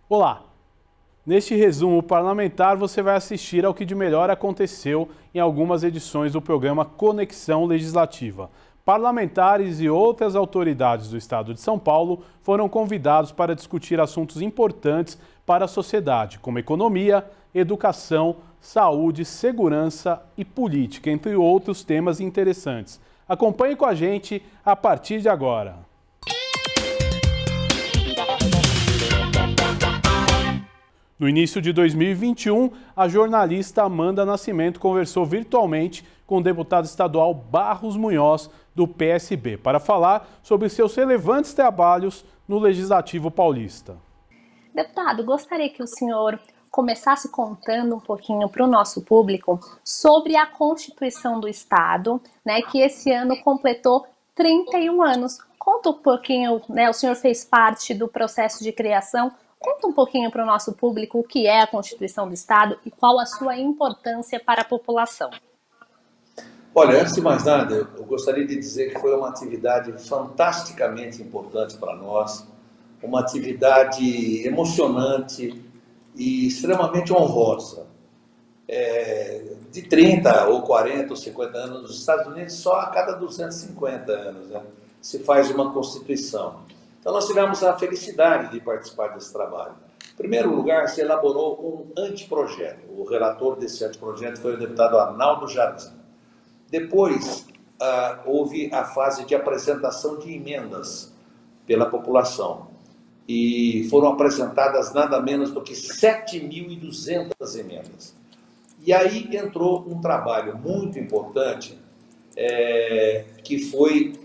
Olá! Neste resumo parlamentar você vai assistir ao que de melhor aconteceu em algumas edições do programa Conexão Legislativa. Parlamentares e outras autoridades do Estado de São Paulo foram convidados para discutir assuntos importantes para a sociedade, como economia, educação, saúde, segurança e política, entre outros temas interessantes. Acompanhe com a gente a partir de agora. No início de 2021, a jornalista Amanda Nascimento conversou virtualmente com o deputado estadual Barros Munhoz, do PSB, para falar sobre seus relevantes trabalhos no Legislativo paulista. Deputado, gostaria que o senhor começasse contando um pouquinho para o nosso público sobre a Constituição do Estado, que esse ano completou 31 anos. Conta um pouquinho, o senhor fez parte do processo de criação. Conta um pouquinho para o nosso público o que é a Constituição do Estado e qual a sua importância para a população. Olha, antes de mais nada, eu gostaria de dizer que foi uma atividade fantasticamente importante para nós, uma atividade emocionante e extremamente honrosa. De 30 ou 40 ou 50 anos nos Estados Unidos, só a cada 250 anos se faz uma Constituição. Então nós tivemos a felicidade de participar desse trabalho. Em primeiro lugar, se elaborou um anteprojeto. O relator desse anteprojeto foi o deputado Arnaldo Jardim. Depois, houve a fase de apresentação de emendas pela população. E foram apresentadas nada menos do que 7.200 emendas. E aí entrou um trabalho muito importante, que foi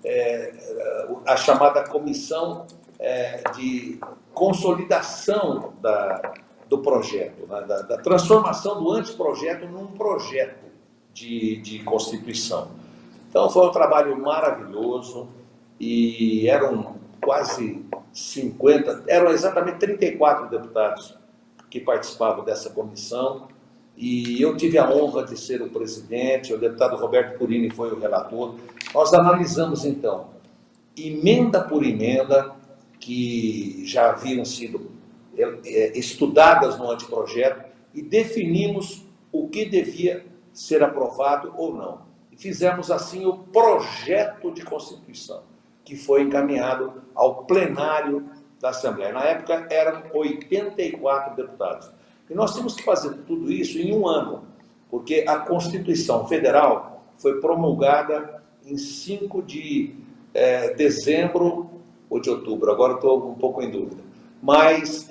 a chamada Comissão de Consolidação do projeto, da transformação do anteprojeto num projeto de Constituição. Então foi um trabalho maravilhoso e eram quase 50, eram exatamente 34 deputados que participavam dessa comissão e eu tive a honra de ser o presidente, o deputado Roberto Purini foi o relator. Nós analisamos então, emenda por emenda, que já haviam sido estudadas no anteprojeto e definimos o que devia ser aprovado ou não. E fizemos assim o projeto de Constituição, que foi encaminhado ao plenário da Assembleia. Na época eram 84 deputados. E nós tínhamos que fazer tudo isso em um ano, porque a Constituição Federal foi promulgada em 5 de dezembro ou de outubro, agora estou um pouco em dúvida, mas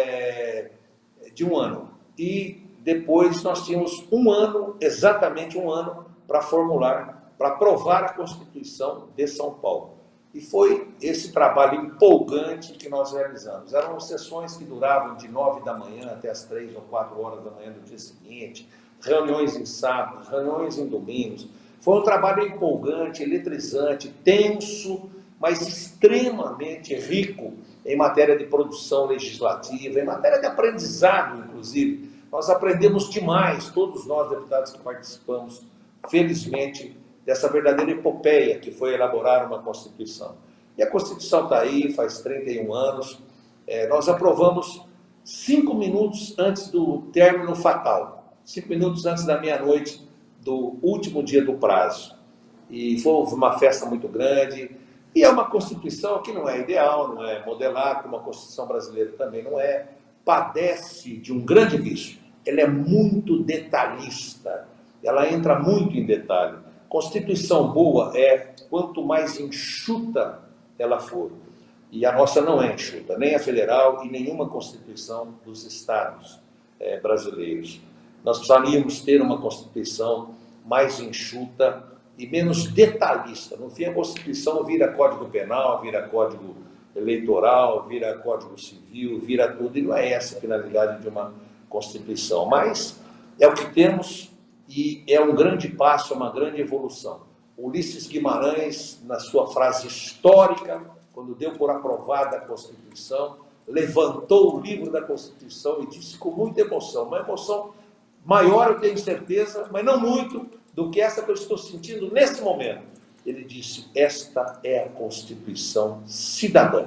de um ano. E depois nós tínhamos um ano, exatamente um ano, para formular, para aprovar a Constituição de São Paulo. E foi esse trabalho empolgante que nós realizamos. Eram sessões que duravam de 9 da manhã até as 3 ou 4 horas da manhã do dia seguinte, reuniões em sábados, reuniões em domingos. Foi um trabalho empolgante, eletrizante, tenso, mas extremamente rico em matéria de produção legislativa, em matéria de aprendizado, inclusive. Nós aprendemos demais, todos nós deputados que participamos, felizmente, dessa verdadeira epopeia que foi elaborar uma Constituição. E a Constituição está aí, faz 31 anos. Nós aprovamos 5 minutos antes do término fatal, 5 minutos antes da meia-noite do último dia do prazo. E foi uma festa muito grande. E é uma Constituição que não é ideal, não é modelar, como a Constituição brasileira também não é. Padece de um grande vício. Ela é muito detalhista, ela entra muito em detalhe. Constituição boa é quanto mais enxuta ela for. E a nossa não é enxuta, nem a federal e nenhuma Constituição dos estados brasileiros. Nós precisaríamos ter uma Constituição mais enxuta e menos detalhista. No fim, a Constituição vira Código Penal, vira Código Eleitoral, vira Código Civil, vira tudo. E não é essa a finalidade de uma Constituição. Mas é o que temos. E é um grande passo, uma grande evolução. Ulisses Guimarães, na sua frase histórica, quando deu por aprovada a Constituição, levantou o livro da Constituição e disse com muita emoção, uma emoção maior, eu tenho certeza, mas não muito, do que essa que eu estou sentindo nesse momento. Ele disse, esta é a Constituição cidadã.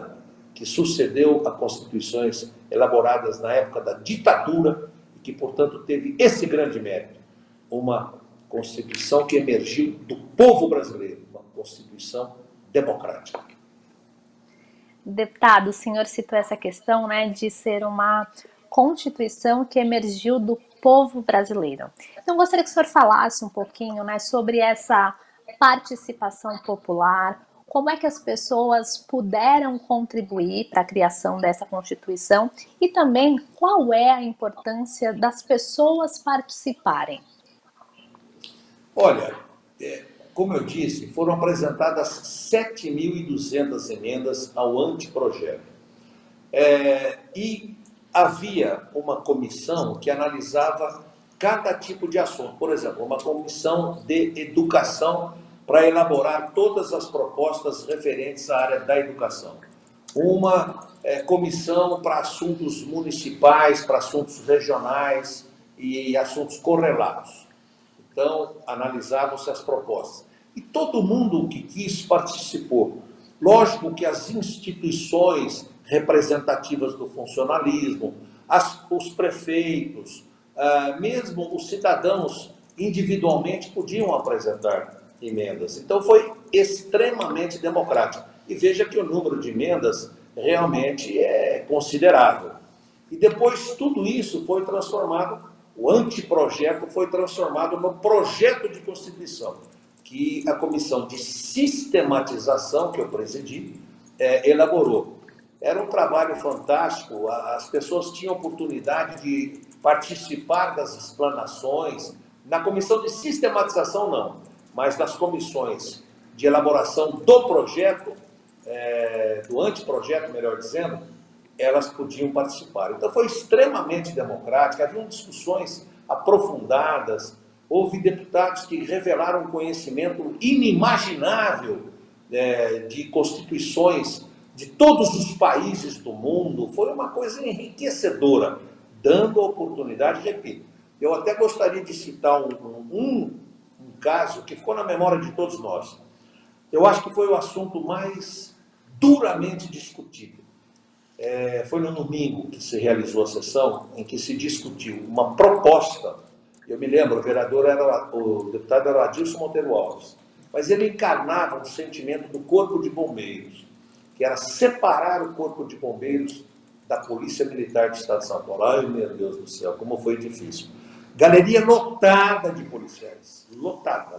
que sucedeu a constituições elaboradas na época da ditadura e que, portanto, teve esse grande mérito. Uma Constituição que emergiu do povo brasileiro, uma Constituição democrática. Deputado, o senhor citou essa questão, né, de ser uma Constituição que emergiu do povo brasileiro. Então, gostaria que o senhor falasse um pouquinho, né, sobre essa participação popular, como é que as pessoas puderam contribuir para a criação dessa Constituição e também qual é a importância das pessoas participarem. Olha, como eu disse, foram apresentadas 7.200 emendas ao anteprojeto. E havia uma comissão que analisava cada tipo de assunto. Por exemplo, uma comissão de educação para elaborar todas as propostas referentes à área da educação. Uma comissão para assuntos municipais, para assuntos regionais e assuntos correlatos. Então, analisavam-se as propostas. E todo mundo que quis participou. Lógico que as instituições representativas do funcionalismo, os prefeitos, mesmo os cidadãos individualmente podiam apresentar emendas. Então, foi extremamente democrático. E veja que o número de emendas realmente é considerável. E depois tudo isso foi transformado, o anteprojeto foi transformado no projeto de Constituição, que a Comissão de Sistematização, que eu presidi, elaborou. Era um trabalho fantástico, as pessoas tinham oportunidade de participar das explanações. Na Comissão de Sistematização, não, mas nas comissões de elaboração do projeto, do anteprojeto, melhor dizendo, elas podiam participar. Então foi extremamente democrática, haviam discussões aprofundadas, houve deputados que revelaram um conhecimento inimaginável de constituições de todos os países do mundo. Foi uma coisa enriquecedora, dando a oportunidade, repito. Eu até gostaria de citar um caso que ficou na memória de todos nós. Eu acho que foi o assunto mais duramente discutido. Foi no domingo que se realizou a sessão em que se discutiu uma proposta. Eu me lembro, o deputado era o Adilson Monteiro Alves, mas ele encarnava um sentimento do Corpo de Bombeiros, que era separar o Corpo de Bombeiros da Polícia Militar do Estado de São Paulo. Ai, meu Deus do céu, como foi difícil. Galeria lotada de policiais. Lotada.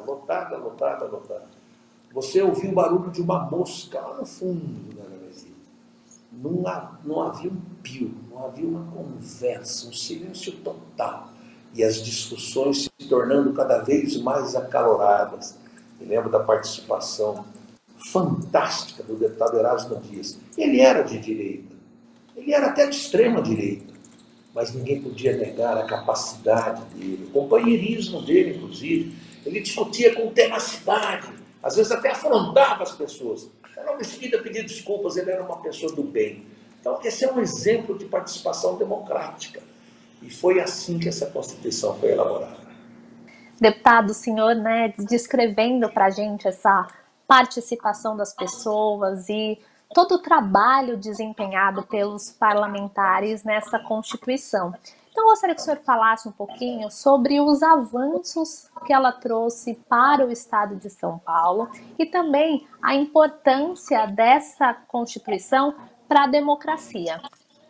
Você ouviu o barulho de uma mosca lá no fundo da galeria. Não havia um pio, não havia uma conversa, um silêncio total. E as discussões se tornando cada vez mais acaloradas. Me lembro da participação fantástica do deputado Erasmo Dias. Ele era de direita, ele era até de extrema direita, mas ninguém podia negar a capacidade dele, o companheirismo dele, inclusive. Ele discutia com tenacidade, às vezes até afrontava as pessoas. Era uma seguida a pedir desculpas, ele era uma pessoa do bem. Então, esse é um exemplo de participação democrática. E foi assim que essa Constituição foi elaborada. Deputado, o senhor, né, descrevendo para a gente essa participação das pessoas e todo o trabalho desempenhado pelos parlamentares nessa Constituição. Então, eu gostaria que o senhor falasse um pouquinho sobre os avanços que ela trouxe para o Estado de São Paulo e também a importância dessa Constituição para a democracia.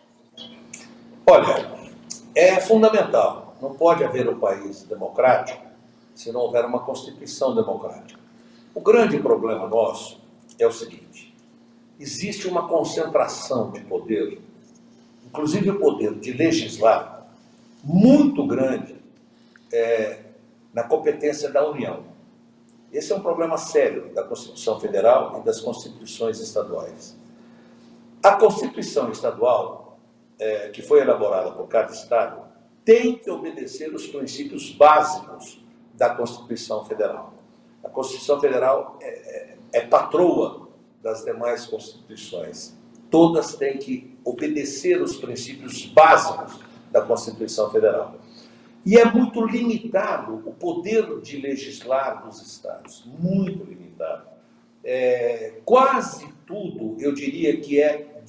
Olha, é fundamental. Não pode haver um país democrático se não houver uma Constituição democrática. O grande problema nosso é o seguinte: existe uma concentração de poder, inclusive o poder de legislar, muito grande na competência da União. Esse é um problema sério da Constituição Federal e das Constituições estaduais. A Constituição estadual, que foi elaborada por cada Estado, tem que obedecer os princípios básicos da Constituição Federal. A Constituição Federal é patroa das demais constituições. Todas têm que obedecer os princípios básicos da Constituição Federal. E é muito limitado o poder de legislar dos estados, muito limitado. Quase tudo, eu diria que é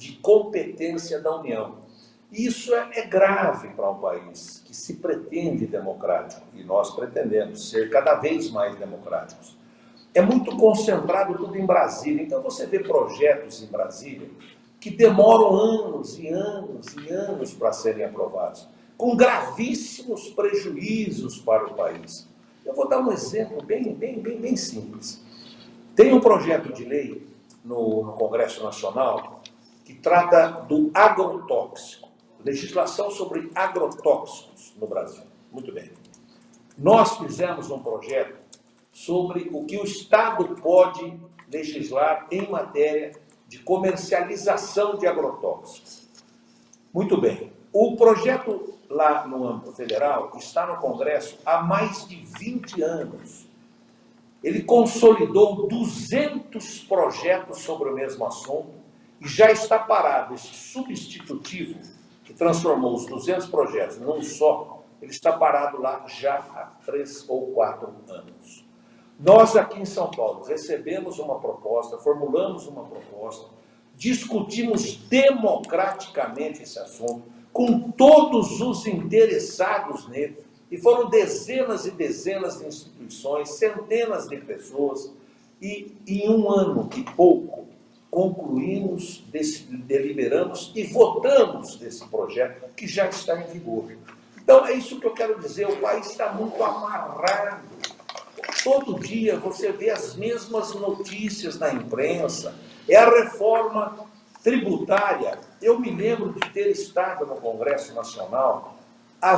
de competência da União. E isso é grave para um país que se pretende democrático, e nós pretendemos ser cada vez mais democráticos. É muito concentrado tudo em Brasília, então você vê projetos em Brasília que demoram anos e anos e anos para serem aprovados, com gravíssimos prejuízos para o país. Eu vou dar um exemplo bem simples. Tem um projeto de lei no Congresso Nacional que trata do agrotóxico, legislação sobre agrotóxicos no Brasil. Muito bem. Nós fizemos um projeto sobre o que o Estado pode legislar em matéria de comercialização de agrotóxicos. Muito bem. O projeto lá no âmbito federal está no Congresso há mais de 20 anos. Ele consolidou 200 projetos sobre o mesmo assunto e já está parado. Esse substitutivo que transformou os 200 projetos num só, ele está parado lá já há 3 ou 4 anos. Nós aqui em São Paulo recebemos uma proposta, formulamos uma proposta, discutimos democraticamente esse assunto, com todos os interessados nele, e foram dezenas e dezenas de instituições, centenas de pessoas, e em um ano e pouco concluímos, deliberamos e votamos desse projeto que já está em vigor. Então é isso que eu quero dizer, o país está muito amarrado. Todo dia você vê as mesmas notícias na imprensa, é a reforma tributária. Eu me lembro de ter estado no Congresso Nacional há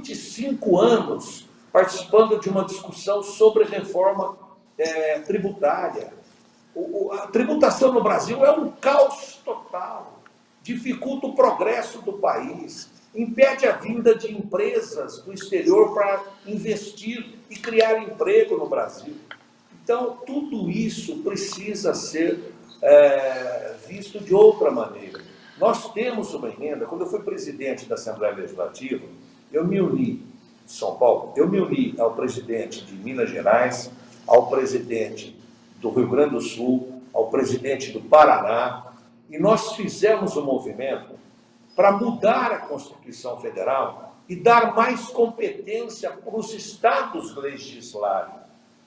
25 anos participando de uma discussão sobre reforma tributária. A tributação no Brasil é um caos total, dificulta o progresso do país, impede a vinda de empresas do exterior para investir e criar emprego no Brasil. Então, tudo isso precisa ser visto de outra maneira. Nós temos uma emenda, quando eu fui presidente da Assembleia Legislativa, eu me uni, de São Paulo, eu me uni ao presidente de Minas Gerais, ao presidente do Rio Grande do Sul, ao presidente do Paraná, e nós fizemos um movimento para mudar a Constituição Federal e dar mais competência para os estados legislarem.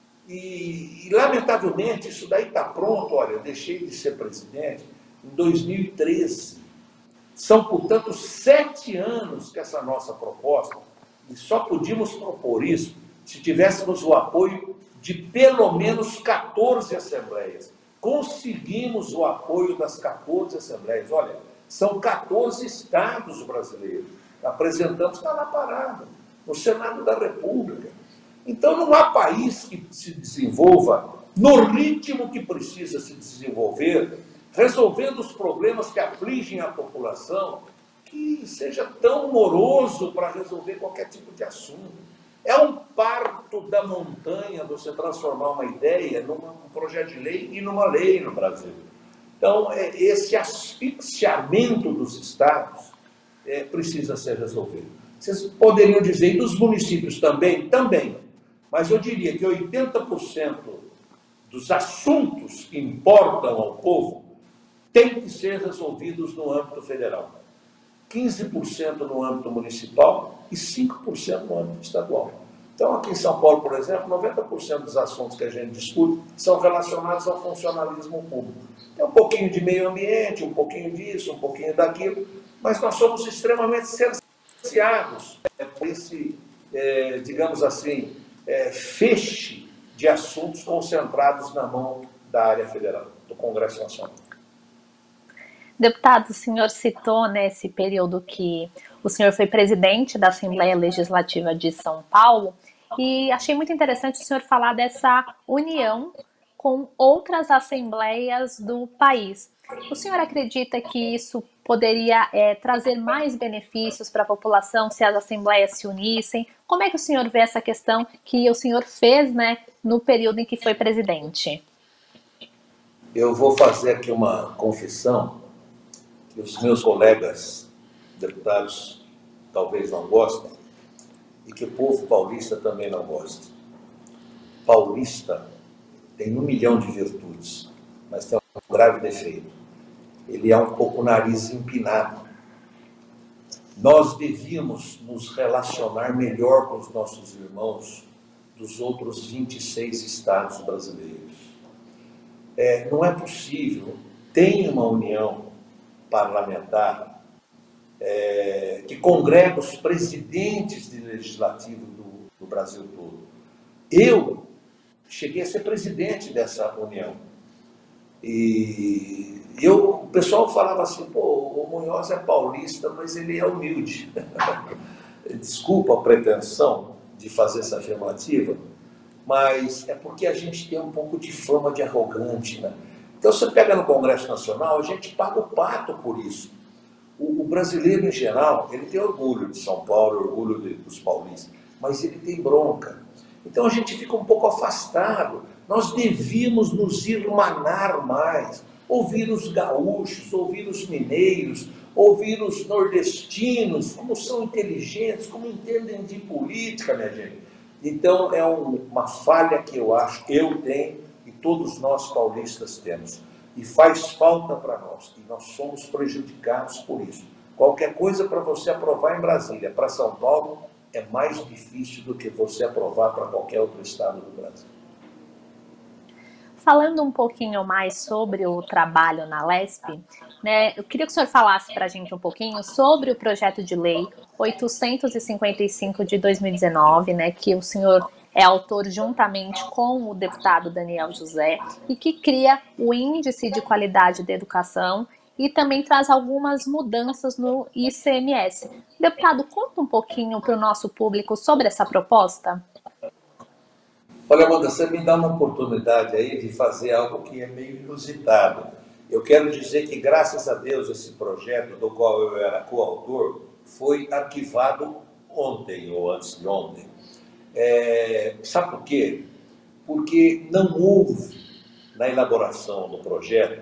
E, lamentavelmente, isso daí está pronto. Olha, eu deixei de ser presidente em 2013. São, portanto, 7 anos que essa nossa proposta, e só podíamos propor isso se tivéssemos o apoio de pelo menos 14 assembleias. Conseguimos o apoio das 14 assembleias. Olha, são 14 estados brasileiros. Apresentamos, está lá parado, no Senado da República. Então, não há país que se desenvolva no ritmo que precisa se desenvolver, resolvendo os problemas que afligem a população, que seja tão moroso para resolver qualquer tipo de assunto. É um parto da montanha você transformar uma ideia num projeto de lei e numa lei no Brasil. Então, esse asfixiamento dos estados precisa ser resolvido. Vocês poderiam dizer, e dos municípios também? Também. Mas eu diria que 80% dos assuntos que importam ao povo têm que ser resolvidos no âmbito federal. 15% no âmbito municipal e 5% no âmbito estadual. Então, aqui em São Paulo, por exemplo, 90% dos assuntos que a gente discute são relacionados ao funcionalismo público. Tem um pouquinho de meio ambiente, um pouquinho disso, um pouquinho daquilo, mas nós somos extremamente cerceados por esse, digamos assim, feixe de assuntos concentrados na mão da área federal, do Congresso Nacional. Deputado, o senhor citou nesse período que o senhor foi presidente da Assembleia Legislativa de São Paulo e achei muito interessante o senhor falar dessa união com outras assembleias do país. O senhor acredita que isso poderia trazer mais benefícios para a população se as assembleias se unissem? Como é que o senhor vê essa questão que o senhor fez, né, no período em que foi presidente? Eu vou fazer aqui uma confissão que os meus colegas deputados talvez não gostem e que o povo paulista também não gosta. Paulista tem 1 milhão de virtudes, mas tem um grave defeito. ele é um pouco nariz empinado. Nós devíamos nos relacionar melhor com os nossos irmãos dos outros 26 estados brasileiros. Não é possível, tem uma união parlamentar que congrega os presidentes de legislativo do Brasil todo. Eu cheguei a ser presidente dessa união. E o pessoal falava assim, pô, o Munhoz é paulista, mas ele é humilde. Desculpa a pretensão de fazer essa afirmativa, mas é porque a gente tem um pouco de fama de arrogante, né? Então você pega no Congresso Nacional, a gente paga o pato por isso. O brasileiro, em geral, ele tem orgulho de São Paulo, orgulho dos paulistas, mas ele tem bronca. Então a gente fica um pouco afastado. Nós devíamos nos irmanar mais, ouvir os gaúchos, ouvir os mineiros, ouvir os nordestinos, como são inteligentes, como entendem de política, minha gente. Então é uma falha que eu acho, eu tenho e todos nós paulistas temos. E faz falta para nós, e nós somos prejudicados por isso. Qualquer coisa para você aprovar em Brasília, para São Paulo, é mais difícil do que você aprovar para qualquer outro estado do Brasil. Falando um pouquinho mais sobre o trabalho na LESP, né, eu queria que o senhor falasse para a gente um pouquinho sobre o projeto de lei 855 de 2019, né, que o senhor é autor juntamente com o deputado Daniel José, e que cria o Índice de Qualidade da Educação e também traz algumas mudanças no ICMS. Deputado, conta um pouquinho para o nosso público sobre essa proposta. Olha, Amanda, você me dá uma oportunidade aí de fazer algo que é meio inusitado. Eu quero dizer que, graças a Deus, esse projeto, do qual eu era coautor, foi arquivado ontem ou antes de ontem. Sabe por quê? Porque não houve, na elaboração do projeto,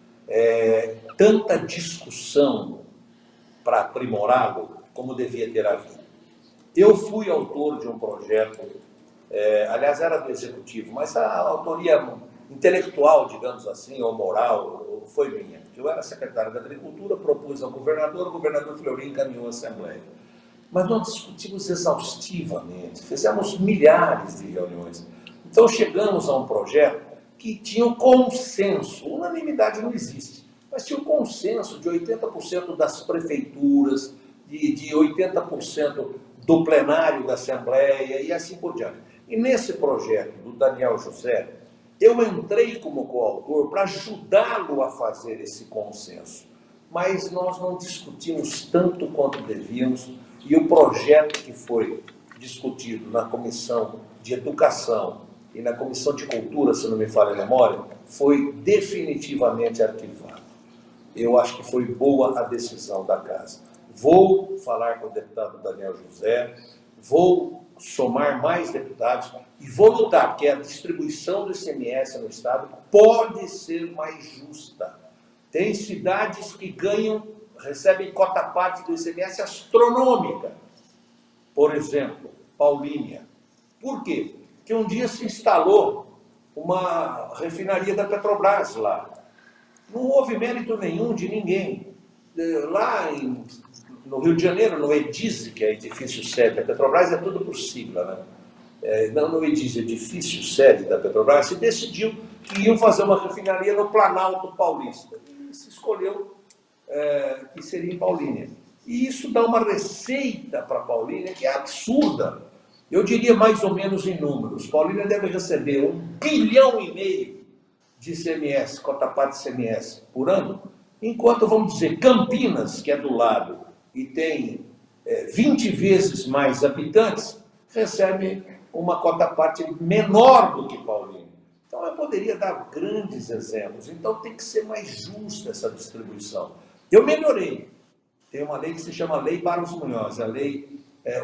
tanta discussão para aprimorá-lo como devia ter havido. Eu fui autor de um projeto, aliás, era do Executivo, mas a autoria intelectual, digamos assim, ou moral, foi minha. Eu era secretário da Agricultura, propus ao governador, o governador Fleury encaminhou à Assembleia. Mas nós discutimos exaustivamente, fizemos milhares de reuniões. Então chegamos a um projeto que tinha um consenso, unanimidade não existe, mas tinha um consenso de 80% das prefeituras, de 80% do plenário da Assembleia e assim por diante. E nesse projeto do Daniel José, eu entrei como coautor para ajudá-lo a fazer esse consenso. Mas nós não discutimos tanto quanto devíamos, e o projeto que foi discutido na Comissão de Educação e na Comissão de Cultura, se não me falha a memória, foi definitivamente arquivado. Eu acho que foi boa a decisão da Casa. Vou falar com o deputado Daniel José, vou somar mais deputados e vou lutar, porque a distribuição do ICMS no Estado pode ser mais justa. Tem cidades que recebem cota parte do ICMS astronômica. Por exemplo, Paulínia. Por quê? Porque um dia se instalou uma refinaria da Petrobras lá. Não houve mérito nenhum de ninguém. Lá no Rio de Janeiro, no EDISE, que é edifício sede da Petrobras, é tudo por sigla, né? Não no EDISE, edifício sede da Petrobras, se decidiu que iam fazer uma refinaria no Planalto Paulista. E se escolheu que seria em Paulínia. E isso dá uma receita para Paulínia que é absurda. Eu diria mais ou menos em números. Paulínia deve receber 1,5 bilhão de ICMS, cota parte de ICMS, por ano, enquanto, vamos dizer, Campinas, que é do lado e tem 20 vezes mais habitantes, recebe uma cota parte menor do que Paulínia. Então, eu poderia dar grandes exemplos. Então, tem que ser mais justa essa distribuição. Eu melhorei. Tem uma lei que se chama Lei Barros Munhoz, a Lei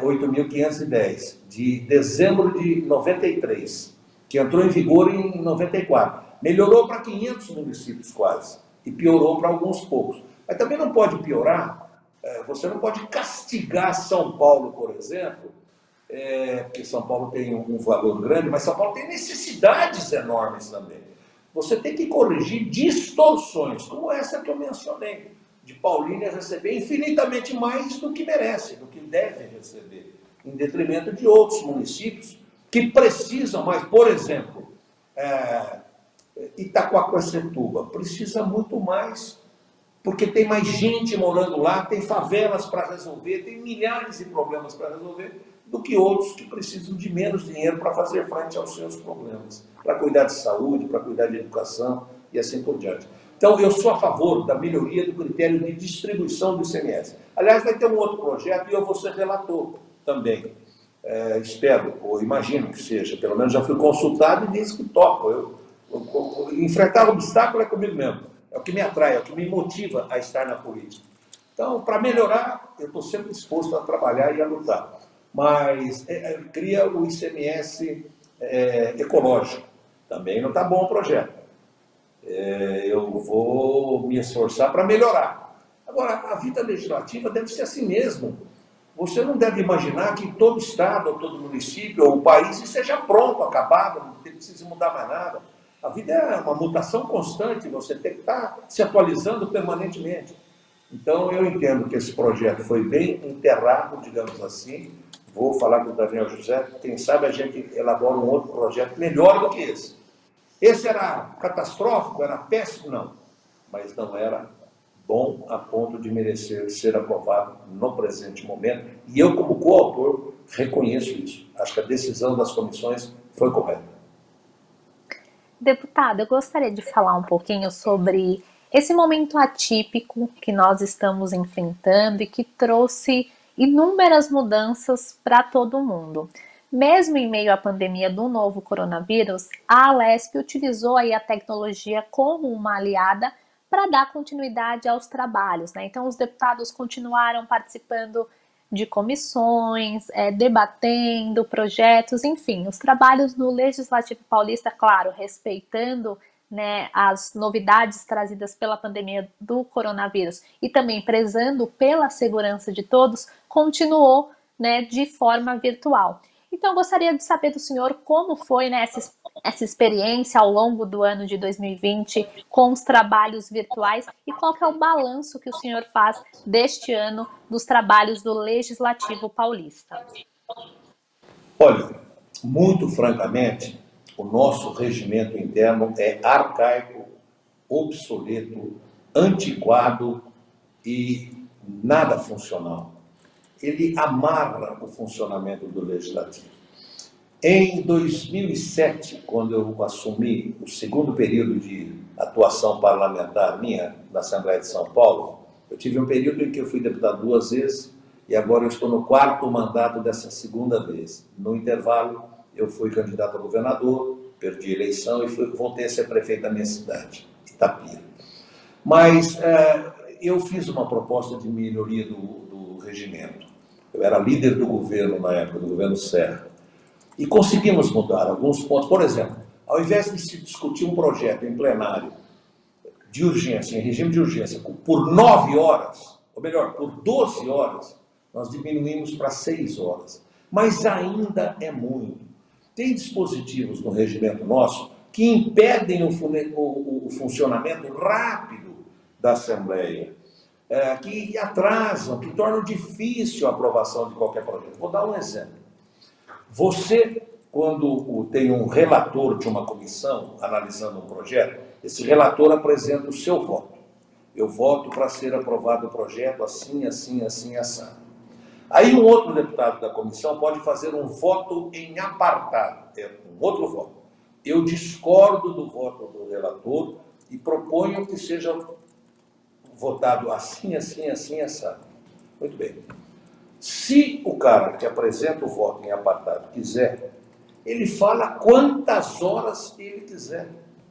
8.510, de dezembro de 93, que entrou em vigor em 94. Melhorou para 500 municípios quase, e piorou para alguns poucos. Mas também não pode piorar, você não pode castigar São Paulo, por exemplo, porque São Paulo tem um valor grande, mas São Paulo tem necessidades enormes também. você tem que corrigir distorções, como essa que eu mencionei, de Paulínia receber infinitamente mais do que merece, do que deve receber, em detrimento de outros municípios que precisam mais. Por exemplo, Itaquaquecetuba precisa muito mais, porque tem mais gente morando lá, tem favelas para resolver, tem milhares de problemas para resolver, do que outros que precisam de menos dinheiro para fazer frente aos seus problemas, para cuidar de saúde, para cuidar de educação e assim por diante. Então, eu sou a favor da melhoria do critério de distribuição do ICMS. Aliás, vai ter um outro projeto e eu vou ser relator também. Espero, ou imagino que seja, pelo menos já fui consultado e disse que topo. Enfrentar obstáculo é comigo mesmo. É o que me atrai, é o que me motiva a estar na política. Então, para melhorar, eu estou sempre disposto a trabalhar e a lutar. Mas cria o ICMS ecológico. Também não está bom o projeto. Eu vou me esforçar para melhorar. Agora, a vida legislativa deve ser assim mesmo. Você não deve imaginar que todo estado, ou todo município, ou o país esteja pronto, acabado, não precisa mudar mais nada. A vida é uma mutação constante, você tem que estar se atualizando permanentemente. Então, eu entendo que esse projeto foi bem enterrado, digamos assim. Vou falar com o Daniel José, quem sabe a gente elabora um outro projeto melhor do que esse. Esse era catastrófico, era péssimo? Não. Mas não era bom a ponto de merecer ser aprovado no presente momento. E eu, como coautor, reconheço isso. Acho que a decisão das comissões foi correta. Deputado, eu gostaria de falar um pouquinho sobre esse momento atípico que nós estamos enfrentando e que trouxe inúmeras mudanças para todo mundo. Mesmo em meio à pandemia do novo coronavírus, a Alesp utilizou aí a tecnologia como uma aliada para dar continuidade aos trabalhos, né? Então, os deputados continuaram participando de comissões, debatendo projetos, enfim, os trabalhos no Legislativo Paulista, claro, respeitando, né, as novidades trazidas pela pandemia do coronavírus e também prezando pela segurança de todos, continuou, né, de forma virtual. Então, eu gostaria de saber do senhor como foi, né, essa experiência ao longo do ano de 2020 com os trabalhos virtuais e qual que é o balanço que o senhor faz deste ano dos trabalhos do Legislativo Paulista. Olha, muito francamente, o nosso regimento interno é arcaico, obsoleto, antiquado e nada funcional. Ele amarra o funcionamento do Legislativo. Em 2007, quando eu assumi o segundo período de atuação parlamentar minha na Assembleia de São Paulo, eu tive um período em que eu fui deputado 2 vezes e agora eu estou no 4º mandato dessa segunda vez. No intervalo, eu fui candidato a governador, perdi a eleição e voltei a ser prefeito da minha cidade, Itapira. Mas eu fiz uma proposta de melhoria do regimento. Eu era líder do governo na época, do governo Serra. E conseguimos mudar alguns pontos. Por exemplo, ao invés de se discutir um projeto em plenário de urgência, em regime de urgência, por 9 horas, ou melhor, por 12 horas, nós diminuímos para 6 horas. Mas ainda é muito. Tem dispositivos no regimento nosso que impedem o funcionamento rápido da Assembleia, que atrasam, que tornam difícil a aprovação de qualquer projeto. Vou dar um exemplo. Você, quando tem um relator de uma comissão analisando um projeto, esse relator apresenta o seu voto. Eu voto para ser aprovado o projeto assim, assim, assim, assim. Aí um outro deputado da comissão pode fazer um voto em apartado, um outro voto. Eu discordo do voto do relator e proponho que seja votado assim, assim, assim, assim. Muito bem. Se o cara que apresenta o voto em apartado quiser, ele fala quantas horas ele quiser.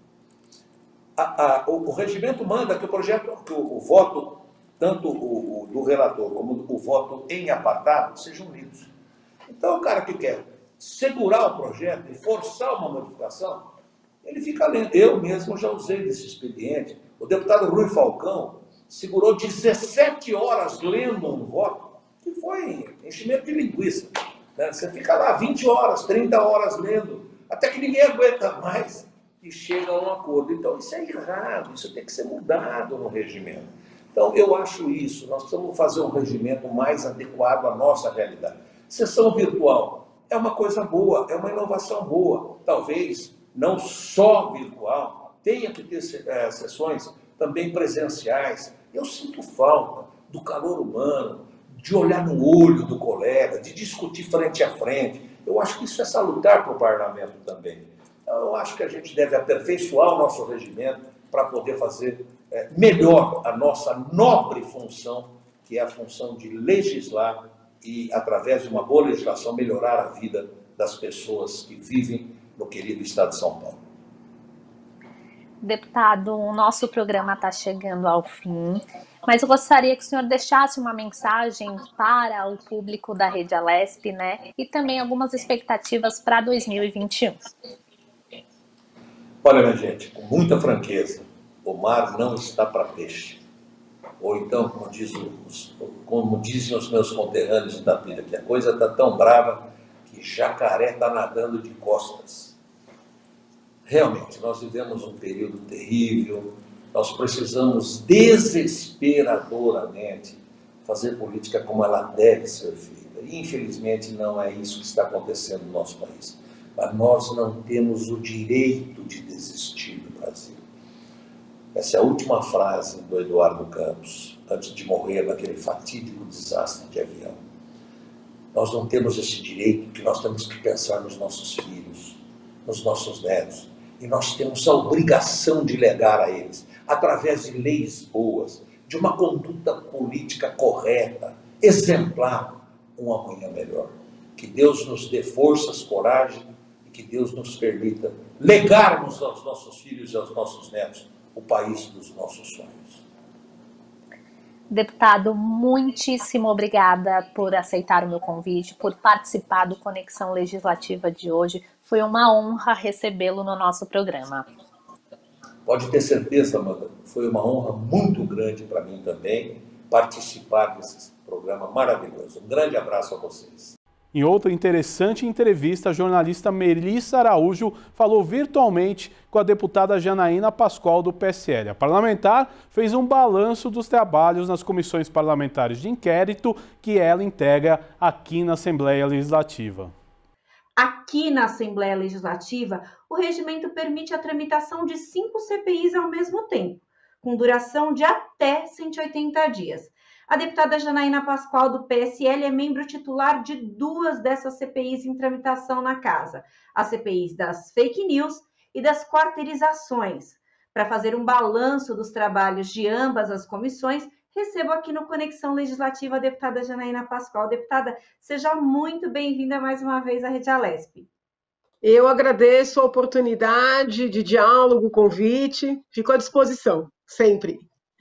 O regimento manda que o projeto, que o voto, tanto o do relator como o voto em apartado, sejam lidos. Então, o cara que quer segurar o projeto e forçar uma modificação, ele fica lendo. Eu mesmo já usei desse expediente. O deputado Rui Falcão segurou 17 horas lendo um voto, que foi enchimento de linguiça. Né? Você fica lá 20 horas, 30 horas lendo, até que ninguém aguenta mais. e chega a um acordo. Então, isso é errado, isso tem que ser mudado no regimento. Então, eu acho isso, nós precisamos fazer um regimento mais adequado à nossa realidade. Sessão virtual é uma coisa boa, é uma inovação boa. Talvez não só virtual, tenha que ter sessões também presenciais. Eu sinto falta do calor humano, de olhar no olho do colega, de discutir frente a frente. Eu acho que isso é salutar para o parlamento também. Então, eu acho que a gente deve aperfeiçoar o nosso regimento para poder fazer melhor a nossa nobre função, que é a função de legislar e, através de uma boa legislação, melhorar a vida das pessoas que vivem no querido estado de São Paulo. Deputado, o nosso programa está chegando ao fim, mas eu gostaria que o senhor deixasse uma mensagem para o público da Rede Alesp, né? E também algumas expectativas para 2021. Olha, minha gente, com muita franqueza, o mar não está para peixe. Ou então, como dizem os meus conterrâneos de Itapira, que a coisa está tão brava que jacaré está nadando de costas. Realmente, nós vivemos um período terrível, nós precisamos desesperadoramente fazer política como ela deve ser feita. E, infelizmente, não é isso que está acontecendo no nosso país. Mas nós não temos o direito de desistir do Brasil. Essa é a última frase do Eduardo Campos, antes de morrer naquele fatídico desastre de avião. Nós não temos esse direito, porque nós temos que pensar nos nossos filhos, nos nossos netos. E nós temos a obrigação de legar a eles, através de leis boas, de uma conduta política correta, exemplar, um amanhã melhor. Que Deus nos dê forças, coragem, e que Deus nos permita legarmos aos nossos filhos e aos nossos netos o país dos nossos sonhos. Deputado, muitíssimo obrigada por aceitar o meu convite, por participar do Conexão Legislativa de hoje. Foi uma honra recebê-lo no nosso programa. Pode ter certeza, Amanda, foi uma honra muito grande para mim também participar desse programa maravilhoso. Um grande abraço a vocês. Em outra interessante entrevista, a jornalista Melissa Araújo falou virtualmente com a deputada Janaína Pascoal, do PSL. A parlamentar fez um balanço dos trabalhos nas comissões parlamentares de inquérito que ela integra aqui na Assembleia Legislativa. Aqui na Assembleia Legislativa, o regimento permite a tramitação de 5 CPIs ao mesmo tempo, com duração de até 180 dias. A deputada Janaína Pascoal, do PSL, é membro titular de 2 dessas CPIs em tramitação na Casa, as CPIs das fake news e das quarteirizações. Para fazer um balanço dos trabalhos de ambas as comissões, recebo aqui no Conexão Legislativa a deputada Janaína Pascoal. Deputada, seja muito bem-vinda mais uma vez à Rede Alesp. Eu agradeço a oportunidade de diálogo, o convite, fico à disposição, sempre.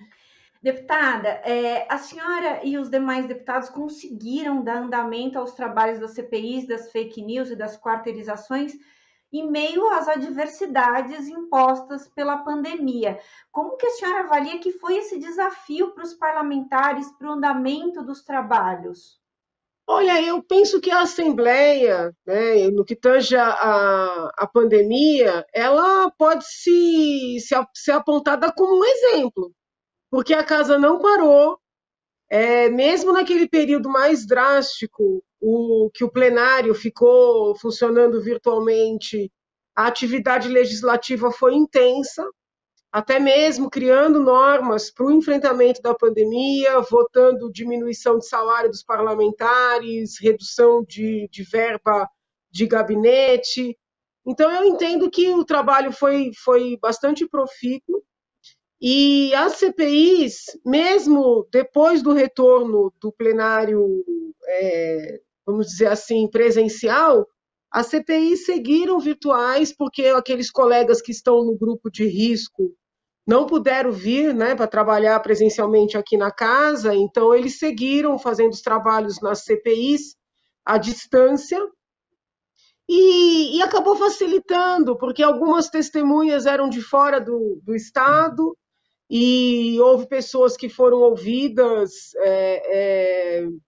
Deputada, a senhora e os demais deputados conseguiram dar andamento aos trabalhos das CPIs, das fake news e das quarteirizações em meio às adversidades impostas pela pandemia. Como que a senhora avalia que foi esse desafio para os parlamentares, para o andamento dos trabalhos? Olha, eu penso que a Assembleia, né, no que tange a pandemia, ela pode ser apontada como um exemplo, porque a Casa não parou, mesmo naquele período mais drástico, que o plenário ficou funcionando virtualmente, a atividade legislativa foi intensa, até mesmo criando normas para o enfrentamento da pandemia, votando diminuição de salário dos parlamentares, redução de verba de gabinete. Então, eu entendo que o trabalho foi bastante profícuo, e as CPIs, mesmo depois do retorno do plenário, vamos dizer assim, presencial, as CPIs seguiram virtuais, porque aqueles colegas que estão no grupo de risco não puderam vir, né, para trabalhar presencialmente aqui na casa, então eles seguiram fazendo os trabalhos nas CPIs à distância, e acabou facilitando, porque algumas testemunhas eram de fora do Estado, e houve pessoas que foram ouvidas,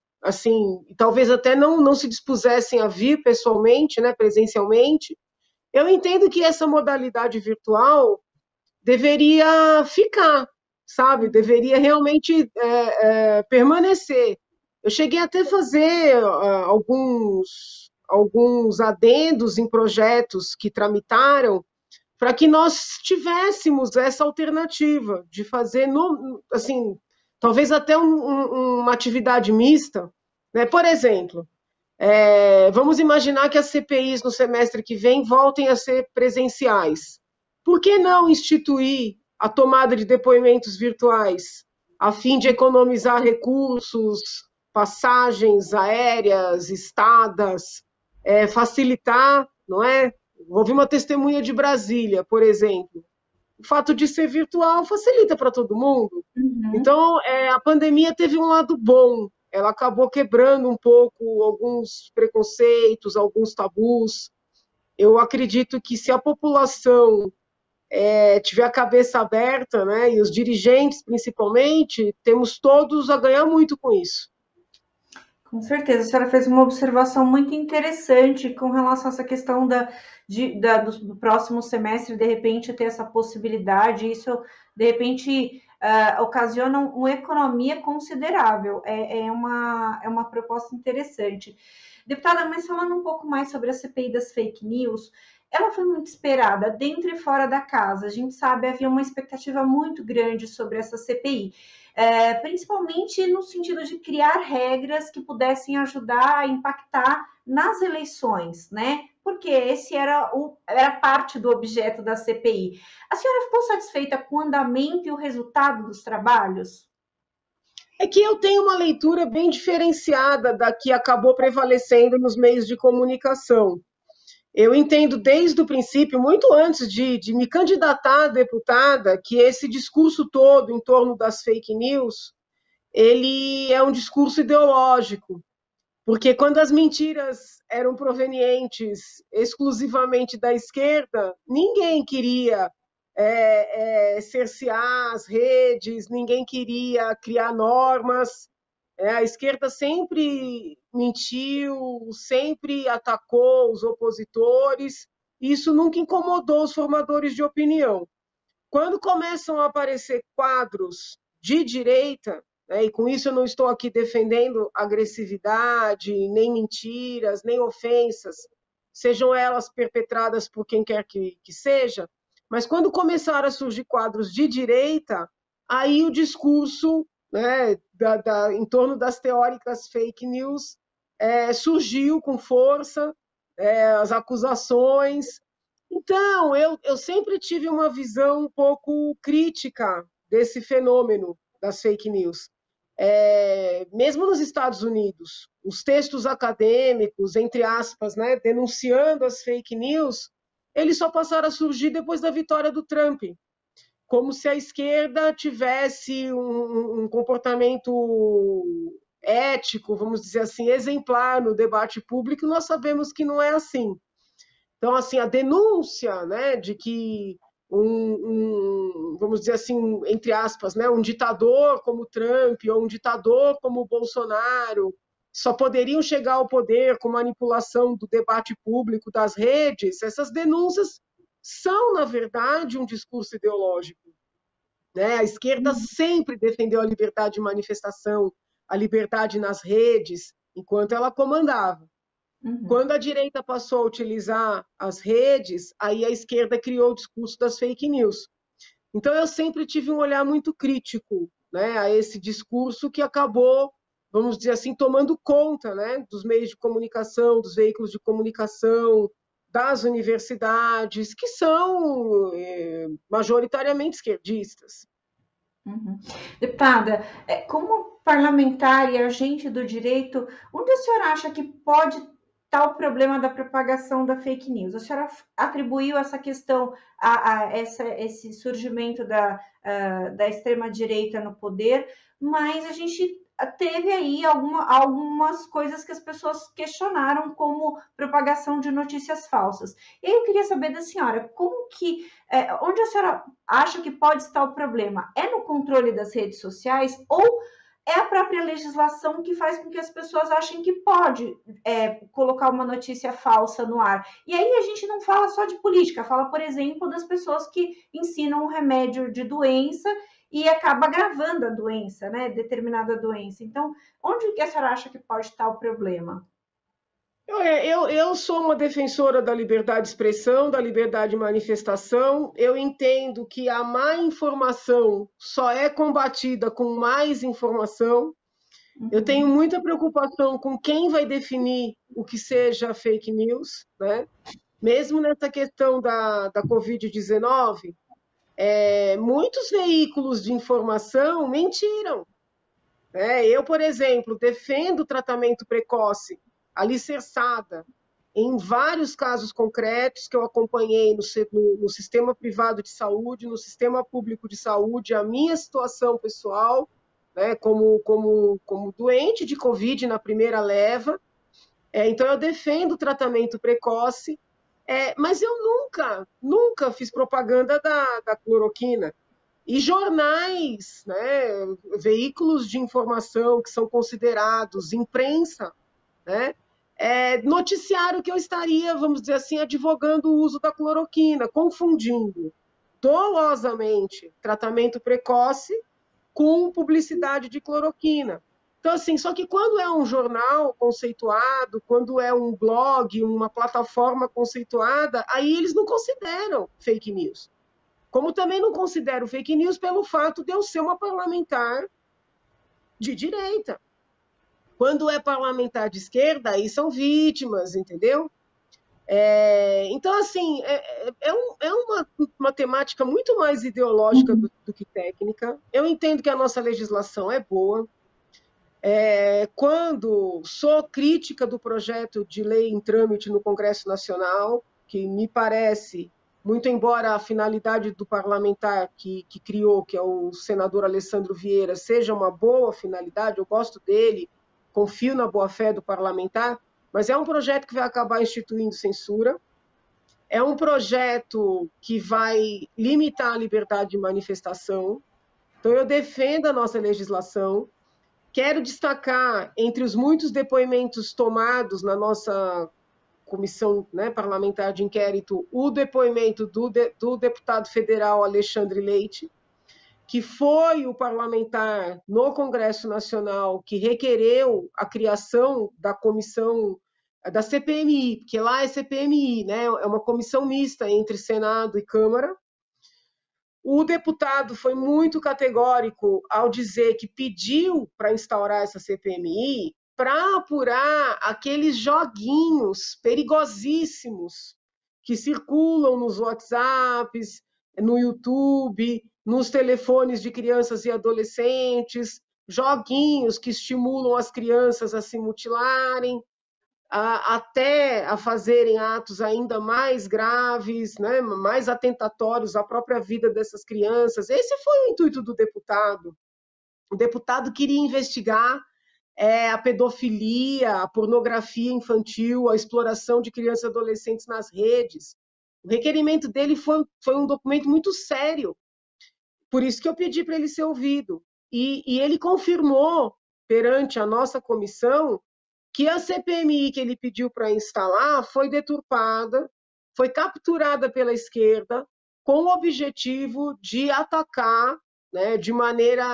assim, talvez até não se dispusessem a vir pessoalmente, né, presencialmente, Eu entendo que essa modalidade virtual deveria ficar, sabe? Deveria realmente permanecer. Eu cheguei até a fazer alguns adendos em projetos que tramitaram para que nós tivéssemos essa alternativa de fazer, assim, talvez até uma atividade mista, né? Por exemplo, vamos imaginar que as CPIs no semestre que vem voltem a ser presenciais. Por que não instituir a tomada de depoimentos virtuais, a fim de economizar recursos, passagens aéreas, estadas, facilitar, não é? Ouvi uma testemunha de Brasília, por exemplo. O fato de ser virtual facilita para todo mundo. Então, a pandemia teve um lado bom. Ela acabou quebrando um pouco alguns preconceitos, alguns tabus. Eu acredito que se a população tiver a cabeça aberta, né, e os dirigentes principalmente, temos todos a ganhar muito com isso. Com certeza, a senhora fez uma observação muito interessante com relação a essa questão do próximo semestre, de repente, ter essa possibilidade, isso, de repente, ocasiona uma economia considerável. É uma proposta interessante. Deputada, mas falando um pouco mais sobre a CPI das fake news, ela foi muito esperada dentro e fora da casa. A gente sabe, havia uma expectativa muito grande sobre essa CPI. Principalmente no sentido de criar regras que pudessem ajudar a impactar nas eleições, né? Porque esse era parte do objeto da CPI. A senhora ficou satisfeita com o andamento e o resultado dos trabalhos? É que eu tenho uma leitura bem diferenciada da que acabou prevalecendo nos meios de comunicação. Eu entendo desde o princípio, muito antes de me candidatar a deputada, que esse discurso todo em torno das fake news, ele é um discurso ideológico, porque quando as mentiras eram provenientes exclusivamente da esquerda, ninguém queria cercear as redes, ninguém queria criar normas. A esquerda sempre mentiu, sempre atacou os opositores, e isso nunca incomodou os formadores de opinião. Quando começam a aparecer quadros de direita, e com isso eu não estou aqui defendendo agressividade, nem mentiras, nem ofensas, sejam elas perpetradas por quem quer que seja, mas quando começaram a surgir quadros de direita, aí o discurso, né, em torno das teóricas fake news surgiu com força, as acusações. Então, eu sempre tive uma visão um pouco crítica desse fenômeno das fake news. Mesmo nos Estados Unidos, os textos acadêmicos, entre aspas, né, denunciando as fake news, eles só passaram a surgir depois da vitória do Trump, como se a esquerda tivesse um comportamento ético, vamos dizer assim, exemplar no debate público, e nós sabemos que não é assim. Então, assim, a denúncia, né, de que vamos dizer assim, entre aspas, né, um ditador como Trump ou um ditador como Bolsonaro só poderiam chegar ao poder com manipulação do debate público das redes, essas denúncias são, na verdade, um discurso ideológico. Né? A esquerda sempre defendeu a liberdade de manifestação, a liberdade nas redes, enquanto ela comandava. Quando a direita passou a utilizar as redes, aí a esquerda criou o discurso das fake news. Então, eu sempre tive um olhar muito crítico, né, a esse discurso que acabou, vamos dizer assim, tomando conta, né, dos meios de comunicação, dos veículos de comunicação, das universidades, que são majoritariamente esquerdistas. Deputada, como parlamentar e agente do direito, onde a senhora acha que pode estar o problema da propagação da fake news? A senhora atribuiu essa questão a esse surgimento da extrema-direita no poder, mas a gente teve aí algumas coisas que as pessoas questionaram, como propagação de notícias falsas. E aí eu queria saber da senhora, onde a senhora acha que pode estar o problema? É no controle das redes sociais ou é a própria legislação que faz com que as pessoas achem que pode colocar uma notícia falsa no ar. E aí a gente não fala só de política, fala, por exemplo, das pessoas que ensinam um remédio de doença e acaba agravando a doença, né? Determinada doença. Então, onde que a senhora acha que pode estar o problema? Eu sou uma defensora da liberdade de expressão, da liberdade de manifestação. Eu entendo que a má informação só é combatida com mais informação. Eu tenho muita preocupação com quem vai definir o que seja fake news, né? Mesmo nessa questão da Covid-19, muitos veículos de informação mentiram, né? Eu, por exemplo, defendo o tratamento precoce, alicerçada em vários casos concretos que eu acompanhei no sistema privado de saúde, no sistema público de saúde, a minha situação pessoal, né, como doente de Covid na primeira leva. Então, eu defendo o tratamento precoce, mas eu nunca fiz propaganda da cloroquina. E jornais, né, veículos de informação que são considerados imprensa, né, noticiaram que eu estaria, vamos dizer assim, advogando o uso da cloroquina, confundindo dolosamente tratamento precoce com publicidade de cloroquina. Então, assim, só que quando é um jornal conceituado, quando é um blog, uma plataforma conceituada, aí eles não consideram fake news. Como também não considero fake news pelo fato de eu ser uma parlamentar de direita. Quando é parlamentar de esquerda, aí são vítimas, entendeu? Então, assim, uma temática muito mais ideológica do que técnica. Eu entendo que a nossa legislação é boa. Quando sou crítica do projeto de lei em trâmite no Congresso Nacional, que me parece, muito embora a finalidade do parlamentar que criou, que é o senador Alessandro Vieira, seja uma boa finalidade, eu gosto dele, confio na boa-fé do parlamentar, mas é um projeto que vai acabar instituindo censura, é um projeto que vai limitar a liberdade de manifestação. Então, eu defendo a nossa legislação. Quero destacar, entre os muitos depoimentos tomados na nossa comissão, né, parlamentar de inquérito, o depoimento do deputado federal Alexandre Leite, que foi o parlamentar no Congresso Nacional que requereu a criação da comissão da CPMI, porque lá é CPMI, né? É uma comissão mista entre Senado e Câmara. O deputado foi muito categórico ao dizer que pediu para instaurar essa CPMI para apurar aqueles joguinhos perigosíssimos que circulam nos WhatsApps, no YouTube, nos telefones de crianças e adolescentes, joguinhos que estimulam as crianças a se mutilarem, até a fazerem atos ainda mais graves, né, mais atentatórios à própria vida dessas crianças. Esse foi o intuito do deputado. O deputado queria investigar a pedofilia, a pornografia infantil, a exploração de crianças e adolescentes nas redes. O requerimento dele foi um documento muito sério, por isso que eu pedi para ele ser ouvido. E ele confirmou perante a nossa comissão que a CPMI que ele pediu para instalar foi deturpada, foi capturada pela esquerda com o objetivo de atacar, né, de maneira,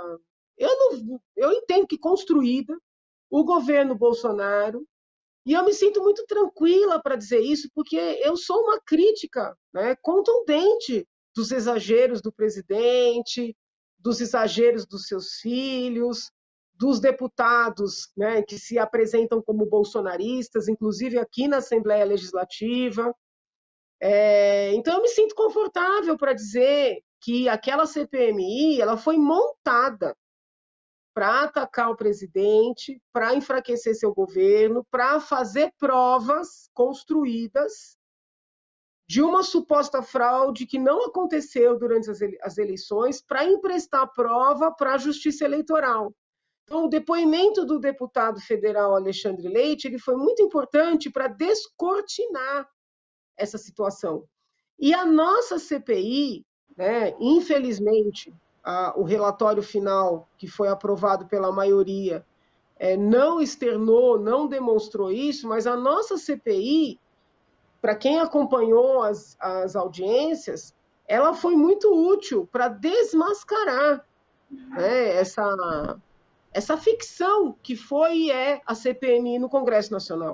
eu entendo que construída, o governo Bolsonaro. E eu me sinto muito tranquila para dizer isso, porque eu sou uma crítica, né, contundente dos exageros do presidente, dos exageros dos seus filhos, dos deputados, né, que se apresentam como bolsonaristas, inclusive aqui na Assembleia Legislativa. Então, eu me sinto confortável para dizer que aquela CPMI ela foi montada para atacar o presidente, para enfraquecer seu governo, para fazer provas construídas de uma suposta fraude que não aconteceu durante as eleições, para emprestar prova para a Justiça Eleitoral. Então, o depoimento do deputado federal Alexandre Leite ele foi muito importante para descortinar essa situação. E a nossa CPI, né, infelizmente, o relatório final, que foi aprovado pela maioria, não externou, não demonstrou isso, mas a nossa CPI, para quem acompanhou as audiências, ela foi muito útil para desmascarar, né, essa ficção que foi e é a CPMI no Congresso Nacional.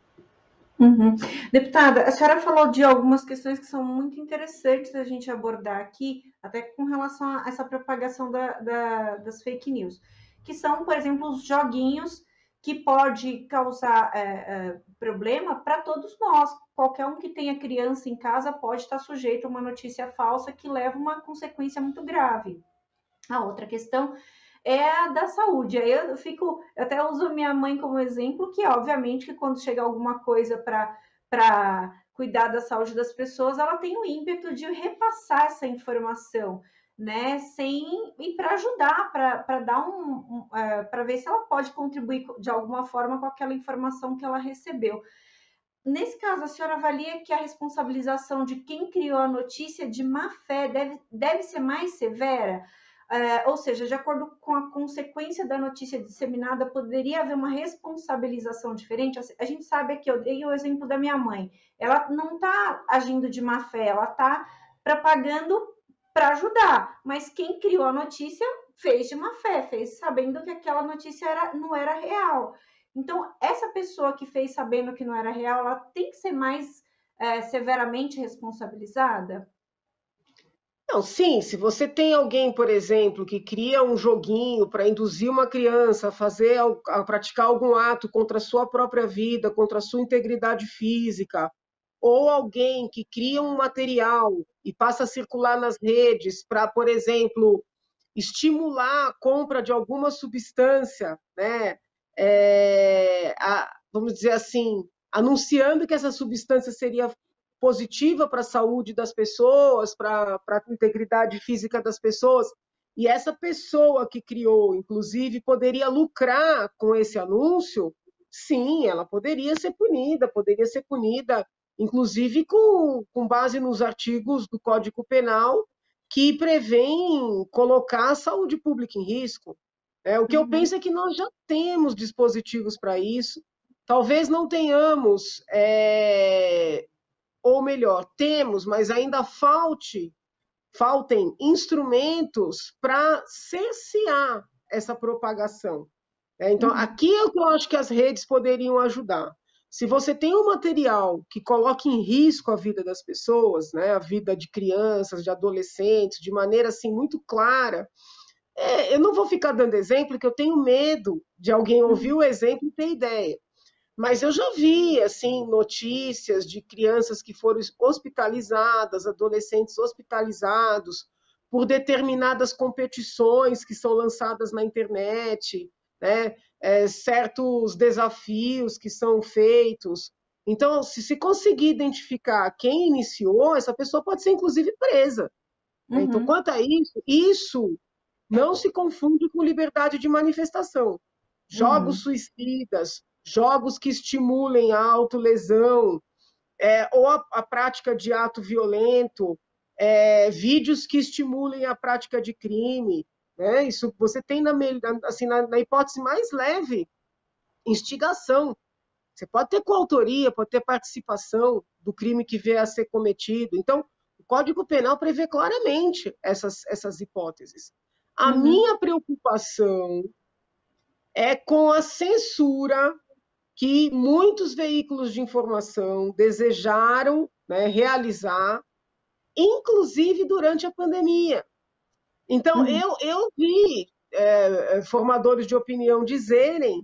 Uhum. Deputada, a senhora falou de algumas questões que são muito interessantes a gente abordar aqui, até com relação a essa propagação das fake news, que são, por exemplo, os joguinhos que pode causar problema para todos nós. Qualquer um que tenha criança em casa pode estar sujeito a uma notícia falsa que leva a uma consequência muito grave. A outra questão é a da saúde. Aí eu até uso minha mãe como exemplo, que obviamente que quando chega alguma coisa para cuidar da saúde das pessoas, ela tem o ímpeto de repassar essa informação, né? E para ajudar, para dar para ver se ela pode contribuir de alguma forma com aquela informação que ela recebeu. Nesse caso, a senhora avalia que a responsabilização de quem criou a notícia de má fé deve ser mais severa? Ou seja, de acordo com a consequência da notícia disseminada, poderia haver uma responsabilização diferente? A gente sabe que eu dei o exemplo da minha mãe. Ela não está agindo de má fé, ela está propagando para ajudar. Mas quem criou a notícia fez de má fé, fez sabendo que aquela notícia não era real. Então, essa pessoa que fez sabendo que não era real, ela tem que ser mais severamente responsabilizada? Não, sim, se você tem alguém, por exemplo, que cria um joguinho para induzir uma criança a praticar algum ato contra a sua própria vida, contra a sua integridade física, ou alguém que cria um material e passa a circular nas redes para, por exemplo, estimular a compra de alguma substância, né? Vamos dizer assim, anunciando que essa substância seria positiva para a saúde das pessoas, para a integridade física das pessoas, e essa pessoa que criou, inclusive, poderia lucrar com esse anúncio, sim, ela poderia ser punida, inclusive com base nos artigos do Código Penal que prevêem colocar a saúde pública em risco. O que eu penso é que nós já temos dispositivos para isso, talvez não tenhamos, ou melhor, temos, mas ainda faltem instrumentos para cercear essa propagação. Então, aqui é o que eu acho que as redes poderiam ajudar. Se você tem um material que coloque em risco a vida das pessoas, né, a vida de crianças, de adolescentes, de maneira assim muito clara, eu não vou ficar dando exemplo, porque eu tenho medo de alguém ouvir o exemplo e ter ideia. Mas eu já vi assim notícias de crianças que foram hospitalizadas, adolescentes hospitalizados por determinadas competições que são lançadas na internet, né? Certos desafios que são feitos. Então, se conseguir identificar quem iniciou, essa pessoa pode ser inclusive presa. Então, quanto a isso não se confunde com liberdade de manifestação. Jogos suicidas, jogos que estimulem a autolesão, ou a prática de ato violento, vídeos que estimulem a prática de crime, né? Isso você tem assim, na hipótese mais leve, instigação. Você pode ter coautoria, pode ter participação do crime que vier a ser cometido. Então, o Código Penal prevê claramente essas hipóteses. A minha preocupação é com a censura que muitos veículos de informação desejaram, né, realizar, inclusive durante a pandemia. Então, eu vi formadores de opinião dizerem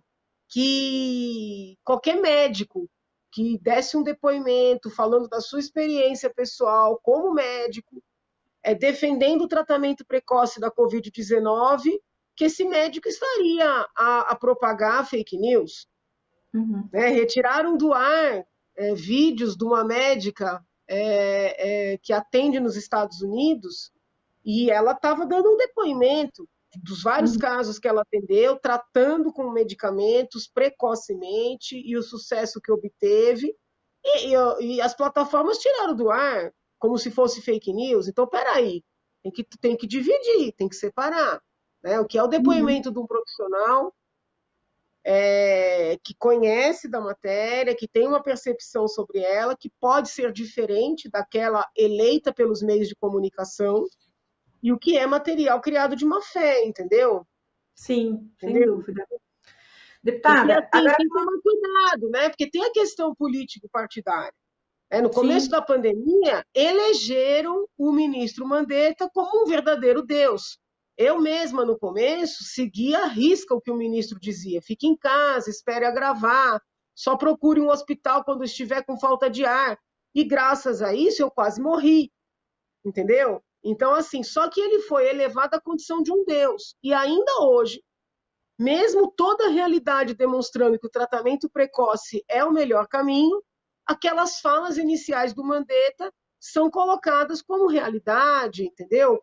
que qualquer médico que desse um depoimento falando da sua experiência pessoal como médico, defendendo o tratamento precoce da Covid-19, que esse médico estaria a propagar fake news. Retiraram do ar vídeos de uma médica que atende nos Estados Unidos e ela estava dando um depoimento dos vários casos que ela atendeu, tratando com medicamentos precocemente e o sucesso que obteve, e as plataformas tiraram do ar como se fosse fake news. Então, peraí, Tem que dividir, tem que separar, né? O que é o depoimento de um profissional que conhece da matéria, que tem uma percepção sobre ela, que pode ser diferente daquela eleita pelos meios de comunicação, e o que é material criado de má fé, entendeu? Sim, sem Entendeu? dúvida. Porque Deputada, assim, agora... tem que tomar cuidado, né? Porque tem a questão político-partidária. No começo Sim, da pandemia, elegeram o ministro Mandetta como um verdadeiro Deus. Eu mesma, no começo, seguia à risca o que o ministro dizia. Fique em casa, espere agravar, só procure um hospital quando estiver com falta de ar. E graças a isso, eu quase morri, entendeu? Então, assim, só que ele foi elevado à condição de um Deus. E ainda hoje, mesmo toda a realidade demonstrando que o tratamento precoce é o melhor caminho, aquelas falas iniciais do Mandetta são colocadas como realidade, entendeu?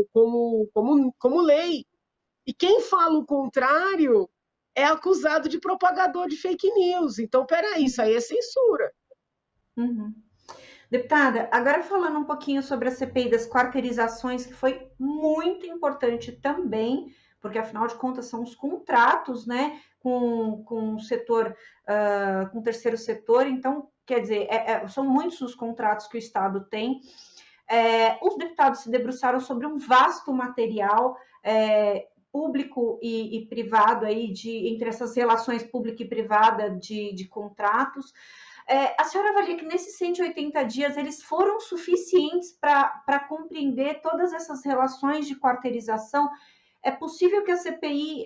Como lei. E quem fala o contrário é acusado de propagador de fake news. Então, peraí, isso aí é censura. uhum. Deputada, agora falando um pouquinho sobre a CPI das quarteirizações, que foi muito importante também, porque afinal de contas são os contratos, né, com o setor, com o terceiro setor, então, quer dizer, são muitos os contratos que o Estado tem. Os deputados se debruçaram sobre um vasto material público e privado aí entre essas relações pública e privada de contratos. A senhora avalia que nesses 180 dias eles foram suficientes para compreender todas essas relações de quarteirização? É possível que a CPI,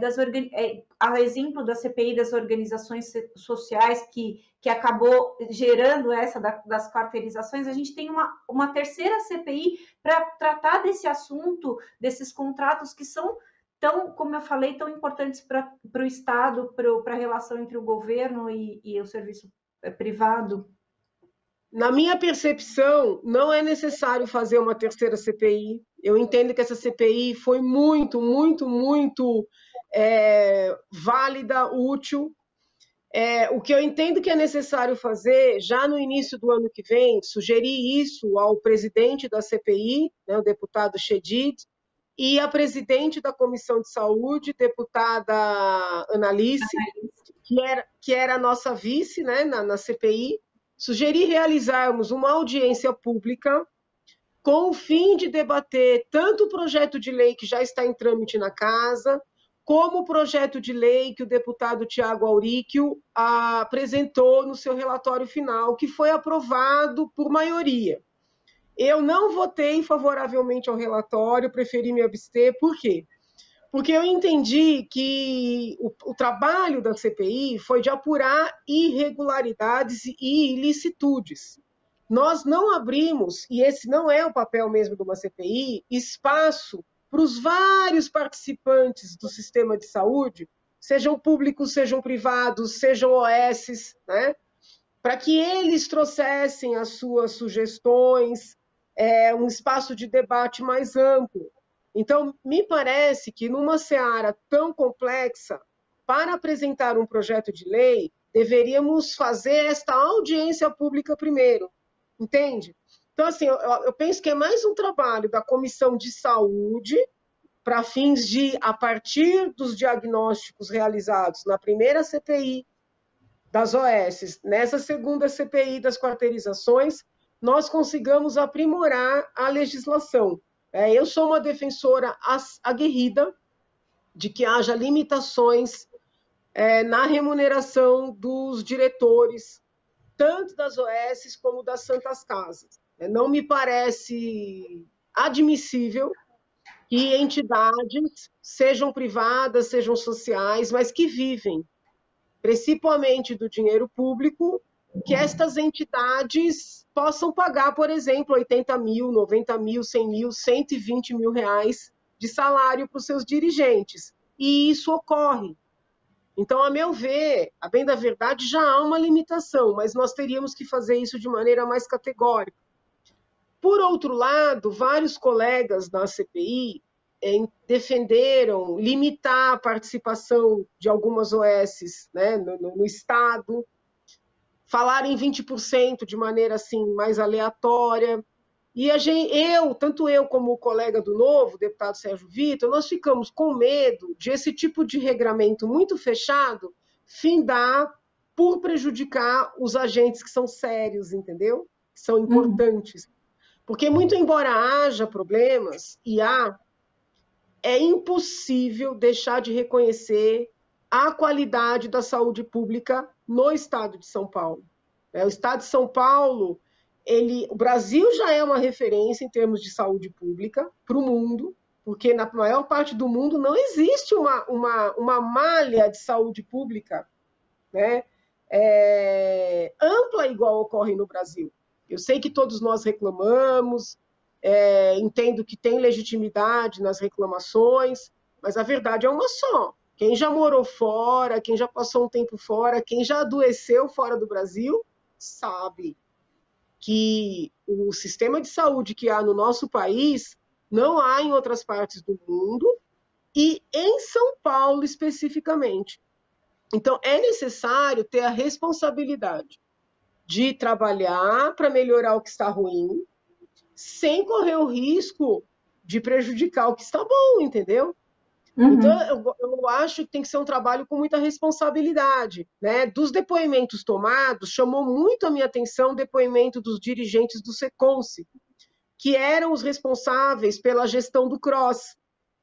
a exemplo da CPI das organizações sociais, que acabou gerando essa das quarteirizações, a gente tem uma terceira CPI para tratar desse assunto, desses contratos que são tão, como eu falei, tão importantes para o Estado, para a relação entre o governo e o serviço privado? Na minha percepção, não é necessário fazer uma terceira CPI. Eu entendo que essa CPI foi muito, muito, muito válida, útil. O que eu entendo que é necessário fazer, já no início do ano que vem, sugerir isso ao presidente da CPI, né, o deputado Chedid, e a presidente da Comissão de Saúde, deputada Analice, que era a nossa vice, né, na CPI, sugerir realizarmos uma audiência pública com o fim de debater tanto o projeto de lei que já está em trâmite na casa, como o projeto de lei que o deputado Tiago Auríquio apresentou no seu relatório final, que foi aprovado por maioria. Eu não votei favoravelmente ao relatório, preferi me abster. Por quê? Porque eu entendi que o trabalho da CPI foi de apurar irregularidades e ilicitudes. Nós não abrimos, e esse não é o papel mesmo de uma CPI, espaço para os vários participantes do sistema de saúde, sejam públicos, sejam privados, sejam OSs, né? Para que eles trouxessem as suas sugestões, um espaço de debate mais amplo. Então, me parece que numa seara tão complexa, para apresentar um projeto de lei, deveríamos fazer esta audiência pública primeiro, entende? Então, assim, eu penso que é mais um trabalho da Comissão de Saúde, para fins de, a partir dos diagnósticos realizados na primeira CPI das OS, nessa segunda CPI das quarteirizações, nós consigamos aprimorar a legislação. Eu sou uma defensora aguerrida de que haja limitações na remuneração dos diretores, tanto das OS como das Santas Casas. Não me parece admissível que entidades, sejam privadas, sejam sociais, mas que vivem principalmente do dinheiro público, que estas entidades possam pagar, por exemplo, 80 mil, 90 mil, 100 mil, 120 mil reais de salário para os seus dirigentes. E isso ocorre. Então, a meu ver, a bem da verdade, já há uma limitação, mas nós teríamos que fazer isso de maneira mais categórica. Por outro lado, vários colegas da CPI defenderam limitar a participação de algumas OSs, né, no Estado, falar em 20% de maneira assim mais aleatória. E tanto eu como o colega do Novo, o deputado Sérgio Vitor, nós ficamos com medo de esse tipo de regramento muito fechado findar por prejudicar os agentes que são sérios, entendeu? Que são importantes. Porque, muito embora haja problemas, é impossível deixar de reconhecer a qualidade da saúde pública no estado de São Paulo. O estado de São Paulo, o Brasil já é uma referência em termos de saúde pública para o mundo, porque na maior parte do mundo não existe uma malha de saúde pública, né, ampla igual ocorre no Brasil. Eu sei que todos nós reclamamos, entendo que tem legitimidade nas reclamações, mas a verdade é uma só. Quem já morou fora, quem já passou um tempo fora, quem já adoeceu fora do Brasil, sabe que o sistema de saúde que há no nosso país não há em outras partes do mundo e em São Paulo especificamente. Então, é necessário ter a responsabilidade de trabalhar para melhorar o que está ruim, sem correr o risco de prejudicar o que está bom, entendeu? Então, eu acho que tem que ser um trabalho com muita responsabilidade, né? Dos depoimentos tomados, chamou muito a minha atenção o depoimento dos dirigentes do SECONSE, que eram os responsáveis pela gestão do CROSS.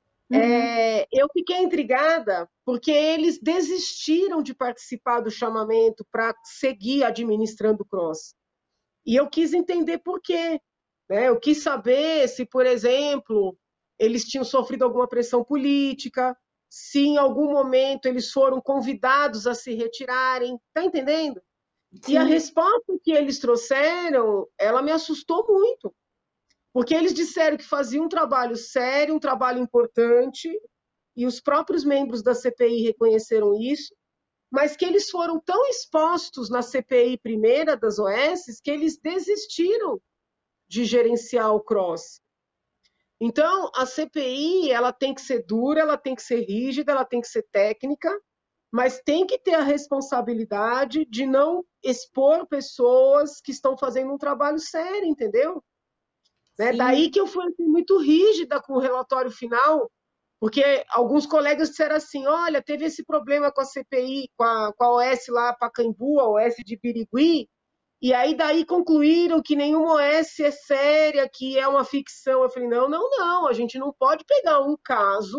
Eu fiquei intrigada porque eles desistiram de participar do chamamento para seguir administrando o CROSS. E eu quis entender por quê. Né? Eu quis saber se, por exemplo, eles tinham sofrido alguma pressão política, se em algum momento eles foram convidados a se retirarem. Está entendendo? Sim. E a resposta que eles trouxeram, ela me assustou muito. Porque eles disseram que faziam um trabalho sério, um trabalho importante, e os próprios membros da CPI reconheceram isso, mas que eles foram tão expostos na CPI primeira das OS que eles desistiram de gerenciar o CROSS. Então, a CPI ela tem que ser dura, ela tem que ser rígida, ela tem que ser técnica, mas tem que ter a responsabilidade de não expor pessoas que estão fazendo um trabalho sério, entendeu? Né? Daí que eu fui muito rígida com o relatório final, porque alguns colegas disseram assim, olha, teve esse problema com a CPI, com a OS lá Pacaembu, a OS de Birigui, e aí daí concluíram que nenhuma OS é séria, que é uma ficção. Eu falei, não, a gente não pode pegar um caso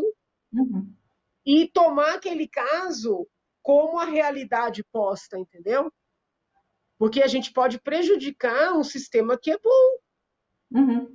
e tomar aquele caso como a realidade posta, entendeu? Porque a gente pode prejudicar um sistema que é bom.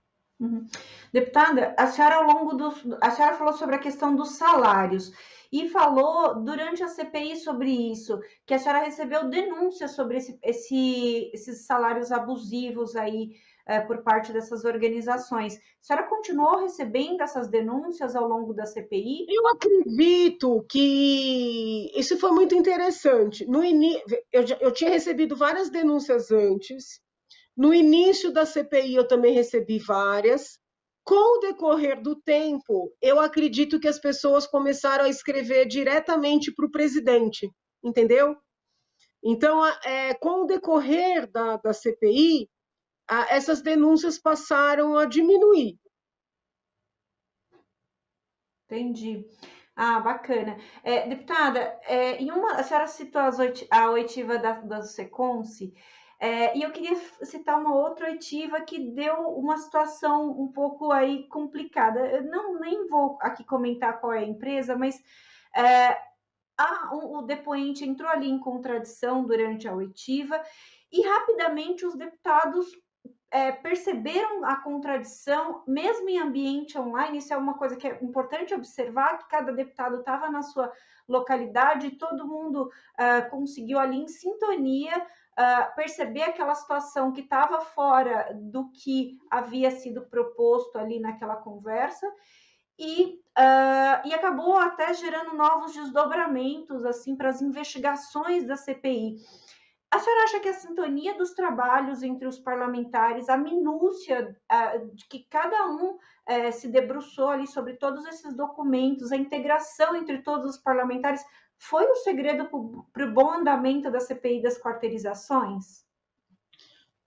Deputada, a senhora a senhora falou sobre a questão dos salários e falou durante a CPI sobre isso, que a senhora recebeu denúncias sobre esses salários abusivos aí por parte dessas organizações. A senhora continuou recebendo essas denúncias ao longo da CPI? Eu acredito que isso foi muito interessante. Eu tinha recebido várias denúncias antes. No início da CPI, eu também recebi várias. Com o decorrer do tempo, eu acredito que as pessoas começaram a escrever diretamente para o presidente, entendeu? Então, com o decorrer da CPI, essas denúncias passaram a diminuir. Entendi. Ah, bacana. Deputada, a senhora citou a oitiva da SECONSE, e eu queria citar uma outra oitiva que deu uma situação um pouco aí complicada. Eu nem vou aqui comentar qual é a empresa, mas o depoente entrou ali em contradição durante a oitiva e rapidamente os deputados perceberam a contradição, mesmo em ambiente online. Isso é uma coisa que é importante observar, que cada deputado estava na sua localidade e todo mundo conseguiu ali em sintonia perceber aquela situação que estava fora do que havia sido proposto ali naquela conversa e acabou até gerando novos desdobramentos assim para as investigações da CPI. A senhora acha que a sintonia dos trabalhos entre os parlamentares, a minúcia de que cada um se debruçou ali sobre todos esses documentos, a integração entre todos os parlamentares, foi o segredo para o bom andamento da CPI das quarteirizações?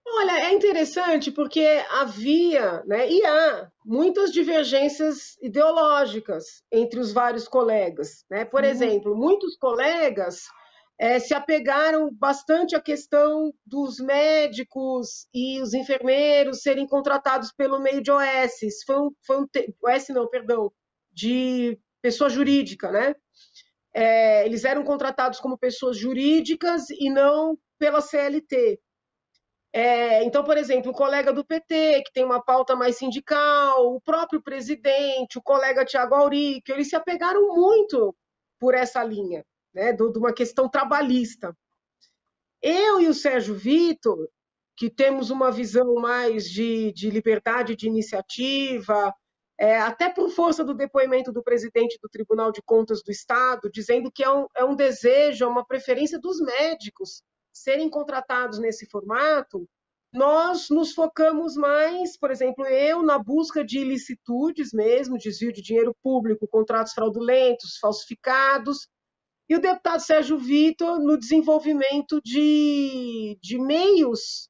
Olha, é interessante porque havia, né, e há muitas divergências ideológicas entre os vários colegas, né? Por exemplo, muitos colegas se apegaram bastante à questão dos médicos e os enfermeiros serem contratados pelo meio de OS. OS não, perdão, de pessoa jurídica, né? Eles eram contratados como pessoas jurídicas e não pela CLT. Então, por exemplo, o colega do PT, que tem uma pauta mais sindical, o próprio presidente, o colega Tiago Auric, eles se apegaram muito por essa linha, né, de uma questão trabalhista. Eu e o Sérgio Vitor, que temos uma visão mais de liberdade de iniciativa, até por força do depoimento do presidente do Tribunal de Contas do Estado, dizendo que é um desejo, é uma preferência dos médicos serem contratados nesse formato, nós nos focamos mais, por exemplo, eu na busca de ilicitudes mesmo, desvio de dinheiro público, contratos fraudulentos, falsificados, e o deputado Sérgio Vitor no desenvolvimento de meios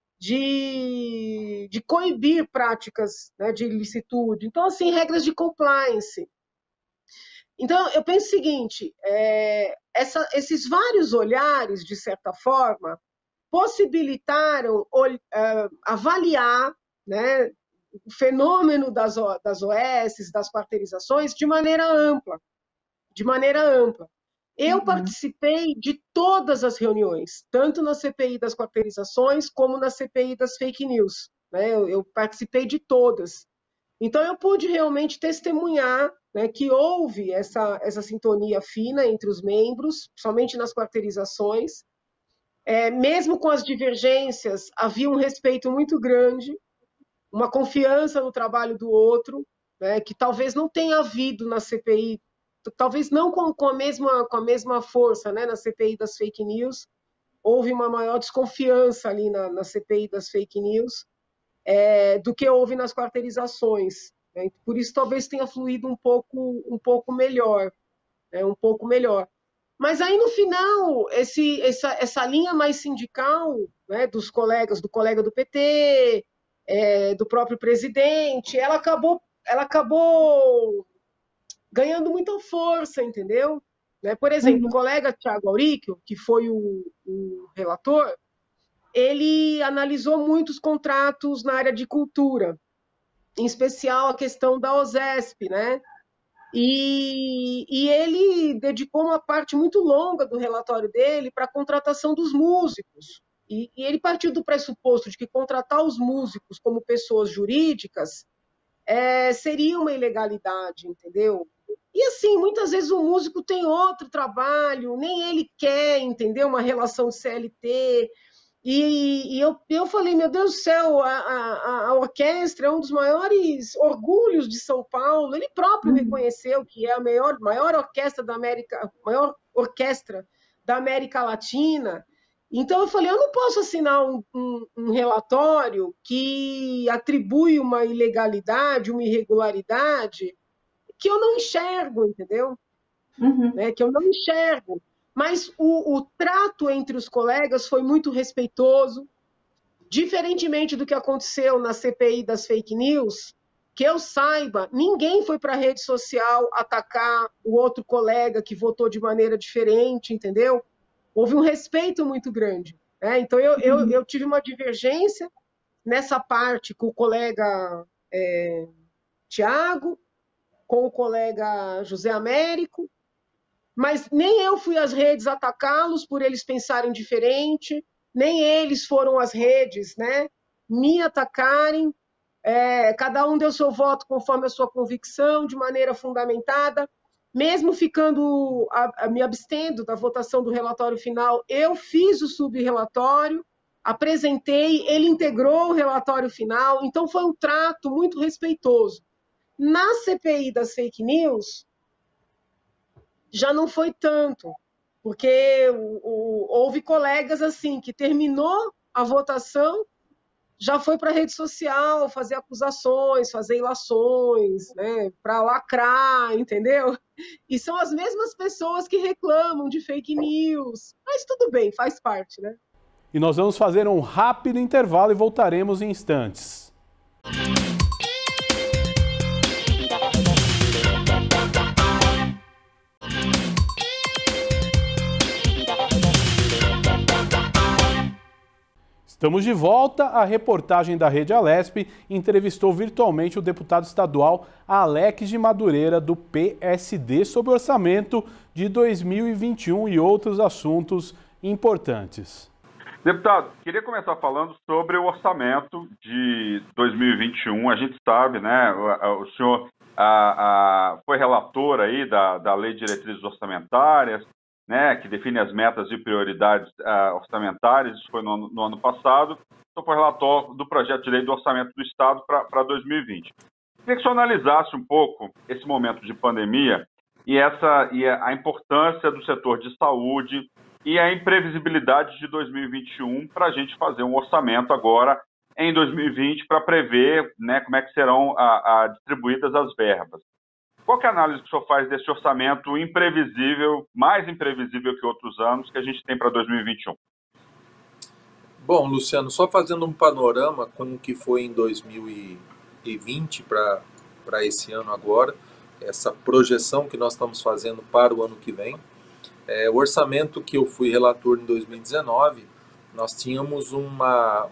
de coibir práticas, né, de ilicitude. Então, assim, regras de compliance. Então, eu penso o seguinte, esses vários olhares, de certa forma, possibilitaram avaliar, né, o fenômeno das OS, das quarteirizações, de maneira ampla. De maneira ampla. Eu participei de todas as reuniões, tanto na CPI das quarteirizações, como na CPI das fake news. Né? Eu participei de todas. Então, eu pude realmente testemunhar, né, que houve essa sintonia fina entre os membros, somente nas quarteirizações. Mesmo com as divergências, havia um respeito muito grande, uma confiança no trabalho do outro, né, que talvez não tenha havido na CPI, talvez não com a mesma força, né, na CPI das fake news. Houve uma maior desconfiança ali na CPI das fake news do que houve nas quarteirizações. Né? Por isso, talvez tenha fluído um pouco melhor. Um pouco melhor. Mas aí, no final, essa linha mais sindical, né, dos colegas, do colega do PT, do próprio presidente, ela acabou ganhando muita força, entendeu? Né? Por exemplo, o colega Tiago Auricchio, que foi o relator, ele analisou muitos contratos na área de cultura, em especial a questão da OSESP, né? E ele dedicou uma parte muito longa do relatório dele para a contratação dos músicos. E ele partiu do pressuposto de que contratar os músicos como pessoas jurídicas seria uma ilegalidade, entendeu? E assim, muitas vezes o músico tem outro trabalho, nem ele quer, entendeu? Uma relação de CLT. E eu falei, meu Deus do céu, a orquestra é um dos maiores orgulhos de São Paulo. Ele próprio reconheceu que é a maior orquestra da América Latina. Então eu falei, eu não posso assinar um relatório que atribui uma ilegalidade, uma irregularidade que eu não enxergo, entendeu? Né? Que eu não enxergo. Mas o trato entre os colegas foi muito respeitoso, diferentemente do que aconteceu na CPI das fake news, que eu saiba, ninguém foi para a rede social atacar o outro colega que votou de maneira diferente, entendeu? Houve um respeito muito grande. Né? Então, eu tive uma divergência nessa parte com o colega Tiago, com o colega José Américo, mas nem eu fui às redes atacá-los por eles pensarem diferente, nem eles foram às redes, né, me atacarem. Cada um deu seu voto conforme a sua convicção, de maneira fundamentada. Mesmo ficando, me abstendo da votação do relatório final, eu fiz o subrelatório, apresentei, ele integrou o relatório final, então foi um trato muito respeitoso. Na CPI das fake news, já não foi tanto, porque houve colegas assim que terminou a votação, já foi para a rede social fazer acusações, fazer ilações, né, para lacrar, entendeu? E são as mesmas pessoas que reclamam de fake news, mas tudo bem, faz parte, né? E nós vamos fazer um rápido intervalo e voltaremos em instantes. Estamos de volta. A reportagem da Rede Alesp entrevistou virtualmente o deputado estadual Alex de Madureira, do PSD, sobre o orçamento de 2021 e outros assuntos importantes. Deputado, queria começar falando sobre o orçamento de 2021. A gente sabe, né, o senhor foi relator aí da Lei de Diretrizes Orçamentárias, né, que define as metas e prioridades orçamentárias. Isso foi no ano passado. Então, foi relator do projeto de lei do orçamento do Estado para 2020. Queria que o senhor analisasse um pouco esse momento de pandemia e a importância do setor de saúde e a imprevisibilidade de 2021 para a gente fazer um orçamento agora em 2020 para prever, né, como é que serão distribuídas as verbas. Qual que é a análise que o senhor faz desse orçamento imprevisível, mais imprevisível que outros anos, que a gente tem para 2021? Bom, Luciano, só fazendo um panorama com o que foi em 2020 para esse ano agora, essa projeção que nós estamos fazendo para o ano que vem. O orçamento que eu fui relator em 2019, nós tínhamos uma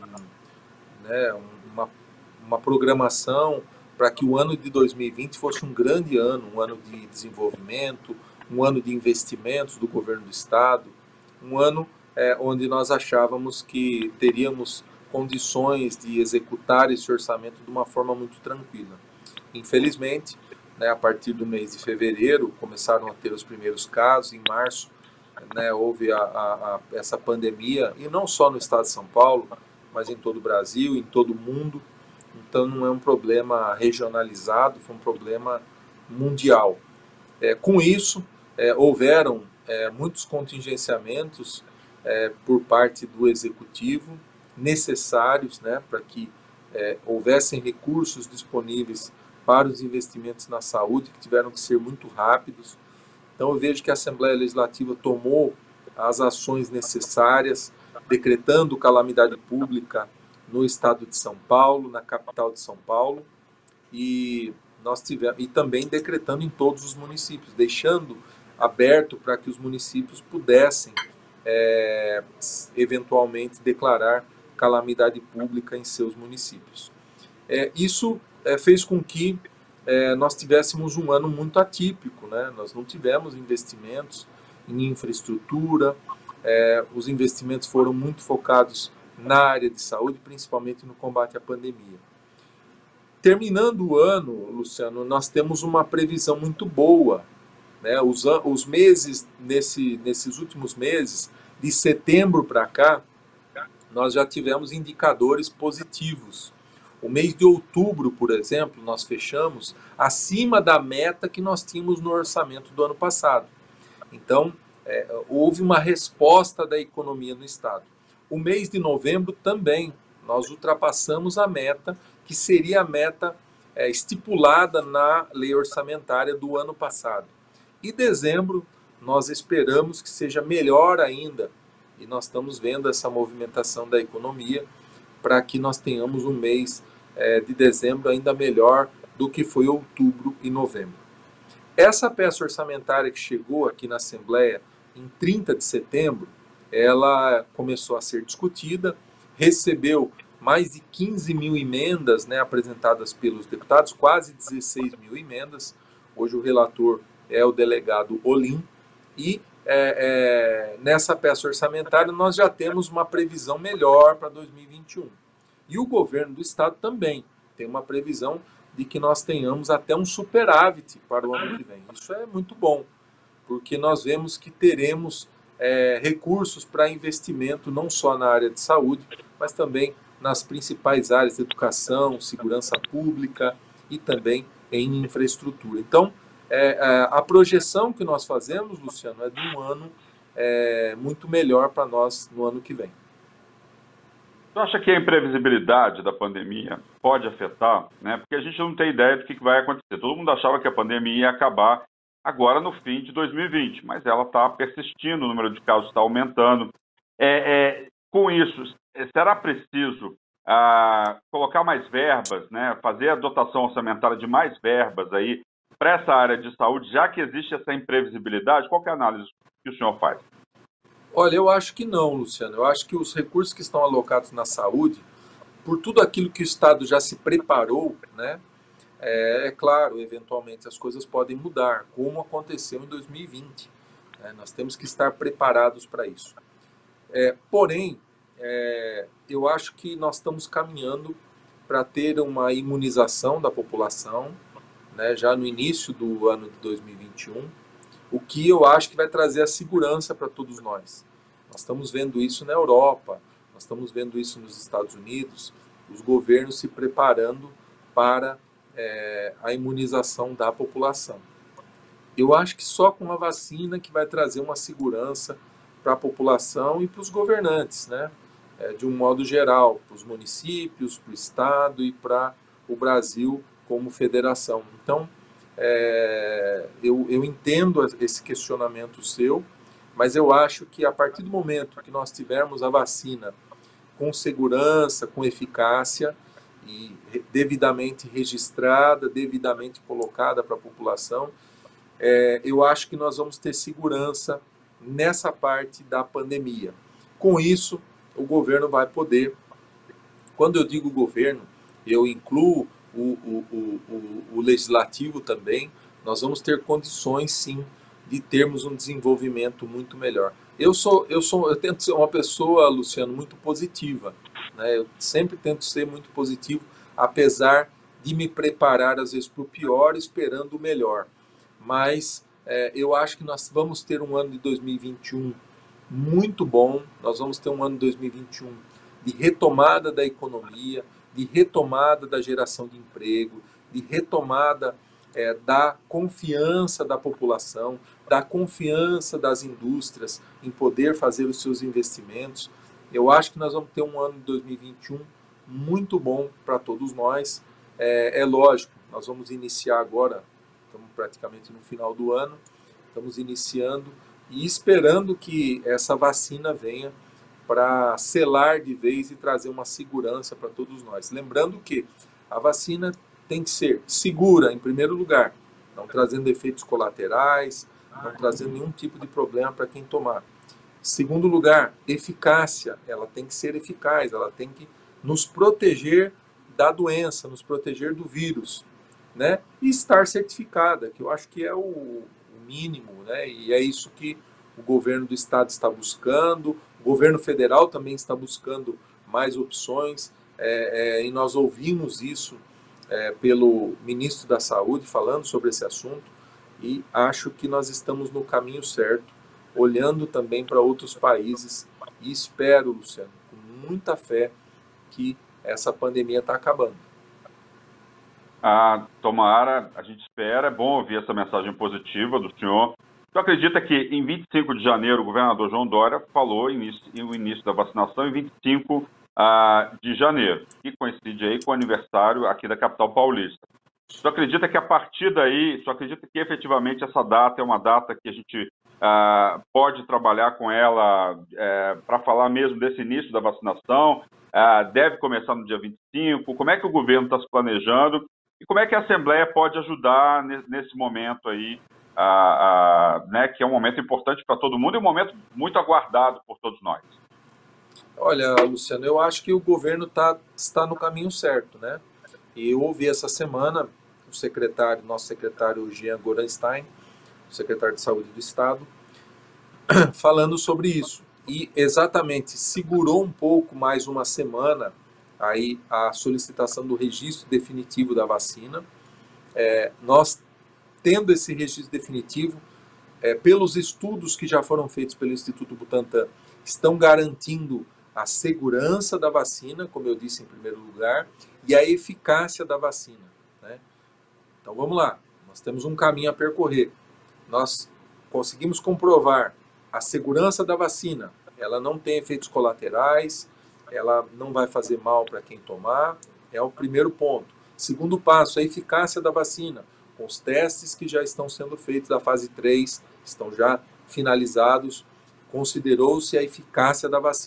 programação para que o ano de 2020 fosse um grande ano, um ano de desenvolvimento, um ano de investimentos do governo do Estado, um ano onde nós achávamos que teríamos condições de executar esse orçamento de uma forma muito tranquila. Infelizmente, né, a partir do mês de fevereiro, começaram a ter os primeiros casos. Em março, né, houve essa pandemia, e não só no estado de São Paulo, mas em todo o Brasil, em todo o mundo. Então, não é um problema regionalizado, foi um problema mundial. Com isso, houveram muitos contingenciamentos por parte do Executivo, necessários, né, para que houvessem recursos disponíveis para os investimentos na saúde, que tiveram que ser muito rápidos. Então, eu vejo que a Assembleia Legislativa tomou as ações necessárias, decretando calamidade pública no estado de São Paulo, na capital de São Paulo, e também decretando em todos os municípios, deixando aberto para que os municípios pudessem eventualmente declarar calamidade pública em seus municípios. Isso fez com que nós tivéssemos um ano muito atípico, né? Nós não tivemos investimentos em infraestrutura, os investimentos foram muito focados na área de saúde, principalmente no combate à pandemia. Terminando o ano, Luciano, nós temos uma previsão muito boa, né? Os meses, nesses últimos meses, de setembro para cá, nós já tivemos indicadores positivos. O mês de outubro, por exemplo, nós fechamos acima da meta que nós tínhamos no orçamento do ano passado. Então, houve uma resposta da economia no Estado. O mês de novembro também, nós ultrapassamos a meta, que seria a meta estipulada na lei orçamentária do ano passado. E dezembro, nós esperamos que seja melhor ainda, e nós estamos vendo essa movimentação da economia para que nós tenhamos um mês de dezembro ainda melhor do que foi outubro e novembro. Essa peça orçamentária que chegou aqui na Assembleia em 30 de setembro, ela começou a ser discutida, recebeu mais de 15 mil emendas, né, apresentadas pelos deputados, quase 16 mil emendas. Hoje o relator é o delegado Olim, e nessa peça orçamentária nós já temos uma previsão melhor para 2021. E o governo do Estado também tem uma previsão de que nós tenhamos até um superávit para o ano que vem. Isso é muito bom, porque nós vemos que teremos recursos para investimento não só na área de saúde, mas também nas principais áreas de educação, segurança pública e também em infraestrutura. Então, a projeção que nós fazemos, Luciano, é de um ano muito melhor para nós no ano que vem. Você acha que a imprevisibilidade da pandemia pode afetar, né? Porque a gente não tem ideia do que vai acontecer. Todo mundo achava que a pandemia ia acabar agora no fim de 2020, mas ela está persistindo, o número de casos está aumentando. com isso, será preciso colocar mais verbas, né, fazer a dotação orçamentária de mais verbas aí para essa área de saúde, já que existe essa imprevisibilidade? Qual que é a análise que o senhor faz? Olha, eu acho que não, Luciano. Eu acho que os recursos que estão alocados na saúde, por tudo aquilo que o Estado já se preparou, né? É claro, eventualmente as coisas podem mudar, como aconteceu em 2020. Né? Nós temos que estar preparados para isso. Porém, eu acho que nós estamos caminhando para ter uma imunização da população, né, já no início do ano de 2021, o que eu acho que vai trazer a segurança para todos nós. Nós estamos vendo isso na Europa, nós estamos vendo isso nos Estados Unidos, os governos se preparando para a imunização da população. Eu acho que só com a vacina que vai trazer uma segurança para a população e para os governantes, né? De um modo geral, para os municípios, para o Estado e para o Brasil como federação. Então, eu entendo esse questionamento seu, mas eu acho que a partir do momento que nós tivermos a vacina com segurança, com eficácia e devidamente registrada, devidamente colocada para a população, eu acho que nós vamos ter segurança nessa parte da pandemia. Com isso, o governo vai poder, quando eu digo governo, eu incluo o legislativo também, nós vamos ter condições, sim, de termos um desenvolvimento muito melhor. Eu tento ser uma pessoa, Luciano, muito positiva, né? Eu sempre tento ser muito positivo, apesar de me preparar, às vezes, para o pior, esperando o melhor. Mas eu acho que nós vamos ter um ano de 2021 muito bom, nós vamos ter um ano de 2021 de retomada da economia, de retomada da geração de emprego, de retomada da confiança da população, da confiança das indústrias em poder fazer os seus investimentos. Eu acho que nós vamos ter um ano de 2021 muito bom para todos nós. É lógico, nós vamos iniciar agora, estamos praticamente no final do ano, estamos iniciando e esperando que essa vacina venha para selar de vez e trazer uma segurança para todos nós. Lembrando que a vacina tem que ser segura, em primeiro lugar, não trazendo efeitos colaterais, não trazendo nenhum tipo de problema para quem tomar. Segundo lugar, eficácia, ela tem que ser eficaz, ela tem que nos proteger da doença, nos proteger do vírus, né? E estar certificada, que eu acho que é o mínimo, né? E é isso que o governo do estado está buscando, o governo federal também está buscando mais opções, e nós ouvimos isso pelo ministro da Saúde falando sobre esse assunto, e acho que nós estamos no caminho certo, olhando também para outros países, e espero, Luciano, com muita fé, que essa pandemia está acabando. Tomara, a gente espera, é bom ouvir essa mensagem positiva do senhor. Você acredita que em 25 de janeiro o governador João Dória falou o início da vacinação em 25 de janeiro, que coincide aí com o aniversário aqui da capital paulista. Você acredita que a partir daí, você acredita que efetivamente essa data é uma data que a gente pode trabalhar com ela para falar mesmo desse início da vacinação? Deve começar no dia 25? Como é que o governo está se planejando? E como é que a Assembleia pode ajudar nesse momento aí, né, que é um momento importante para todo mundo e um momento muito aguardado por todos nós? Olha, Luciano, eu acho que o governo está no caminho certo, né? E eu ouvi essa semana nosso secretário Jean Gorenstein, o secretário de Saúde do Estado, falando sobre isso. E exatamente segurou um pouco mais uma semana aí a solicitação do registro definitivo da vacina. Nós, tendo esse registro definitivo, pelos estudos que já foram feitos pelo Instituto Butantan, estão garantindo a segurança da vacina, como eu disse em primeiro lugar, e a eficácia da vacina, né? Então vamos lá, nós temos um caminho a percorrer. Nós conseguimos comprovar a segurança da vacina, ela não tem efeitos colaterais, ela não vai fazer mal para quem tomar, é o primeiro ponto. Segundo passo, a eficácia da vacina, com os testes que já estão sendo feitos da fase 3, estão já finalizados, considerou-se a eficácia da vacina,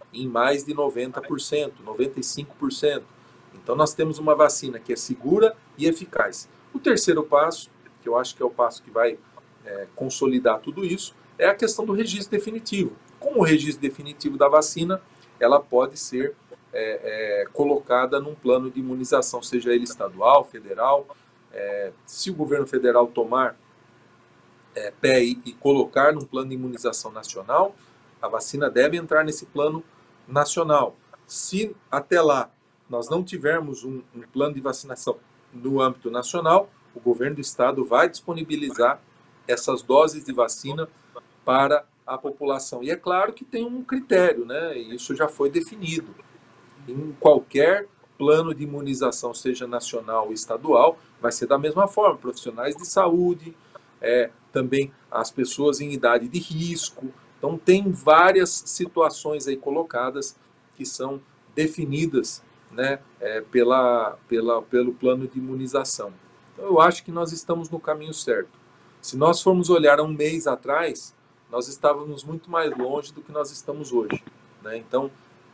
em mais de 90%, 95%. Então, nós temos uma vacina que é segura e eficaz. O terceiro passo, que eu acho que é o passo que vai consolidar tudo isso, é a questão do registro definitivo. Como o registro definitivo da vacina, ela pode ser colocada num plano de imunização, seja ele estadual, federal. Se o governo federal tomar pé e colocar num plano de imunização nacional, a vacina deve entrar nesse plano nacional. Se até lá nós não tivermos um plano de vacinação no âmbito nacional, o governo do estado vai disponibilizar essas doses de vacina para a população. E é claro que tem um critério, né? E isso já foi definido. Em qualquer plano de imunização, seja nacional ou estadual, vai ser da mesma forma. Profissionais de saúde, também as pessoas em idade de risco. Então, tem várias situações aí colocadas que são definidas, né, pelo plano de imunização. Então, eu acho que nós estamos no caminho certo. Se nós formos olhar há um mês atrás, nós estávamos muito mais longe do que nós estamos hoje, né? Então,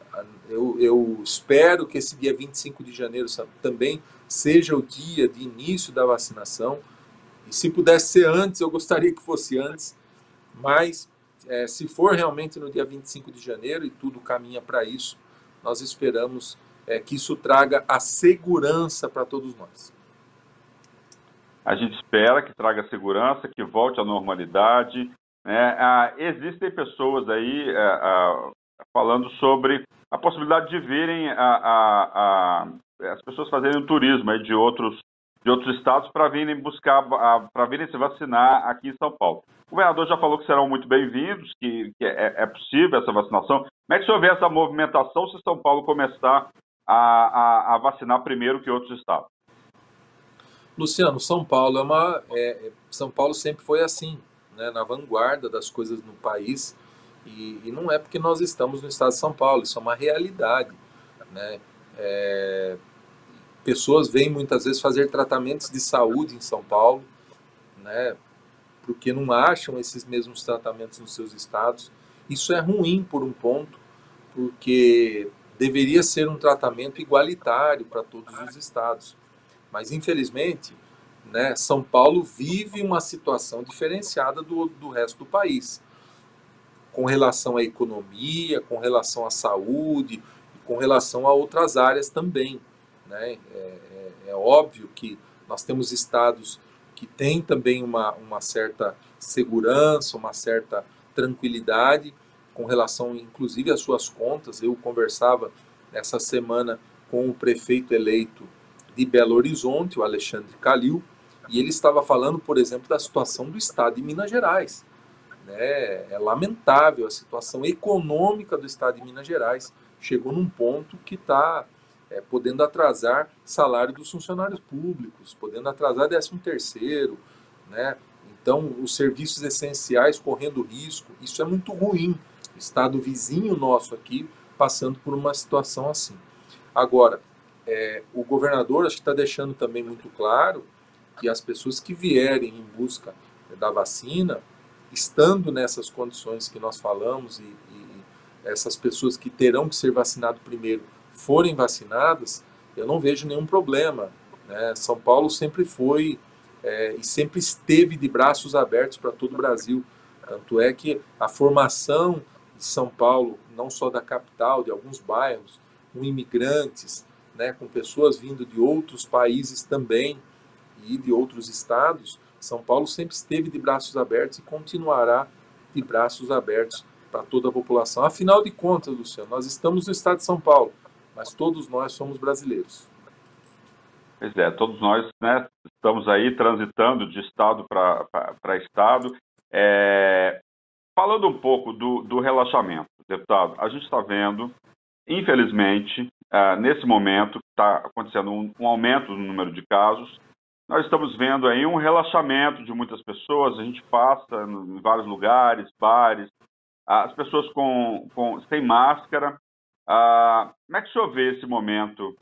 eu espero que esse dia 25 de janeiro também seja o dia de início da vacinação. E se pudesse ser antes, eu gostaria que fosse antes, mas se for realmente no dia 25 de janeiro, e tudo caminha para isso, nós esperamos que isso traga a segurança para todos nós. A gente espera que traga segurança, que volte à normalidade, né? Existem pessoas aí falando sobre a possibilidade de virem as pessoas fazerem um turismo aí de outros estados para virem para virem se vacinar aqui em São Paulo. O governador já falou que serão muito bem-vindos, que é possível essa vacinação. Como é que o senhor vê essa movimentação se São Paulo começar a vacinar primeiro que outros estados? Luciano, São Paulo São Paulo sempre foi assim, né, na vanguarda das coisas no país, e não é porque nós estamos no estado de São Paulo, isso é uma realidade, né? Pessoas vêm muitas vezes fazer tratamentos de saúde em São Paulo, né, porque não acham esses mesmos tratamentos nos seus estados. Isso é ruim por um ponto, porque deveria ser um tratamento igualitário para todos os estados. Mas, infelizmente, né, São Paulo vive uma situação diferenciada do resto do país, com relação à economia, com relação à saúde, com relação a outras áreas também, né? É óbvio que nós temos estados que têm também uma certa segurança, uma certa tranquilidade com relação, inclusive, às suas contas. Eu conversava essa semana com o prefeito eleito de Belo Horizonte, o Alexandre Calil, e ele estava falando, por exemplo, da situação do estado de Minas Gerais, né? É lamentável a situação econômica do estado de Minas Gerais. Chegou num ponto que está podendo atrasar salário dos funcionários públicos, podendo atrasar 13º, né? Então, os serviços essenciais correndo risco. Isso é muito ruim. O estado vizinho nosso aqui passando por uma situação assim. Agora, o governador acho que está deixando também muito claro que as pessoas que vierem em busca da vacina, estando nessas condições que nós falamos, e essas pessoas que terão que ser vacinadas primeiro forem vacinadas, eu não vejo nenhum problema, né? São Paulo sempre foi e sempre esteve de braços abertos para todo o Brasil. Tanto é que a formação de São Paulo, não só da capital, de alguns bairros, com imigrantes, né, com pessoas vindo de outros países também e de outros estados, São Paulo sempre esteve de braços abertos e continuará de braços abertos para toda a população. Afinal de contas, Luciano, nós estamos no estado de São Paulo, mas todos nós somos brasileiros. Pois é, todos nós, né, estamos aí transitando de estado para estado. Falando um pouco do relaxamento, deputado, a gente está vendo, infelizmente, nesse momento, está acontecendo um aumento no número de casos. Nós estamos vendo aí um relaxamento de muitas pessoas. A gente passa em vários lugares, bares, as pessoas sem máscara. Como é que o senhor vê esse momento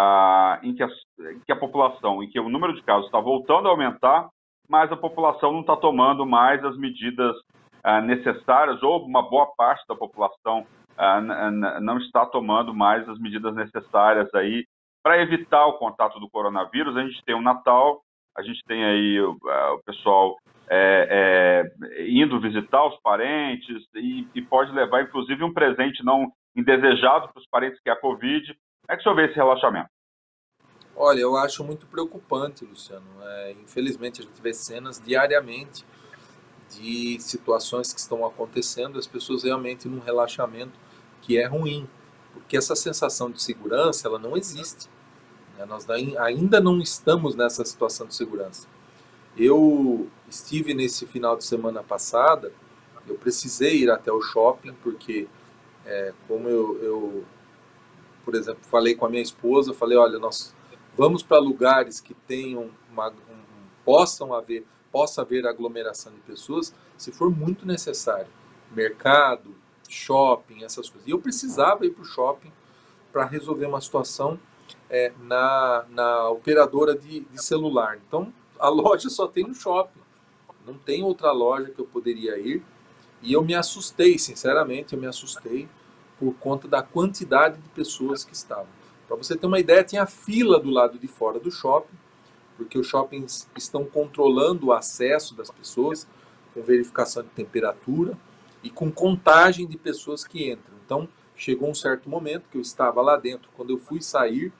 em que a população, em que o número de casos está voltando a aumentar, mas a população não está tomando mais as medidas necessárias, ou uma boa parte da população não está tomando mais as medidas necessárias aí para evitar o contato do coronavírus. A gente tem o Natal, a gente tem aí o pessoal indo visitar os parentes e pode levar, inclusive, um presente não indesejado para os parentes, que é a Covid. Como é que o senhor vê esse relaxamento? Olha, eu acho muito preocupante, Luciano. Infelizmente, a gente vê cenas diariamente de situações que estão acontecendo, as pessoas realmente num relaxamento que é ruim, porque essa sensação de segurança, ela não existe. Nós ainda não estamos nessa situação de segurança. Eu estive nesse final de semana passada, eu precisei ir até o shopping, porque como eu, por exemplo, falei com a minha esposa, falei, olha, nós vamos para lugares que tenham possa haver aglomeração de pessoas, se for muito necessário. Mercado, shopping, essas coisas. E eu precisava ir para o shopping para resolver uma situação na operadora de celular. Então, a loja só tem no shopping. Não tem outra loja que eu poderia ir. E eu me assustei, sinceramente, por conta da quantidade de pessoas que estavam. Para você ter uma ideia, tinha fila do lado de fora do shopping, porque os shoppings estão controlando o acesso das pessoas, com verificação de temperatura e com contagem de pessoas que entram. Então, chegou um certo momento que eu estava lá dentro. Quando eu fui sair,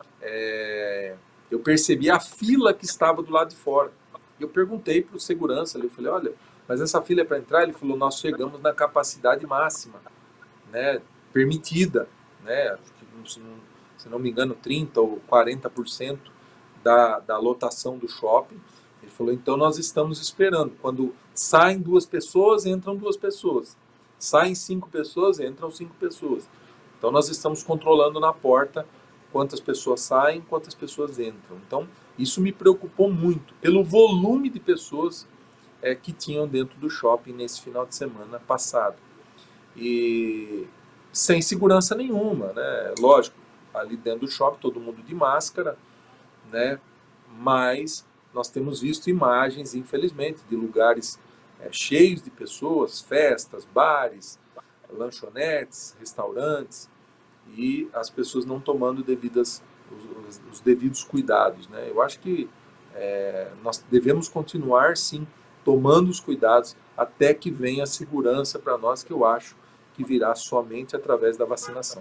eu percebi a fila que estava do lado de fora. Eu perguntei para o segurança, eu falei, olha, mas essa fila é para entrar? Ele falou, nós chegamos na capacidade máxima, né, permitida, né, se não me engano, 30% ou 40% da lotação do shopping. Ele falou, então nós estamos esperando. Quando saem 2 pessoas, entram 2 pessoas. Saem 5 pessoas, entram 5 pessoas. Então nós estamos controlando na porta quantas pessoas saem, quantas pessoas entram. Então isso me preocupou muito, pelo volume de pessoas que tinham dentro do shopping nesse final de semana passado. E sem segurança nenhuma, né? Lógico, ali dentro do shopping, todo mundo de máscara, né? Mas nós temos visto imagens, infelizmente, de lugares cheios de pessoas, festas, bares, lanchonetes, restaurantes, e as pessoas não tomando os devidos cuidados, né? Eu acho que nós devemos continuar, sim, tomando os cuidados até que venha a segurança para nós, que eu acho que virá somente através da vacinação.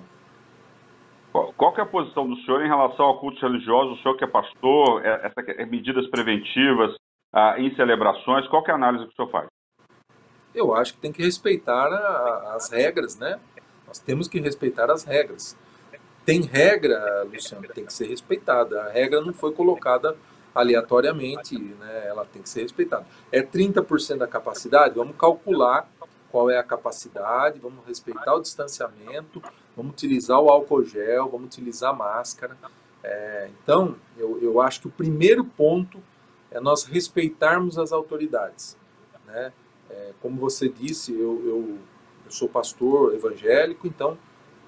Qual que é a posição do senhor em relação a cultos religiosos? O senhor que é pastor, medidas preventivas em celebrações, qual que é a análise que o senhor faz? Eu acho que tem que respeitar as regras, né? Nós temos que respeitar as regras. Tem regra, Luciano, tem que ser respeitada. A regra não foi colocada aleatoriamente, né? Ela tem que ser respeitada. É 30% da capacidade? Vamos calcular qual é a capacidade, vamos respeitar o distanciamento, vamos utilizar o álcool gel, vamos utilizar a máscara. Então, eu acho que o primeiro ponto é nós respeitarmos as autoridades, né? Como você disse, eu sou pastor evangélico, então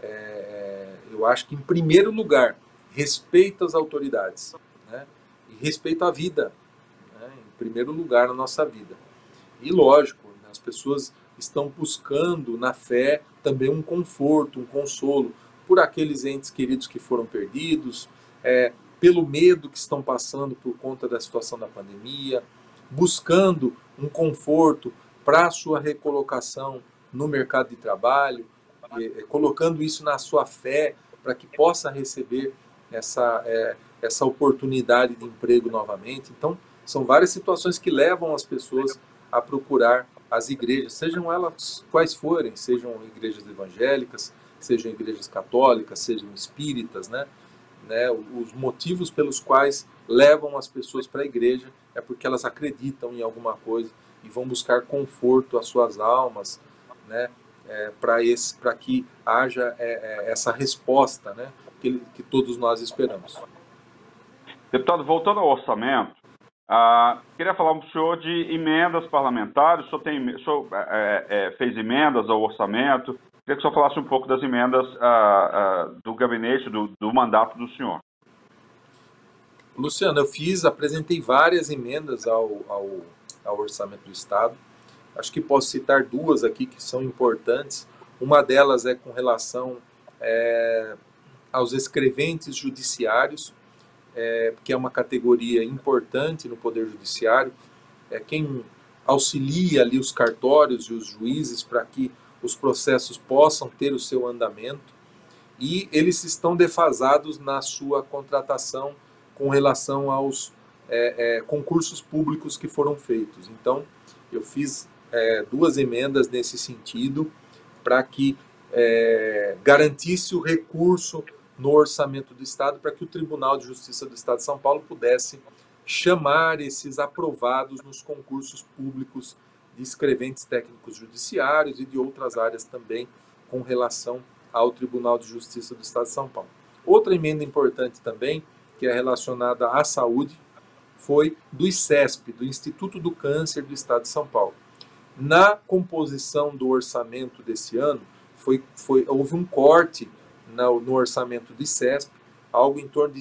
eu acho que, em primeiro lugar, respeito às autoridades, né? E respeito à vida, né? Em primeiro lugar na nossa vida. E, lógico, as pessoas estão buscando na fé também um conforto, um consolo por aqueles entes queridos que foram perdidos, pelo medo que estão passando por conta da situação da pandemia, buscando um conforto para a sua recolocação no mercado de trabalho, colocando isso na sua fé para que possa receber essa oportunidade de emprego novamente. Então, são várias situações que levam as pessoas a procurar as igrejas, sejam elas quais forem, sejam igrejas evangélicas, sejam igrejas católicas, sejam espíritas, né? Os motivos pelos quais levam as pessoas para a igreja é porque elas acreditam em alguma coisa e vão buscar conforto às suas almas, né? Para que haja essa resposta, né? Que todos nós esperamos. Deputado, voltando ao orçamento, queria falar com o senhor de emendas parlamentares. O senhor fez emendas ao orçamento. Queria que o senhor falasse um pouco das emendas do gabinete, do mandato do senhor. Luciano, apresentei várias emendas ao orçamento do Estado. Acho que posso citar 2 aqui que são importantes. Uma delas é com relação aos escreventes judiciários, que é uma categoria importante no Poder Judiciário, quem auxilia ali os cartórios e os juízes para que os processos possam ter o seu andamento, e eles estão defasados na sua contratação com relação aos concursos públicos que foram feitos. Então, eu fiz 2 emendas nesse sentido para que garantisse o recurso no orçamento do Estado para que o Tribunal de Justiça do Estado de São Paulo pudesse chamar esses aprovados nos concursos públicos de escreventes técnicos judiciários e de outras áreas também com relação ao Tribunal de Justiça do Estado de São Paulo. Outra emenda importante também, que é relacionada à saúde, foi do ICESP, do Instituto do Câncer do Estado de São Paulo. Na composição do orçamento desse ano, houve um corte no orçamento do ICESP, algo em torno de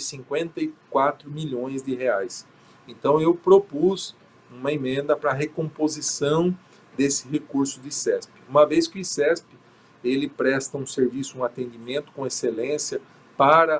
54 milhões de reais. Então, eu propus uma emenda para a recomposição desse recurso do ICESP. Uma vez que o ICESP ele presta um serviço, um atendimento com excelência para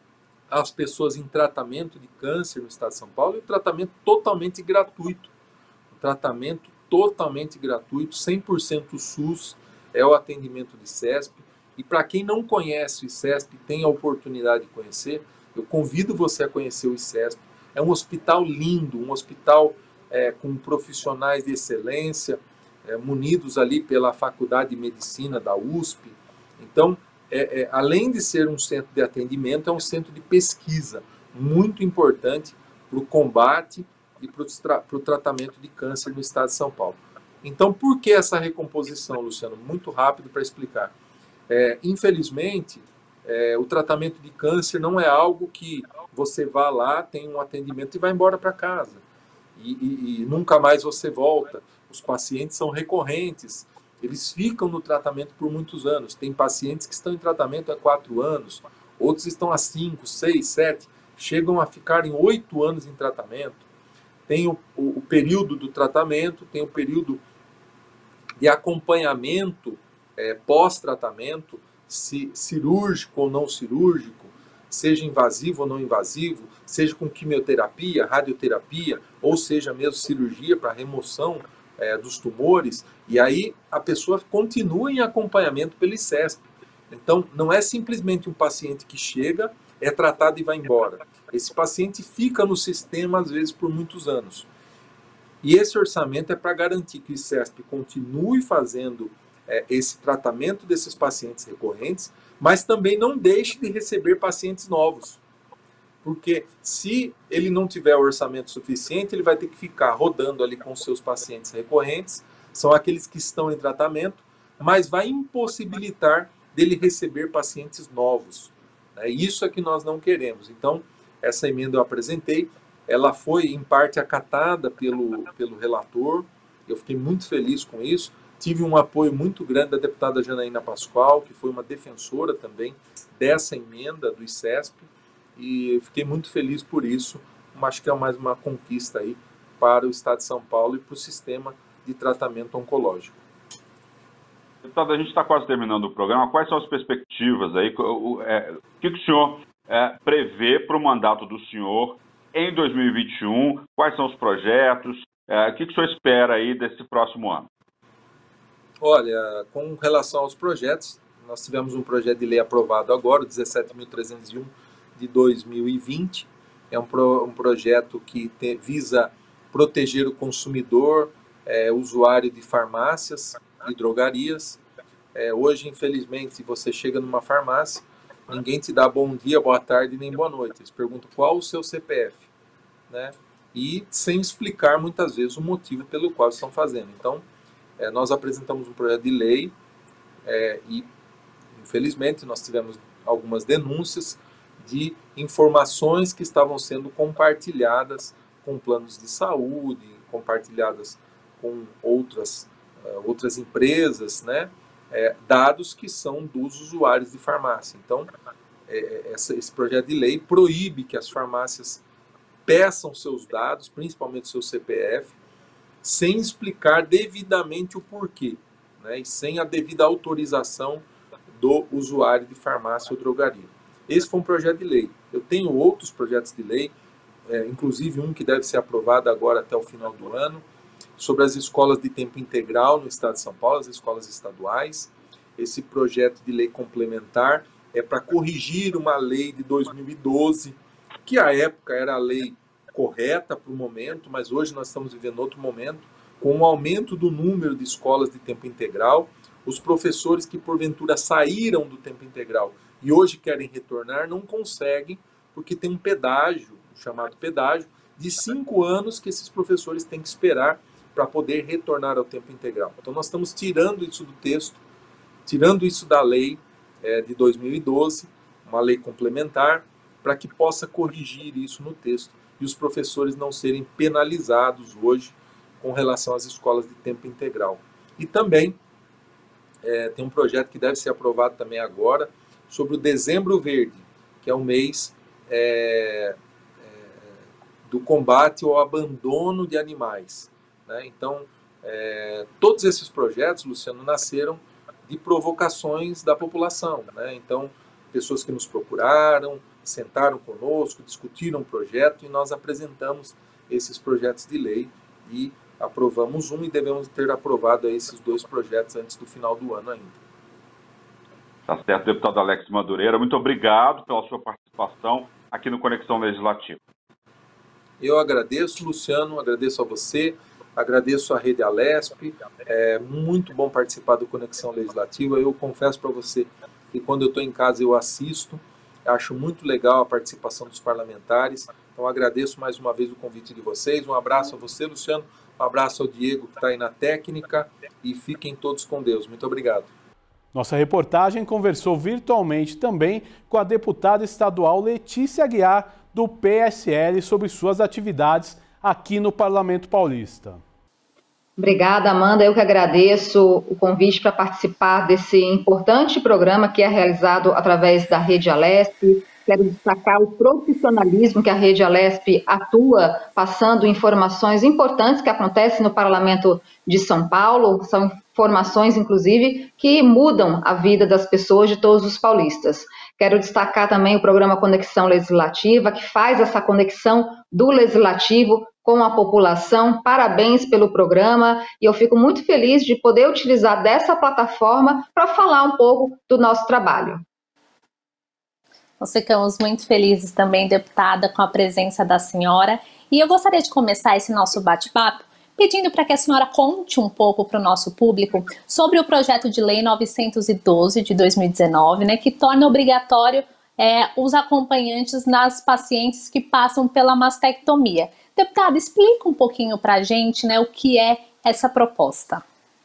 as pessoas em tratamento de câncer no Estado de São Paulo, e um tratamento totalmente gratuito. Um tratamento totalmente gratuito, 100% SUS, é o atendimento do ICESP. E para quem não conhece o ICESP, tem a oportunidade de conhecer, eu convido você a conhecer o ICESP. É um hospital lindo, um hospital com profissionais de excelência, munidos ali pela Faculdade de Medicina da USP. Então, além de ser um centro de atendimento, é um centro de pesquisa muito importante para o combate e para o tratamento de câncer no Estado de São Paulo. Então, por que essa recomposição, Luciano? Muito rápido para explicar. Infelizmente, o tratamento de câncer não é algo que você vá lá, tem um atendimento e vai embora para casa. E nunca mais você volta. Os pacientes são recorrentes, eles ficam no tratamento por muitos anos. Tem pacientes que estão em tratamento há 4 anos, outros estão há 5, 6, 7, chegam a ficar em 8 anos em tratamento. Tem o período do tratamento, tem o período de acompanhamento pós-tratamento, se cirúrgico ou não cirúrgico, seja invasivo ou não invasivo, seja com quimioterapia, radioterapia, ou seja mesmo cirurgia para remoção dos tumores, e aí a pessoa continua em acompanhamento pelo ICESP. Então, não é simplesmente um paciente que chega, é tratado e vai embora. Esse paciente fica no sistema, às vezes, por muitos anos. E esse orçamento é para garantir que o ICESP continue fazendo esse tratamento desses pacientes recorrentes, mas também não deixe de receber pacientes novos. Porque se ele não tiver orçamento suficiente, ele vai ter que ficar rodando ali com seus pacientes recorrentes, são aqueles que estão em tratamento, mas vai impossibilitar dele receber pacientes novos. Isso é que nós não queremos. Então, essa emenda eu apresentei, ela foi em parte acatada pelo relator, eu fiquei muito feliz com isso. Tive um apoio muito grande da deputada Janaína Pascoal, que foi uma defensora também dessa emenda do ICESP, e fiquei muito feliz por isso. Acho que é mais uma conquista aí para o Estado de São Paulo e para o sistema de tratamento oncológico. Deputado, a gente está quase terminando o programa. Quais são as perspectivas aí? O que o senhor prevê para o mandato do senhor em 2021? Quais são os projetos? O que o senhor espera aí desse próximo ano? Olha, com relação aos projetos, nós tivemos um projeto de lei aprovado agora, o 17.301 de 2020. É um projeto que visa proteger o consumidor, usuário de farmácias e drogarias. Hoje, infelizmente, você chega numa farmácia, ninguém te dá bom dia, boa tarde nem boa noite. Eles perguntam qual o seu CPF, né? E sem explicar muitas vezes o motivo pelo qual estão fazendo. Então, nós apresentamos um projeto de lei e, infelizmente, nós tivemos algumas denúncias de informações que estavam sendo compartilhadas com planos de saúde, compartilhadas com outras empresas, né? Dados que são dos usuários de farmácia. Então, esse projeto de lei proíbe que as farmácias peçam seus dados, principalmente seu CPF, sem explicar devidamente o porquê. né, e sem a devida autorização do usuário de farmácia ou drogaria. Esse foi um projeto de lei. Eu tenho outros projetos de lei, inclusive um que deve ser aprovado agora até o final do ano, sobre as escolas de tempo integral no estado de São Paulo, as escolas estaduais. Esse projeto de lei complementar é para corrigir uma lei de 2012, que à época era a lei correta para o momento, mas hoje nós estamos vivendo outro momento, com o aumento do número de escolas de tempo integral. Os professores que porventura saíram do tempo integral e hoje querem retornar não conseguem, porque tem um pedágio, chamado pedágio, de 5 anos que esses professores têm que esperar para poder retornar ao tempo integral. Então nós estamos tirando isso do texto, tirando isso da lei de 2012, uma lei complementar, para que possa corrigir isso no texto e os professores não serem penalizados hoje com relação às escolas de tempo integral. E também tem um projeto que deve ser aprovado também agora sobre o Dezembro Verde, que é o mês do combate ao abandono de animais, né? Então, todos esses projetos, Luciano, nasceram de provocações da população, né? Então, pessoas que nos procuraram, sentaram conosco, discutiram o projeto e nós apresentamos esses projetos de lei e aprovamos um e devemos ter aprovado esses 2 projetos antes do final do ano ainda. Tá certo, deputado Alex Madureira. Muito obrigado pela sua participação aqui no Conexão Legislativa. Eu agradeço, Luciano, agradeço a você, agradeço a Rede Alesp. É muito bom participar do Conexão Legislativa. Eu confesso para você que quando eu estou em casa eu assisto, acho muito legal a participação dos parlamentares. Então agradeço mais uma vez o convite de vocês. Um abraço a você, Luciano. Um abraço ao Diego, que está aí na técnica, e fiquem todos com Deus. Muito obrigado. Nossa reportagem conversou virtualmente também com a deputada estadual Letícia Aguiar, do PSL, sobre suas atividades aqui no Parlamento Paulista. Obrigada, Amanda. Eu que agradeço o convite para participar desse importante programa que é realizado através da Rede Alesp. Quero destacar o profissionalismo que a Rede Alesp atua, passando informações importantes que acontecem no Parlamento de São Paulo. São informações, inclusive, que mudam a vida das pessoas, de todos os paulistas. Quero destacar também o programa Conexão Legislativa, que faz essa conexão do Legislativo com a população. Parabéns pelo programa e eu fico muito feliz de poder utilizar dessa plataforma para falar um pouco do nosso trabalho. Nós ficamos muito felizes também, deputada, com a presença da senhora. E eu gostaria de começar esse nosso bate-papo pedindo para que a senhora conte um pouco para o nosso público sobre o projeto de lei 912 de 2019, né, que torna obrigatório os acompanhantes nas pacientes que passam pela mastectomia. Deputada, explica um pouquinho para a gente, né, o que é essa proposta.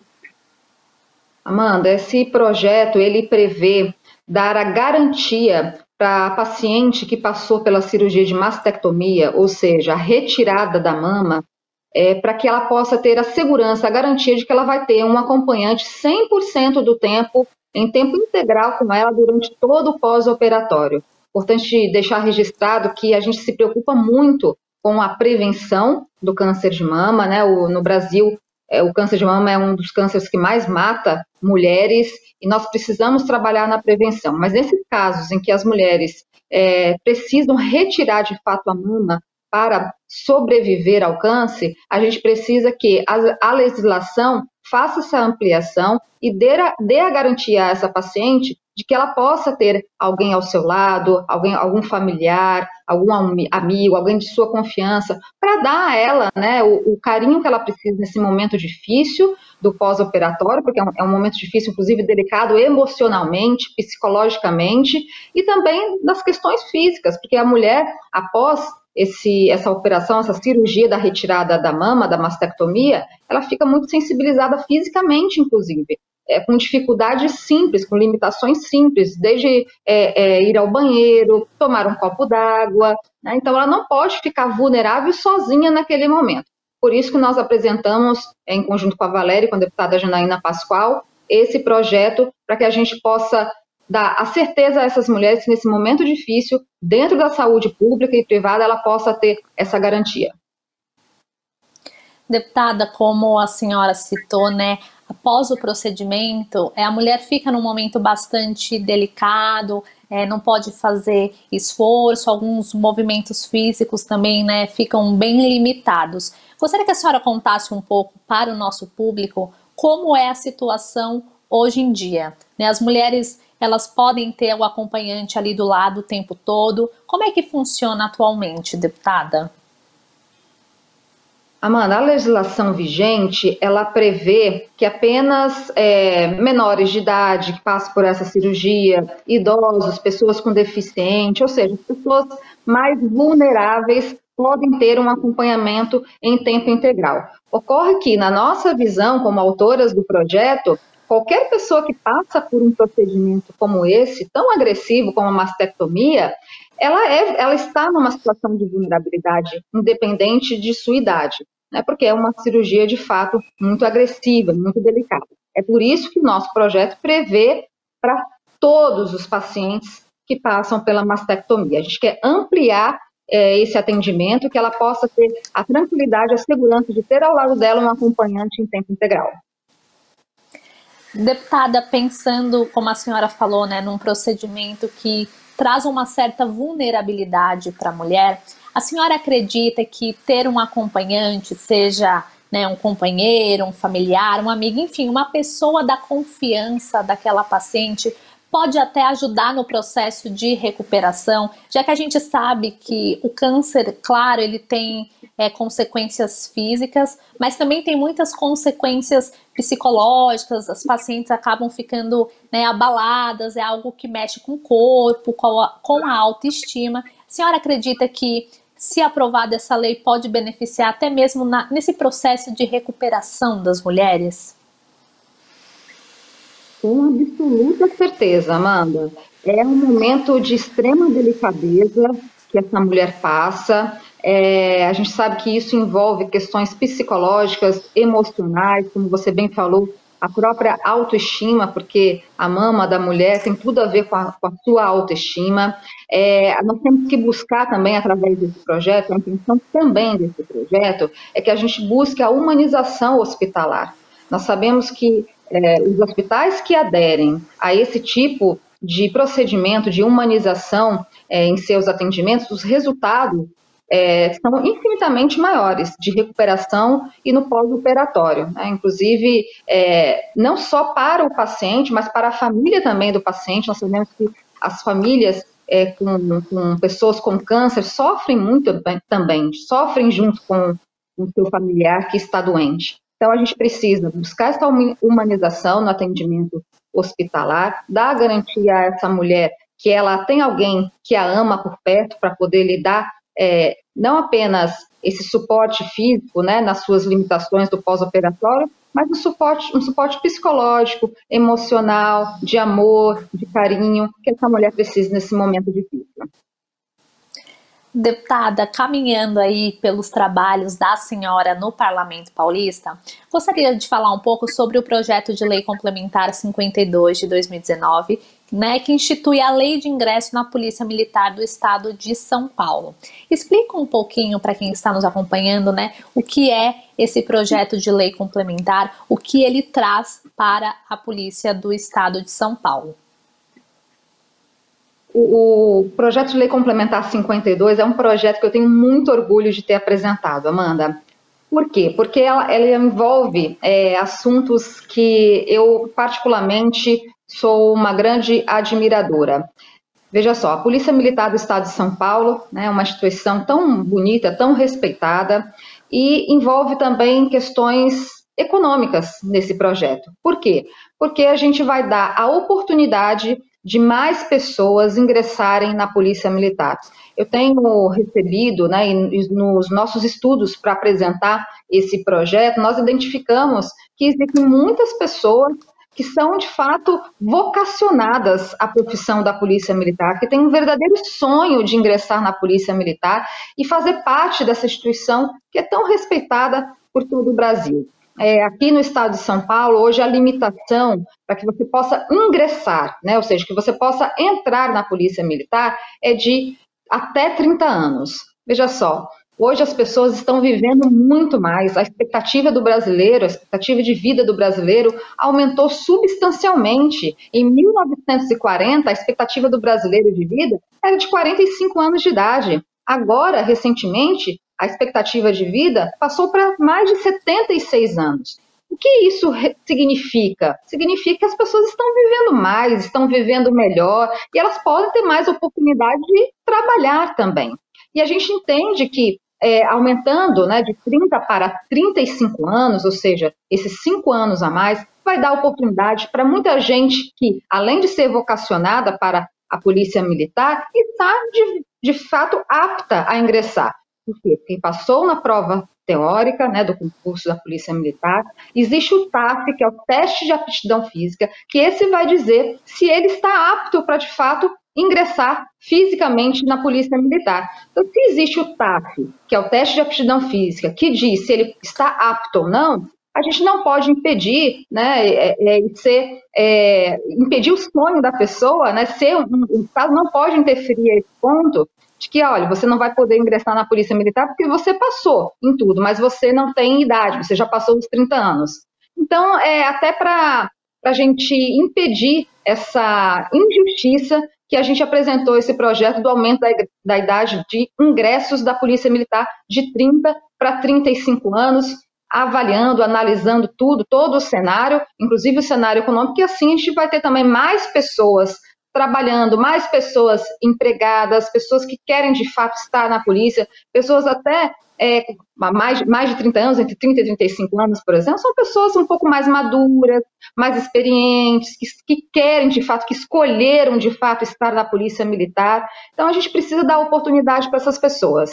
Amanda, esse projeto ele prevê dar a garantia para a paciente que passou pela cirurgia de mastectomia, ou seja, a retirada da mama, para que ela possa ter a segurança, a garantia de que ela vai ter um acompanhante 100% do tempo, em tempo integral com ela durante todo o pós-operatório. Importante deixar registrado que a gente se preocupa muito com a prevenção do câncer de mama, né? No Brasil, o câncer de mama é um dos cânceres que mais mata mulheres e nós precisamos trabalhar na prevenção. Mas nesses casos em que as mulheres precisam retirar de fato a mama para sobreviver ao câncer, a gente precisa que a legislação faça essa ampliação e dê a garantia a essa paciente de que ela possa ter alguém ao seu lado, algum familiar, algum amigo, alguém de sua confiança, para dar a ela, né, o carinho que ela precisa nesse momento difícil do pós-operatório, porque é um momento difícil, inclusive delicado emocionalmente, psicologicamente, e também nas questões físicas, porque a mulher, após essa operação, essa cirurgia da retirada da mama, da mastectomia, ela fica muito sensibilizada fisicamente, inclusive, com dificuldades simples, com limitações simples, desde ir ao banheiro, tomar um copo d'água, né? Então ela não pode ficar vulnerável sozinha naquele momento. Por isso que nós apresentamos, em conjunto com a Valéria e com a deputada Janaína Pascoal, esse projeto para que a gente possa dar a certeza a essas mulheres que nesse momento difícil, dentro da saúde pública e privada, ela possa ter essa garantia. Deputada, como a senhora citou, né, após o procedimento, a mulher fica num momento bastante delicado, não pode fazer esforço, alguns movimentos físicos também, né, ficam bem limitados. Gostaria que a senhora contasse um pouco para o nosso público como é a situação hoje em dia, né? As mulheres, elas podem ter o acompanhante ali do lado o tempo todo. Como é que funciona atualmente, deputada? Amanda, a legislação vigente, ela prevê que apenas menores de idade que passam por essa cirurgia, idosos, pessoas com deficiente, ou seja, pessoas mais vulneráveis podem ter um acompanhamento em tempo integral. Ocorre que, na nossa visão, como autoras do projeto, qualquer pessoa que passa por um procedimento como esse, tão agressivo como a mastectomia, ela está numa situação de vulnerabilidade, independente de sua idade, né? Porque é uma cirurgia, de fato, muito agressiva, muito delicada. É por isso que o nosso projeto prevê para todos os pacientes que passam pela mastectomia. A gente quer ampliar esse atendimento, que ela possa ter a tranquilidade, a segurança de ter ao lado dela um acompanhante em tempo integral. Deputada, pensando, como a senhora falou, né, num procedimento que traz uma certa vulnerabilidade para a mulher, a senhora acredita que ter um acompanhante, seja, né, um companheiro, um familiar, um amigo, enfim, uma pessoa da confiança daquela paciente, pode até ajudar no processo de recuperação, já que a gente sabe que o câncer, claro, ele tem consequências físicas, mas também tem muitas consequências psicológicas, as pacientes acabam ficando, né, abaladas, é algo que mexe com o corpo, com a autoestima. A senhora acredita que, se aprovada essa lei, pode beneficiar até mesmo nesse processo de recuperação das mulheres? Com absoluta certeza, Amanda. É um momento de extrema delicadeza que essa mulher passa. A gente sabe que isso envolve questões psicológicas, emocionais, como você bem falou, a própria autoestima, porque a mama da mulher tem tudo a ver com a sua autoestima. Nós temos que buscar também, através desse projeto, a intenção também desse projeto é que a gente busque a humanização hospitalar. Nós sabemos que os hospitais que aderem a esse tipo de procedimento de humanização em seus atendimentos, os resultados são infinitamente maiores de recuperação e no pós-operatório, né? Inclusive, não só para o paciente, mas para a família também do paciente. Nós sabemos que as famílias com pessoas com câncer sofrem muito também, sofrem junto com o seu familiar que está doente. Então, a gente precisa buscar essa humanização no atendimento hospitalar, dar garantia a essa mulher que ela tem alguém que a ama por perto para poder lhe dar não apenas esse suporte físico, né, nas suas limitações do pós-operatório, mas um suporte psicológico, emocional, de amor, de carinho, que essa mulher precisa nesse momento difícil. Deputada, caminhando aí pelos trabalhos da senhora no Parlamento Paulista, gostaria de falar um pouco sobre o projeto de lei complementar 52 de 2019, né, que institui a Lei de Ingresso na Polícia Militar do Estado de São Paulo. Explica um pouquinho para quem está nos acompanhando, né, o que é esse projeto de lei complementar, o que ele traz para a Polícia do Estado de São Paulo. O projeto de lei complementar 52 é um projeto que eu tenho muito orgulho de ter apresentado, Amanda. Por quê? Porque ela envolve assuntos que eu, particularmente, sou uma grande admiradora. Veja só, a Polícia Militar do Estado de São Paulo, né, é uma instituição tão bonita, tão respeitada, e envolve também questões econômicas nesse projeto. Por quê? Porque a gente vai dar a oportunidade de mais pessoas ingressarem na Polícia Militar. Eu tenho recebido, né, e nos nossos estudos para apresentar esse projeto, nós identificamos que existem muitas pessoas que são, de fato, vocacionadas à profissão da Polícia Militar, que têm um verdadeiro sonho de ingressar na Polícia Militar e fazer parte dessa instituição que é tão respeitada por todo o Brasil. Aqui no estado de São Paulo, hoje a limitação para que você possa ingressar, né, ou seja, que você possa entrar na Polícia Militar é de até 30 anos. Veja só, Hoje as pessoas estão vivendo muito mais. A expectativa do brasileiro, a expectativa de vida do brasileiro aumentou substancialmente. Em 1940, a expectativa do brasileiro de vida era de 45 anos de idade. Agora, recentemente, a expectativa de vida passou para mais de 76 anos. O que isso significa? Significa que as pessoas estão vivendo mais, estão vivendo melhor e elas podem ter mais oportunidade de trabalhar também. E a gente entende que aumentando, né, de 30 para 35 anos, ou seja, esses 5 anos a mais, vai dar oportunidade para muita gente que, além de ser vocacionada para a polícia militar, está de fato apta a ingressar. Por quê? Porque passou na prova teórica, né, do concurso da Polícia Militar, existe o TAF, que é o teste de aptidão física, que esse vai dizer se ele está apto para, de fato, ingressar fisicamente na Polícia Militar. Então, se existe o TAF, que é o teste de aptidão física, que diz se ele está apto ou não, a gente não pode impedir, né, impedir o sonho da pessoa, né, o Estado não pode interferir a esse ponto de que, olha, você não vai poder ingressar na Polícia Militar porque você passou em tudo, mas você não tem idade, você já passou dos 30 anos. Então, até para a gente impedir essa injustiça que a gente apresentou esse projeto do aumento da idade de ingressos da Polícia Militar de 30 para 35 anos, avaliando, analisando todo o cenário, inclusive o cenário econômico, e assim a gente vai ter também mais pessoas trabalhando, mais pessoas empregadas, pessoas que querem de fato estar na polícia, pessoas até mais de 30 anos, entre 30 e 35 anos, por exemplo, são pessoas um pouco mais maduras, mais experientes, que querem de fato, que escolheram de fato estar na Polícia Militar. Então a gente precisa dar oportunidade para essas pessoas.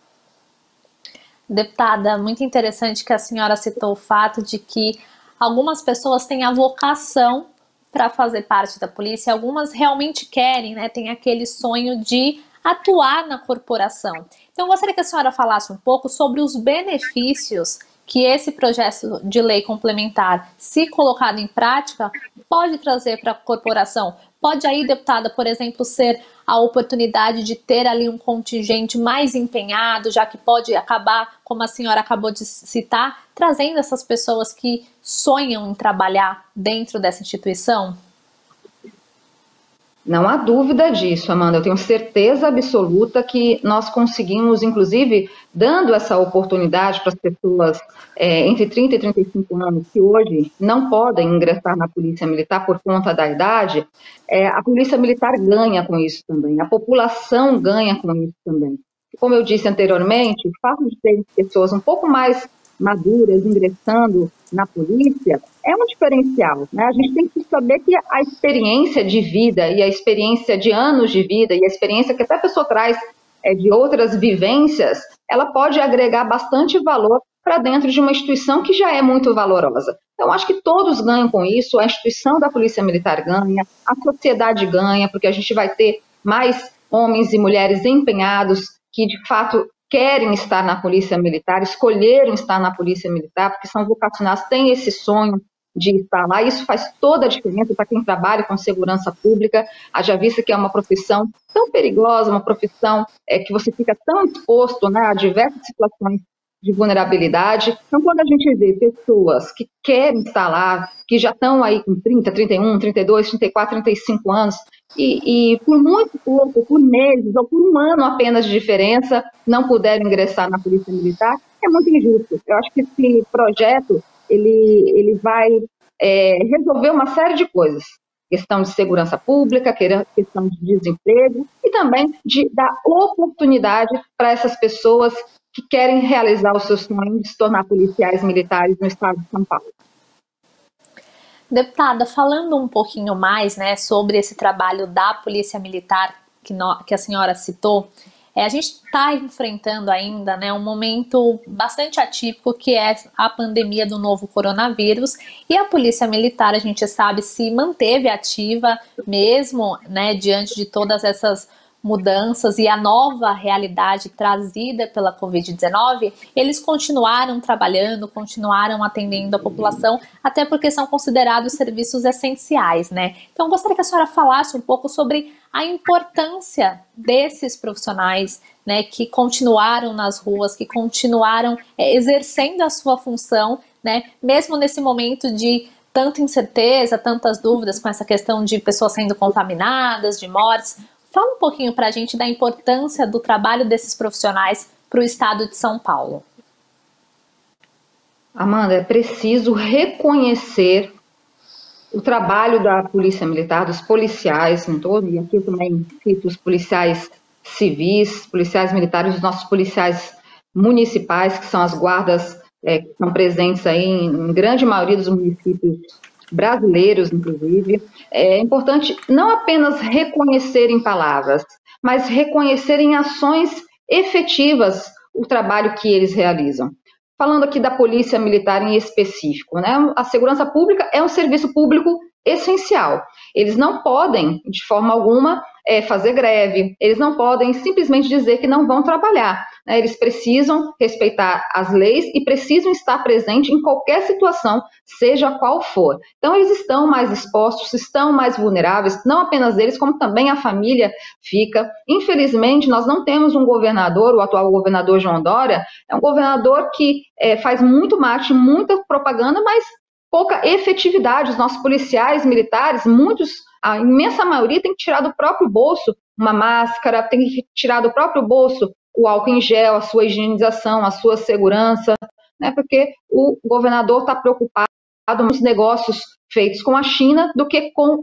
Deputada, muito interessante que a senhora citou o fato de que algumas pessoas têm a vocação para fazer parte da polícia, algumas realmente querem, né, tem aquele sonho de atuar na corporação. Então, eu gostaria que a senhora falasse um pouco sobre os benefícios que esse projeto de lei complementar, se colocado em prática, pode trazer para a corporação. Pode aí, deputada, por exemplo, ser a oportunidade de ter ali um contingente mais empenhado, já que pode acabar, como a senhora acabou de citar, trazendo essas pessoas que sonham em trabalhar dentro dessa instituição? Não há dúvida disso, Amanda. Eu tenho certeza absoluta que nós conseguimos, inclusive, dando essa oportunidade para as pessoas entre 30 e 35 anos que hoje não podem ingressar na Polícia Militar por conta da idade, a Polícia Militar ganha com isso também, a população ganha com isso também. Como eu disse anteriormente, o fato de ter pessoas um pouco mais maduras ingressando na polícia é um diferencial, né? A gente tem que saber que a experiência de vida e a experiência de anos de vida e a experiência que até a pessoa traz de outras vivências, ela pode agregar bastante valor para dentro de uma instituição que já é muito valorosa. Então, acho que todos ganham com isso, a instituição da Polícia Militar ganha, a sociedade ganha, porque a gente vai ter mais homens e mulheres empenhados que, de fato, querem estar na Polícia Militar, escolheram estar na Polícia Militar, porque são vocacionados, têm esse sonho de estar lá. Isso faz toda a diferença para quem trabalha com segurança pública. Haja vista que é uma profissão tão perigosa, uma profissão que você fica tão exposto, né, a diversas situações de vulnerabilidade. Então, quando a gente vê pessoas que querem estar lá, que já estão aí com 30, 31, 32, 34, 35 anos, e por muito pouco, por meses ou por um ano apenas de diferença, não puderam ingressar na Polícia Militar, é muito injusto. Eu acho que esse projeto ele vai resolver uma série de coisas. Questão de segurança pública, questão de desemprego e também de dar oportunidade para essas pessoas que querem realizar o seu sonho de se tornar policiais militares no estado de São Paulo. Deputada, falando um pouquinho mais, né, sobre esse trabalho da Polícia Militar que a senhora citou, a gente está enfrentando ainda, né, um momento bastante atípico, que é a pandemia do novo coronavírus, e a Polícia Militar, a gente sabe, se manteve ativa mesmo, né, diante de todas essas mudanças e a nova realidade trazida pela Covid-19, eles continuaram trabalhando, continuaram atendendo a população, até porque são considerados serviços essenciais, né? Então, gostaria que a senhora falasse um pouco sobre a importância desses profissionais, né, que continuaram nas ruas, que continuaram exercendo a sua função, né, mesmo nesse momento de tanta incerteza, tantas dúvidas com essa questão de pessoas sendo contaminadas, de mortes. Fala um pouquinho para a gente da importância do trabalho desses profissionais para o estado de São Paulo. Amanda, é preciso reconhecer o trabalho da Polícia Militar, dos policiais em todo, e aqui eu também cito os policiais civis, policiais militares, os nossos policiais municipais, que são as guardas que estão presentes aí em grande maioria dos municípios brasileiros, inclusive. É importante não apenas reconhecer em palavras, mas reconhecer em ações efetivas o trabalho que eles realizam. Falando aqui da Polícia Militar em específico, né? A segurança pública é um serviço público essencial. Eles não podem, de forma alguma, fazer greve, eles não podem simplesmente dizer que não vão trabalhar, né? Eles precisam respeitar as leis e precisam estar presentes em qualquer situação, seja qual for. Então, eles estão mais expostos, estão mais vulneráveis, não apenas eles, como também a família fica. Infelizmente, nós não temos um governador, o atual governador João Dória, é um governador que faz muito marketing, muita propaganda, mas pouca efetividade. Os nossos policiais militares, muitos, a imensa maioria, tem que tirar do próprio bolso uma máscara, tem que tirar do próprio bolso o álcool em gel, a sua higienização, a sua segurança, né? Porque o governador está preocupado com os negócios feitos com a China do que com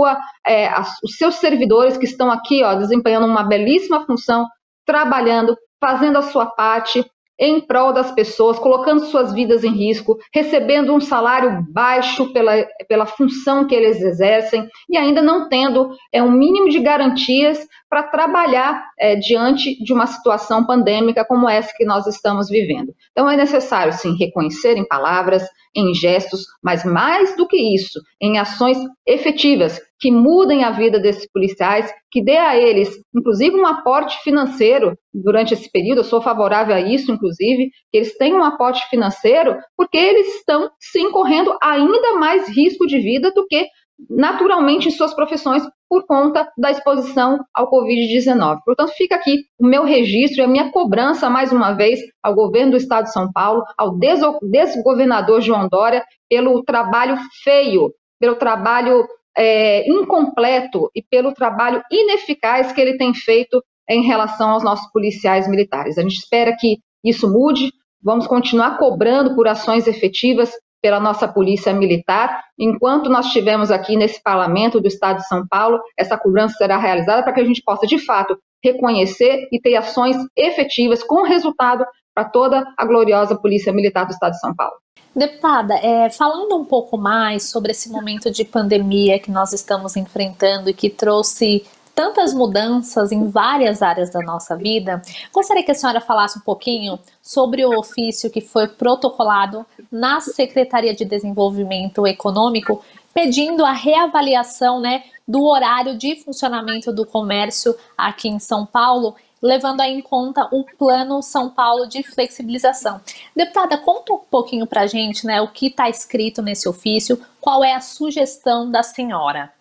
os seus servidores que estão aqui, desempenhando uma belíssima função, trabalhando, fazendo a sua parte em prol das pessoas, colocando suas vidas em risco, recebendo um salário baixo pela função que eles exercem e ainda não tendo um mínimo de garantias para trabalhar diante de uma situação pandêmica como essa que nós estamos vivendo. Então é necessário, sim, reconhecer em palavras, em gestos, mas mais do que isso, em ações efetivas que mudem a vida desses policiais, que dê a eles, inclusive, um aporte financeiro durante esse período. Eu sou favorável a isso, inclusive, que eles tenham um aporte financeiro, porque eles estão, sim, correndo ainda mais risco de vida do que naturalmente em suas profissões por conta da exposição ao Covid-19. Portanto, fica aqui o meu registro e a minha cobrança, mais uma vez, ao governo do Estado de São Paulo, ao desgovernador João Dória, pelo trabalho feio, pelo trabalho incompleto e pelo trabalho ineficaz que ele tem feito em relação aos nossos policiais militares. A gente espera que isso mude, vamos continuar cobrando por ações efetivas pela nossa polícia militar. Enquanto nós estivermos aqui nesse parlamento do Estado de São Paulo, essa cobrança será realizada para que a gente possa, de fato, reconhecer e ter ações efetivas com resultado para toda a gloriosa Polícia Militar do Estado de São Paulo. Deputada, falando um pouco mais sobre esse momento de pandemia que nós estamos enfrentando e que trouxe tantas mudanças em várias áreas da nossa vida, gostaria que a senhora falasse um pouquinho sobre o ofício que foi protocolado na Secretaria de Desenvolvimento Econômico, pedindo a reavaliação, né, do horário de funcionamento do comércio aqui em São Paulo, levando em conta o Plano São Paulo de flexibilização. Deputada, conta um pouquinho para a gente, né, o que está escrito nesse ofício, qual é a sugestão da senhora?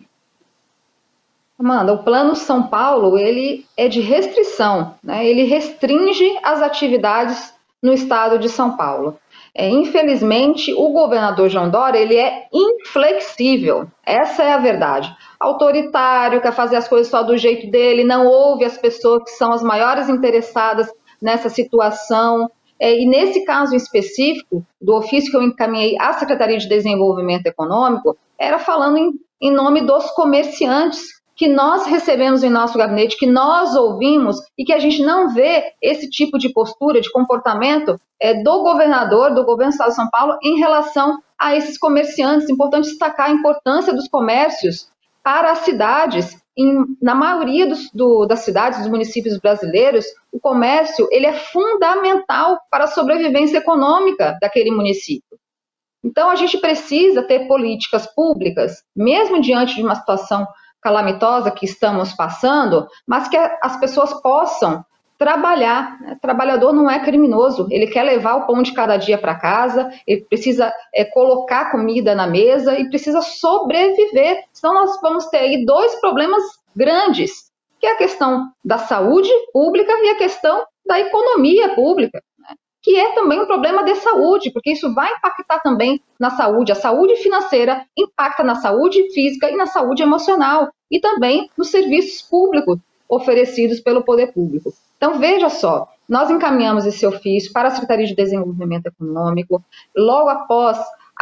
Amanda, o Plano São Paulo, ele é de restrição, né? Ele restringe as atividades no estado de São Paulo. Infelizmente, o governador João Dória, ele é inflexível, essa é a verdade. Autoritário, quer fazer as coisas só do jeito dele, não ouve as pessoas que são as maiores interessadas nessa situação. E nesse caso em específico, do ofício que eu encaminhei à Secretaria de Desenvolvimento Econômico, era falando em nome dos comerciantes, que nós recebemos em nosso gabinete, que nós ouvimos e que a gente não vê esse tipo de postura, de comportamento do governador, do governo do Estado de São Paulo em relação a esses comerciantes. É importante destacar a importância dos comércios para as cidades. Na maioria das cidades, dos municípios brasileiros, o comércio ele é fundamental para a sobrevivência econômica daquele município. Então, a gente precisa ter políticas públicas, mesmo diante de uma situação calamitosa que estamos passando, mas que as pessoas possam trabalhar. O trabalhador não é criminoso, ele quer levar o pão de cada dia para casa, ele precisa colocar comida na mesa e precisa sobreviver. Senão nós vamos ter aí dois problemas grandes, que é a questão da saúde pública e a questão da economia pública, né? Que é também um problema de saúde, porque isso vai impactar também na saúde. A saúde financeira impacta na saúde física e na saúde emocional, e também nos serviços públicos oferecidos pelo poder público. Então, veja só, nós encaminhamos esse ofício para a Secretaria de Desenvolvimento Econômico, logo após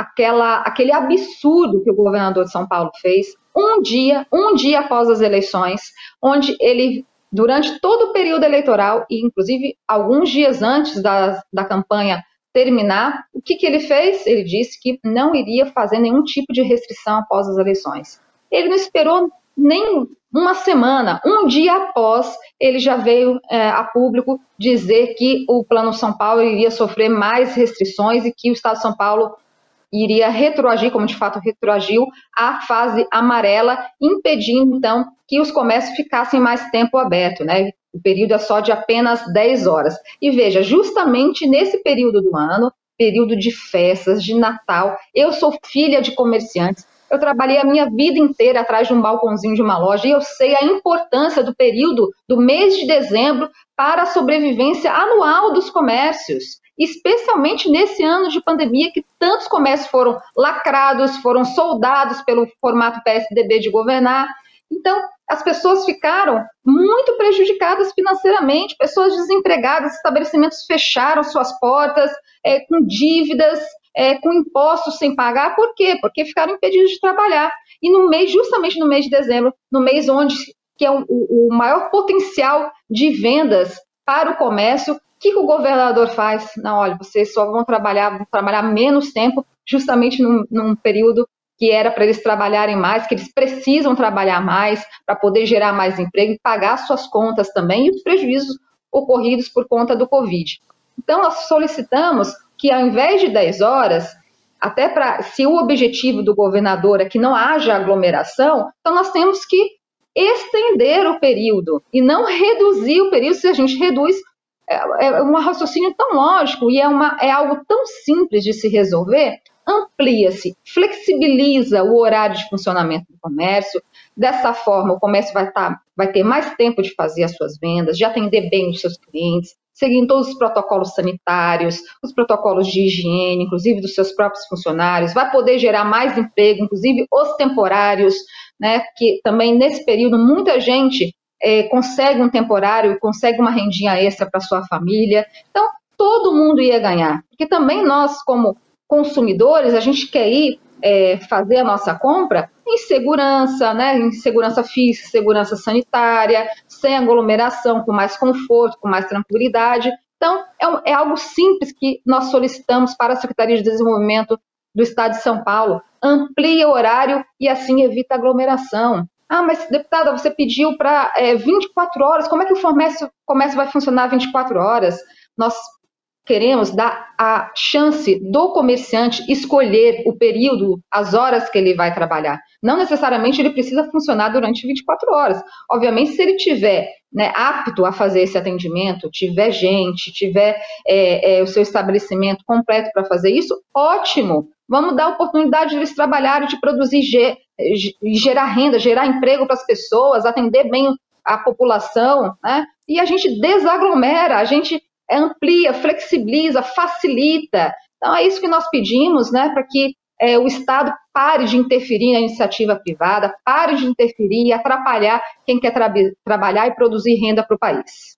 aquele absurdo que o governador de São Paulo fez, um dia após as eleições, onde ele, durante todo o período eleitoral, e inclusive alguns dias antes da campanha terminar, o que ele fez? Ele disse que não iria fazer nenhum tipo de restrição após as eleições. Ele não esperou nem uma semana, um dia após, ele já veio a público dizer que o Plano São Paulo iria sofrer mais restrições e que o Estado de São Paulo iria retroagir, como de fato retroagiu, à fase amarela, impedindo, então, que os comércios ficassem mais tempo aberto, né? O período é só de apenas 10 horas. E veja, justamente nesse período do ano, período de festas, de Natal, eu sou filha de comerciantes, eu trabalhei a minha vida inteira atrás de um balcãozinho de uma loja e eu sei a importância do período do mês de dezembro para a sobrevivência anual dos comércios, especialmente nesse ano de pandemia que tantos comércios foram lacrados, foram soldados pelo formato PSDB de governar. Então, as pessoas ficaram muito prejudicadas financeiramente, pessoas desempregadas, estabelecimentos fecharam suas portas, com dívidas, com impostos sem pagar. Por quê? Porque ficaram impedidos de trabalhar. E justamente no mês de dezembro, no mês que é o maior potencial de vendas para o comércio, o que o governador faz? Não, olha, vocês só vão trabalhar menos tempo, justamente num período que era para eles trabalharem mais, que eles precisam trabalhar mais para poder gerar mais emprego e pagar suas contas também e os prejuízos ocorridos por conta do Covid. Então, nós solicitamos que, ao invés de 10 horas, se o objetivo do governador é que não haja aglomeração, então nós temos que estender o período e não reduzir o período. Se a gente reduz, é um raciocínio tão lógico e é algo tão simples de se resolver. Amplia-se, flexibiliza o horário de funcionamento do comércio. Dessa forma, o comércio vai ter mais tempo de fazer as suas vendas, de atender bem os seus clientes, seguindo todos os protocolos sanitários, os protocolos de higiene, inclusive dos seus próprios funcionários, vai poder gerar mais emprego, inclusive os temporários, né, que também nesse período muita gente consegue um temporário, consegue uma rendinha extra para sua família. Então, todo mundo ia ganhar, porque também nós, como consumidores, a gente quer ir fazer a nossa compra em segurança, né? Em segurança física, segurança sanitária, sem aglomeração, com mais conforto, com mais tranquilidade. Então, é algo simples que nós solicitamos para a Secretaria de Desenvolvimento do Estado de São Paulo. Amplia o horário e assim evita aglomeração. Ah, mas, deputada, você pediu para 24 horas, como é que o comércio vai funcionar 24 horas? Nós queremos dar a chance do comerciante escolher o período, as horas que ele vai trabalhar. Não necessariamente ele precisa funcionar durante 24 horas. Obviamente, se ele tiver apto a fazer esse atendimento, tiver gente, tiver o seu estabelecimento completo para fazer isso, ótimo. Vamos dar a oportunidade de eles trabalharem, de produzir, gerar renda, gerar emprego para as pessoas, atender bem a população, né? E a gente desaglomera, a gente amplia, flexibiliza, facilita. Então, é isso que nós pedimos, né, para que o Estado pare de interferir na iniciativa privada, pare de interferir e atrapalhar quem quer trabalhar e produzir renda para o país.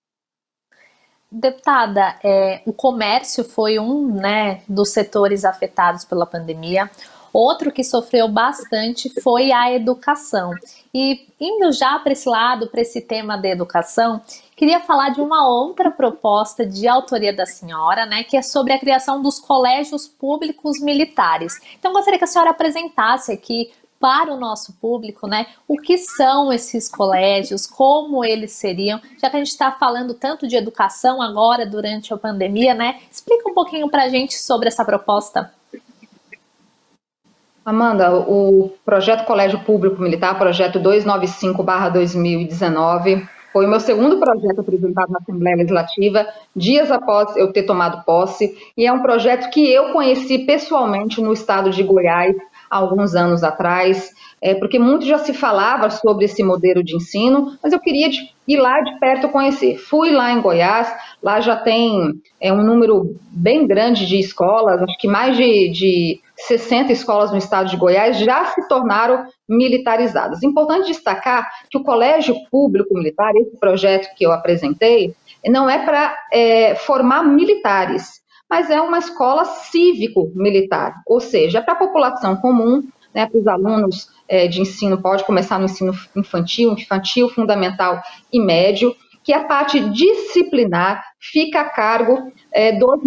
Deputada, o comércio foi um dos setores afetados pela pandemia. Outro que sofreu bastante foi a educação. E indo já para esse lado, para esse tema da educação, queria falar de uma outra proposta de autoria da senhora, que é sobre a criação dos colégios públicos militares. Então, gostaria que a senhora apresentasse aqui para o nosso público, o que são esses colégios, como eles seriam, já que a gente está falando tanto de educação agora, durante a pandemia, Explica um pouquinho para a gente sobre essa proposta. Amanda, o projeto Colégio Público Militar, projeto 295/2019, foi o meu segundo projeto apresentado na Assembleia Legislativa, dias após eu ter tomado posse, e é um projeto que eu conheci pessoalmente no estado de Goiás, há alguns anos atrás, porque muito já se falava sobre esse modelo de ensino, mas eu queria ir lá de perto conhecer. Fui lá em Goiás, lá já tem um número bem grande de escolas, acho que mais de 60 escolas no estado de Goiás já se tornaram militarizadas. Importante destacar que o Colégio Público Militar, esse projeto que eu apresentei, não é para formar militares, mas é uma escola cívico-militar, ou seja, para a população comum, né, para os alunos de ensino, pode começar no ensino infantil, fundamental e médio, que a parte disciplinar fica a cargo dos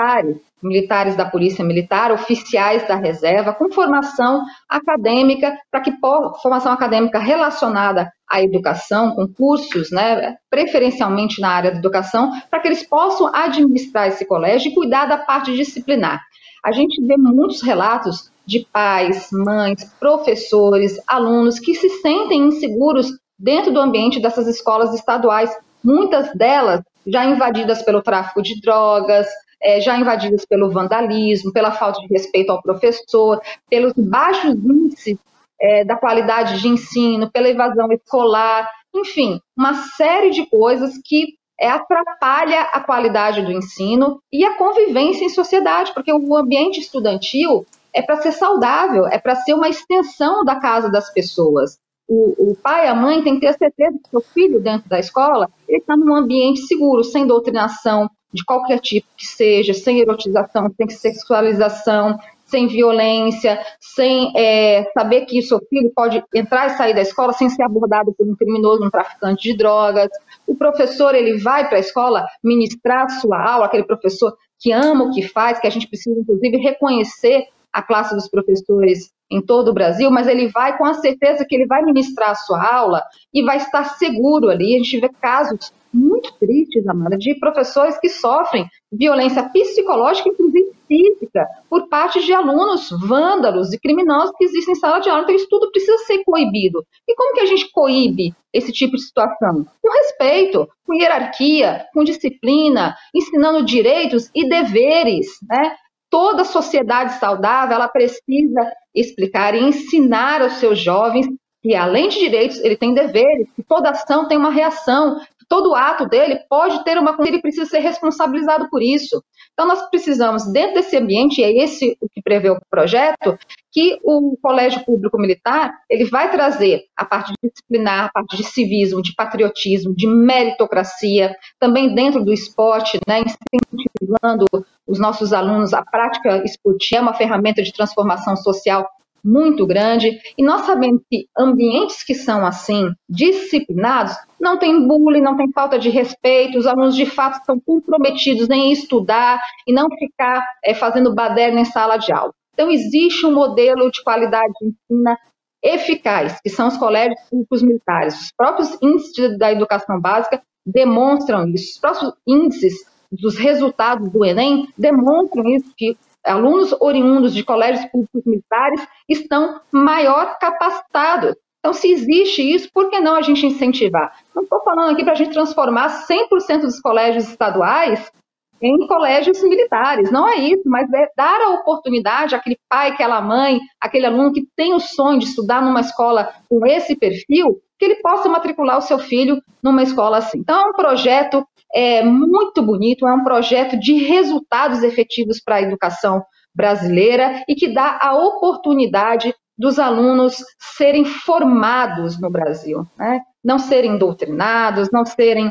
militares da Polícia Militar, oficiais da reserva, com formação acadêmica, formação acadêmica relacionada à educação, com cursos, né, preferencialmente na área da educação, para que eles possam administrar esse colégio e cuidar da parte disciplinar. A gente vê muitos relatos de pais, mães, professores, alunos que se sentem inseguros dentro do ambiente dessas escolas estaduais, muitas delas já invadidas pelo tráfico de drogas, já invadidas pelo vandalismo, pela falta de respeito ao professor, pelos baixos índices da qualidade de ensino, pela evasão escolar, enfim, uma série de coisas que atrapalha a qualidade do ensino e a convivência em sociedade, porque o ambiente estudantil é para ser saudável, é para ser uma extensão da casa das pessoas. O pai e a mãe têm que ter certeza que o seu filho dentro da escola ele está num ambiente seguro, sem doutrinação de qualquer tipo que seja, sem erotização, sem sexualização, sem violência, sem saber que o seu filho pode entrar e sair da escola sem ser abordado por um criminoso, um traficante de drogas. O professor ele vai para a escola ministrar a sua aula, aquele professor que ama o que faz, que a gente precisa, inclusive, reconhecer a classe dos professores em todo o Brasil, mas ele vai com a certeza que ele vai ministrar a sua aula e vai estar seguro ali. A gente vê casos muito tristes, Amanda, de professores que sofrem violência psicológica, inclusive física, por parte de alunos vândalos e criminosos que existem em sala de aula. Então, isso tudo precisa ser coibido. E como que a gente coíbe esse tipo de situação? Com respeito, com hierarquia, com disciplina, ensinando direitos e deveres, né? Toda sociedade saudável, ela precisa explicar e ensinar aos seus jovens que, além de direitos, ele tem deveres, que toda ação tem uma reação, que todo ato dele pode ter uma... ele precisa ser responsabilizado por isso. Então, nós precisamos, dentro desse ambiente, e é esse o que prevê o projeto, que o Colégio Público Militar, ele vai trazer a parte disciplinar, a parte de civismo, de patriotismo, de meritocracia, também dentro do esporte, né, incentivando os nossos alunos a prática esportiva, é uma ferramenta de transformação social muito grande, e nós sabemos que ambientes que são assim, disciplinados, não tem bullying, não tem falta de respeito, os alunos de fato estão comprometidos em estudar e não ficar fazendo baderna em sala de aula. Então existe um modelo de qualidade de ensino eficaz, que são os colégios públicos militares. Os próprios índices da educação básica demonstram isso, os próprios índices dos resultados do Enem demonstram isso, que alunos oriundos de colégios públicos militares estão maior capacitados. Então, se existe isso, por que não a gente incentivar? Não estou falando aqui para a gente transformar 100% dos colégios estaduais em colégios militares, não é isso, mas é dar a oportunidade àquele pai, àquela mãe, aquele aluno que tem o sonho de estudar numa escola com esse perfil, que ele possa matricular o seu filho numa escola assim. Então, é um projeto muito bonito, é um projeto de resultados efetivos para a educação brasileira e que dá a oportunidade dos alunos serem formados no Brasil, né? Não serem doutrinados, não serem,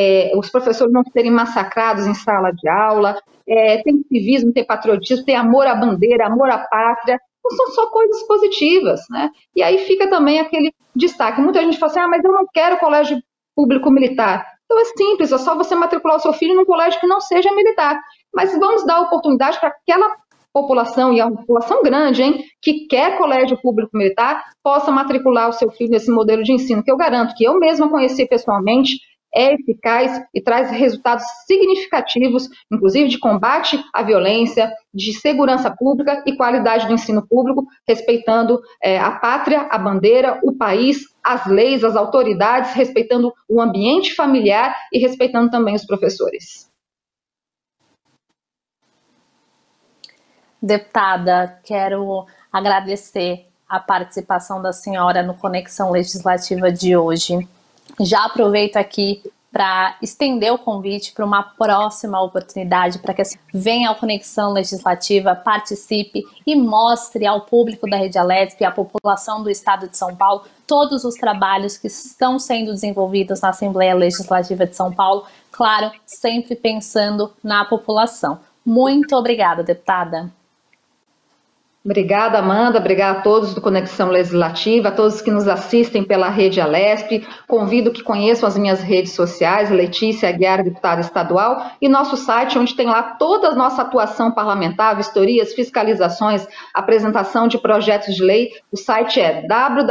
os professores não serem massacrados em sala de aula, tem civismo, tem patriotismo, tem amor à bandeira, amor à pátria, não são só coisas positivas, né? E aí fica também aquele destaque. Muita gente fala assim, mas eu não quero colégio público militar. Então é simples, é só você matricular o seu filho num colégio que não seja militar. Mas vamos dar oportunidade para aquela população, e é uma população grande, que quer colégio público militar, possa matricular o seu filho nesse modelo de ensino, que eu garanto que eu mesma conheci pessoalmente, é eficaz e traz resultados significativos, inclusive de combate à violência, de segurança pública e qualidade do ensino público, respeitando a pátria, a bandeira, o país, as leis, as autoridades, respeitando o ambiente familiar e respeitando também os professores. Deputada, quero agradecer a participação da senhora no Conexão Legislativa de hoje. Já aproveito aqui para estender o convite para uma próxima oportunidade, para que você venha ao Conexão Legislativa, participe e mostre ao público da Rede Alesp e à população do Estado de São Paulo todos os trabalhos que estão sendo desenvolvidos na Assembleia Legislativa de São Paulo, claro, sempre pensando na população. Muito obrigada, deputada. Obrigada, Amanda. Obrigada a todos do Conexão Legislativa, a todos que nos assistem pela Rede Alesp. Convido que conheçam as minhas redes sociais, Letícia Aguiar, deputada estadual, e nosso site, onde tem lá toda a nossa atuação parlamentar, vistorias, fiscalizações, apresentação de projetos de lei. O site é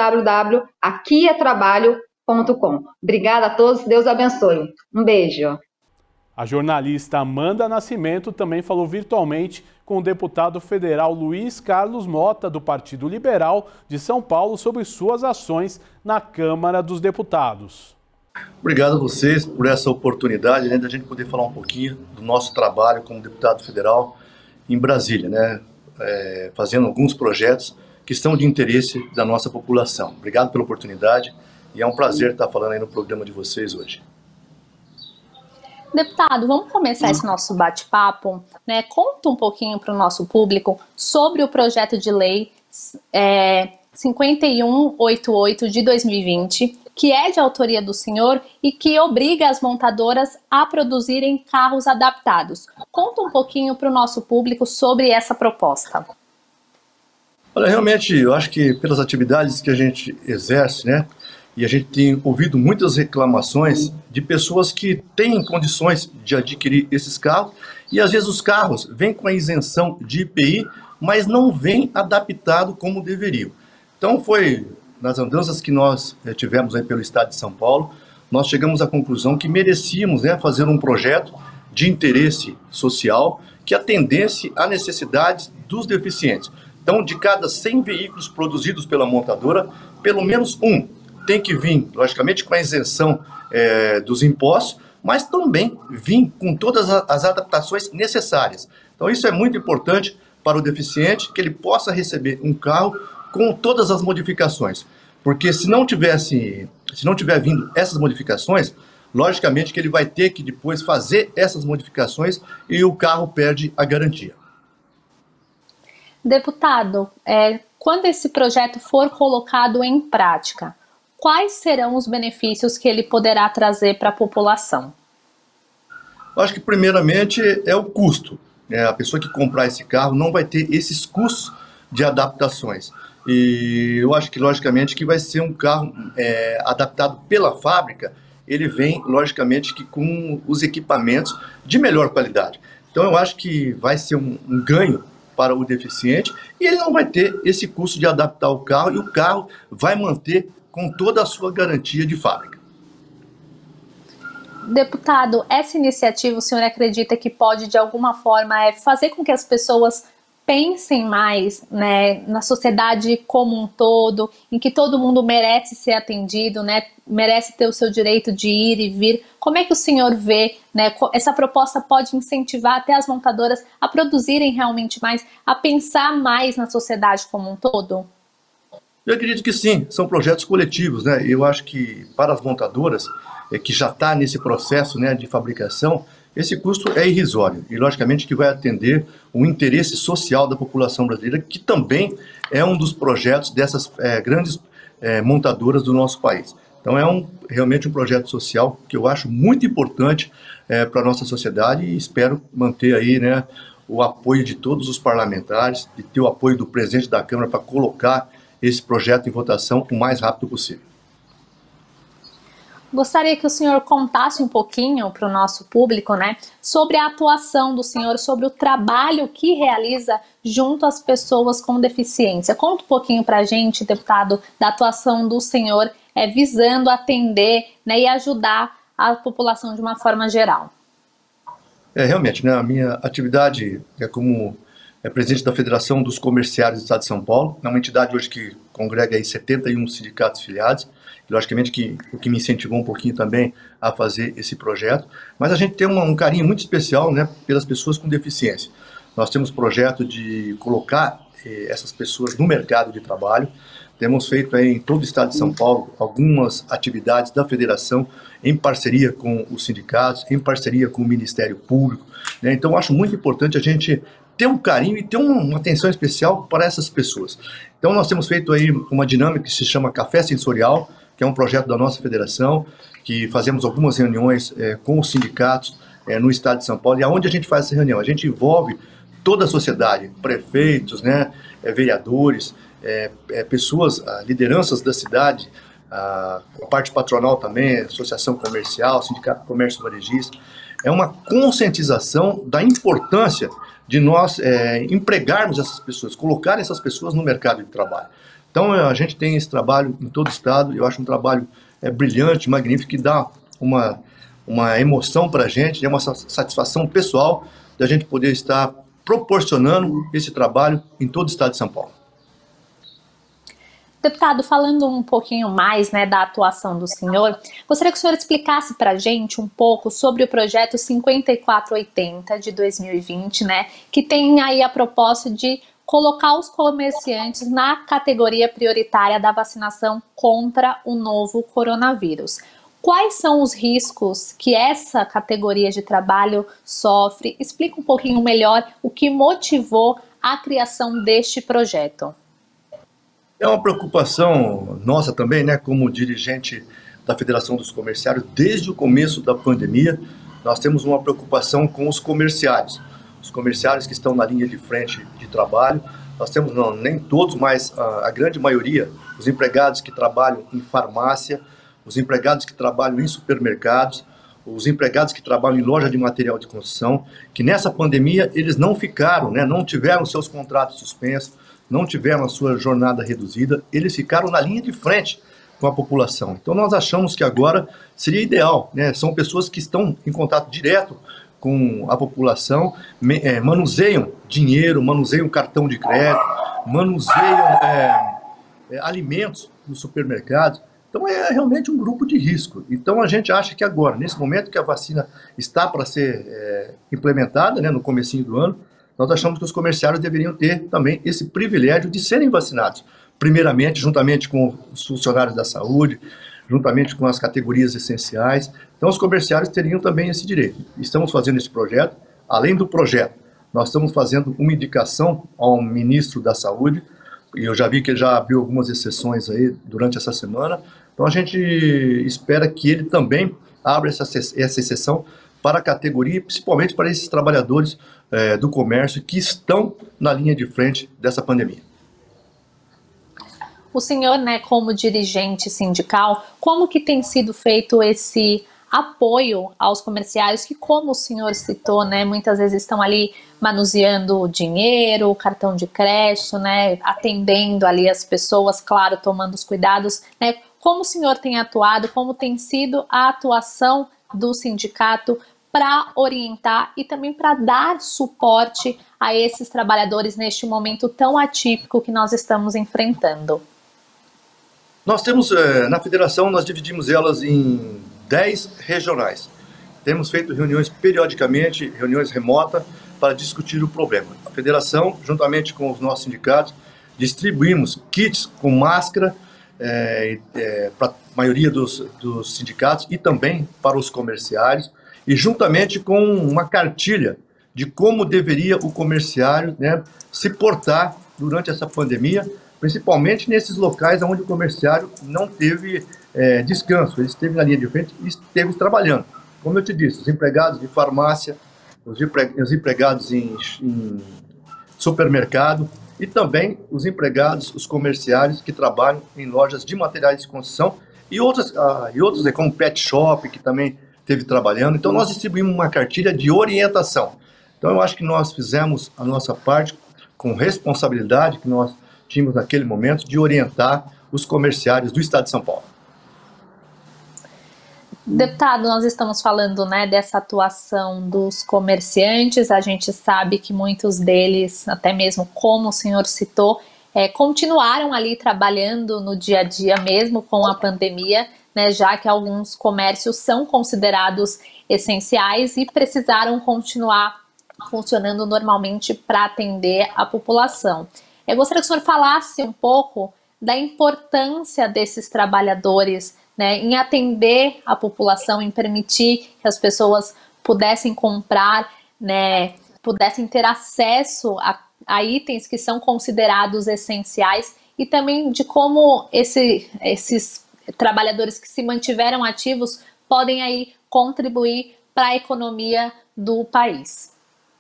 www.aquiatrabalho.com. Obrigada a todos, Deus abençoe. Um beijo. A jornalista Amanda Nascimento também falou virtualmente com o deputado federal Luiz Carlos Mota, do Partido Liberal de São Paulo, sobre suas ações na Câmara dos Deputados. Obrigado a vocês por essa oportunidade, né, da gente poder falar um pouquinho do nosso trabalho como deputado federal em Brasília, né, fazendo alguns projetos que são de interesse da nossa população. Obrigado pela oportunidade e é um prazer estar falando aí no programa de vocês hoje. Deputado, vamos começar esse nosso bate-papo, né? Conta um pouquinho para o nosso público sobre o projeto de lei 5188 de 2020, que é de autoria do senhor e que obriga as montadoras a produzirem carros adaptados. Conta um pouquinho para o nosso público sobre essa proposta. Olha, realmente, eu acho que pelas atividades que a gente exerce, né, e a gente tem ouvido muitas reclamações de pessoas que têm condições de adquirir esses carros e às vezes os carros vêm com a isenção de IPI, mas não vêm adaptado como deveriam. Então foi nas andanças que nós tivemos aí pelo estado de São Paulo, nós chegamos à conclusão que merecíamos, né, fazer um projeto de interesse social que atendesse à necessidade dos deficientes. Então, de cada 100 veículos produzidos pela montadora, pelo menos um tem que vir, logicamente, com a isenção dos impostos, mas também vir com todas as adaptações necessárias. Então isso é muito importante para o deficiente, que ele possa receber um carro com todas as modificações. Porque se não tiver vindo essas modificações, logicamente que ele vai ter que depois fazer essas modificações e o carro perde a garantia. Deputado, quando esse projeto for colocado em prática, quais serão os benefícios que ele poderá trazer para a população? Eu acho que primeiramente é o custo. A pessoa que comprar esse carro não vai ter esses custos de adaptações. E eu acho que logicamente que vai ser um carro adaptado pela fábrica, ele vem logicamente que com os equipamentos de melhor qualidade. Então eu acho que vai ser um ganho para o deficiente e ele não vai ter esse custo de adaptar o carro e o carro vai manter com toda a sua garantia de fábrica. Deputado, essa iniciativa o senhor acredita que pode de alguma forma fazer com que as pessoas pensem mais, né, na sociedade como um todo, em que todo mundo merece ser atendido, né, merece ter o seu direito de ir e vir? Como é que o senhor vê, né, essa proposta pode incentivar até as montadoras a produzirem realmente mais, a pensar mais na sociedade como um todo? Eu acredito que sim, são projetos coletivos, né? Eu acho que para as montadoras, que já está nesse processo, né, de fabricação, esse custo é irrisório e logicamente que vai atender o interesse social da população brasileira, que também é um dos projetos dessas grandes montadoras do nosso país. Então é realmente um projeto social que eu acho muito importante para a nossa sociedade e espero manter aí, né, o apoio de todos os parlamentares e ter o apoio do presidente da Câmara para colocar esse projeto em votação o mais rápido possível. Gostaria que o senhor contasse um pouquinho para o nosso público, né, sobre a atuação do senhor, sobre o trabalho que realiza junto às pessoas com deficiência. Conta um pouquinho para a gente, deputado, da atuação do senhor visando atender, né, e ajudar a população de uma forma geral. Realmente, né, a minha atividade é como presidente da Federação dos Comerciários do Estado de São Paulo, é uma entidade hoje que congrega aí 71 sindicatos filiados, e logicamente que o que me incentivou um pouquinho também a fazer esse projeto, mas a gente tem um carinho muito especial, né, pelas pessoas com deficiência. Nós temos projeto de colocar essas pessoas no mercado de trabalho. Temos feito aí em todo o estado de São Paulo algumas atividades da federação em parceria com os sindicatos, em parceria com o Ministério Público, né? Então, acho muito importante a gente ter um carinho e ter uma atenção especial para essas pessoas. Então, nós temos feito aí uma dinâmica que se chama Café Sensorial, que é um projeto da nossa federação, que fazemos algumas reuniões com os sindicatos no estado de São Paulo, e aonde a gente faz essa reunião? A gente envolve toda a sociedade, prefeitos, né, vereadores, pessoas, lideranças da cidade, a parte patronal também, associação comercial, sindicato de comércio varejista. É uma conscientização da importância de nós empregarmos essas pessoas, colocar essas pessoas no mercado de trabalho. Então, a gente tem esse trabalho em todo o estado, eu acho um trabalho brilhante, magnífico, que dá uma emoção para a gente, uma satisfação pessoal da gente poder estar proporcionando esse trabalho em todo o estado de São Paulo. Deputado, falando um pouquinho mais, né, da atuação do senhor, gostaria que o senhor explicasse para a gente um pouco sobre o projeto 5480 de 2020, né, que tem aí a proposta de colocar os comerciantes na categoria prioritária da vacinação contra o novo coronavírus. Quais são os riscos que essa categoria de trabalho sofre? Explica um pouquinho melhor o que motivou a criação deste projeto. É uma preocupação nossa também, né, como dirigente da Federação dos Comerciários, desde o começo da pandemia, nós temos uma preocupação com os comerciários que estão na linha de frente de trabalho. Nós temos, não, nem todos, mas a grande maioria, os empregados que trabalham em farmácia, os empregados que trabalham em supermercados, os empregados que trabalham em loja de material de construção, que nessa pandemia eles não ficaram, né, não tiveram seus contratos suspensos, não tiveram a sua jornada reduzida, eles ficaram na linha de frente com a população. Então nós achamos que agora seria ideal, né? São pessoas que estão em contato direto com a população, manuseiam dinheiro, manuseiam cartão de crédito, manuseiam alimentos no supermercado. Então é realmente um grupo de risco. Então a gente acha que agora, nesse momento que a vacina está para ser implementada, né, no comecinho do ano, nós achamos que os comerciários deveriam ter também esse privilégio de serem vacinados. Primeiramente, juntamente com os funcionários da saúde, juntamente com as categorias essenciais. Então, os comerciários teriam também esse direito. Estamos fazendo esse projeto. Além do projeto, nós estamos fazendo uma indicação ao ministro da Saúde, e eu já vi que ele já abriu algumas exceções aí durante essa semana. Então, a gente espera que ele também abra essa exceção para a categoria, principalmente para esses trabalhadores do comércio que estão na linha de frente dessa pandemia. O senhor, né, como dirigente sindical, como que tem sido feito esse apoio aos comerciários que, como o senhor citou, né, muitas vezes estão ali manuseando dinheiro, cartão de crédito, né, atendendo ali as pessoas, claro, tomando os cuidados, né? Como o senhor tem atuado, como tem sido a atuação do sindicato para orientar e também para dar suporte a esses trabalhadores neste momento tão atípico que nós estamos enfrentando? Nós temos, na federação, nós dividimos elas em 10 regionais. Temos feito reuniões periodicamente, reuniões remotas, para discutir o problema. A federação, juntamente com os nossos sindicatos, distribuímos kits com máscara para a maioria dos sindicatos e também para os comerciários, e juntamente com uma cartilha de como deveria o comerciário, né, se portar durante essa pandemia, principalmente nesses locais onde o comerciário não teve descanso, ele esteve na linha de frente e esteve trabalhando. Como eu te disse, os empregados de farmácia, os empregados em supermercado e também os empregados, os comerciários que trabalham em lojas de materiais de construção e outros como pet shop, que também esteve trabalhando. Então nós distribuímos uma cartilha de orientação. Então eu acho que nós fizemos a nossa parte com responsabilidade que nós tínhamos naquele momento de orientar os comerciários do estado de São Paulo. Deputado, nós estamos falando, né, dessa atuação dos comerciantes. A gente sabe que muitos deles, até mesmo como o senhor citou, continuaram ali trabalhando no dia a dia mesmo com a pandemia, né, já que alguns comércios são considerados essenciais e precisaram continuar funcionando normalmente para atender a população. Eu gostaria que o senhor falasse um pouco da importância desses trabalhadores, né, em atender a população, em permitir que as pessoas pudessem comprar, né, pudessem ter acesso a itens que são considerados essenciais, e também de como esses trabalhadores que se mantiveram ativos podem aí contribuir para a economia do país.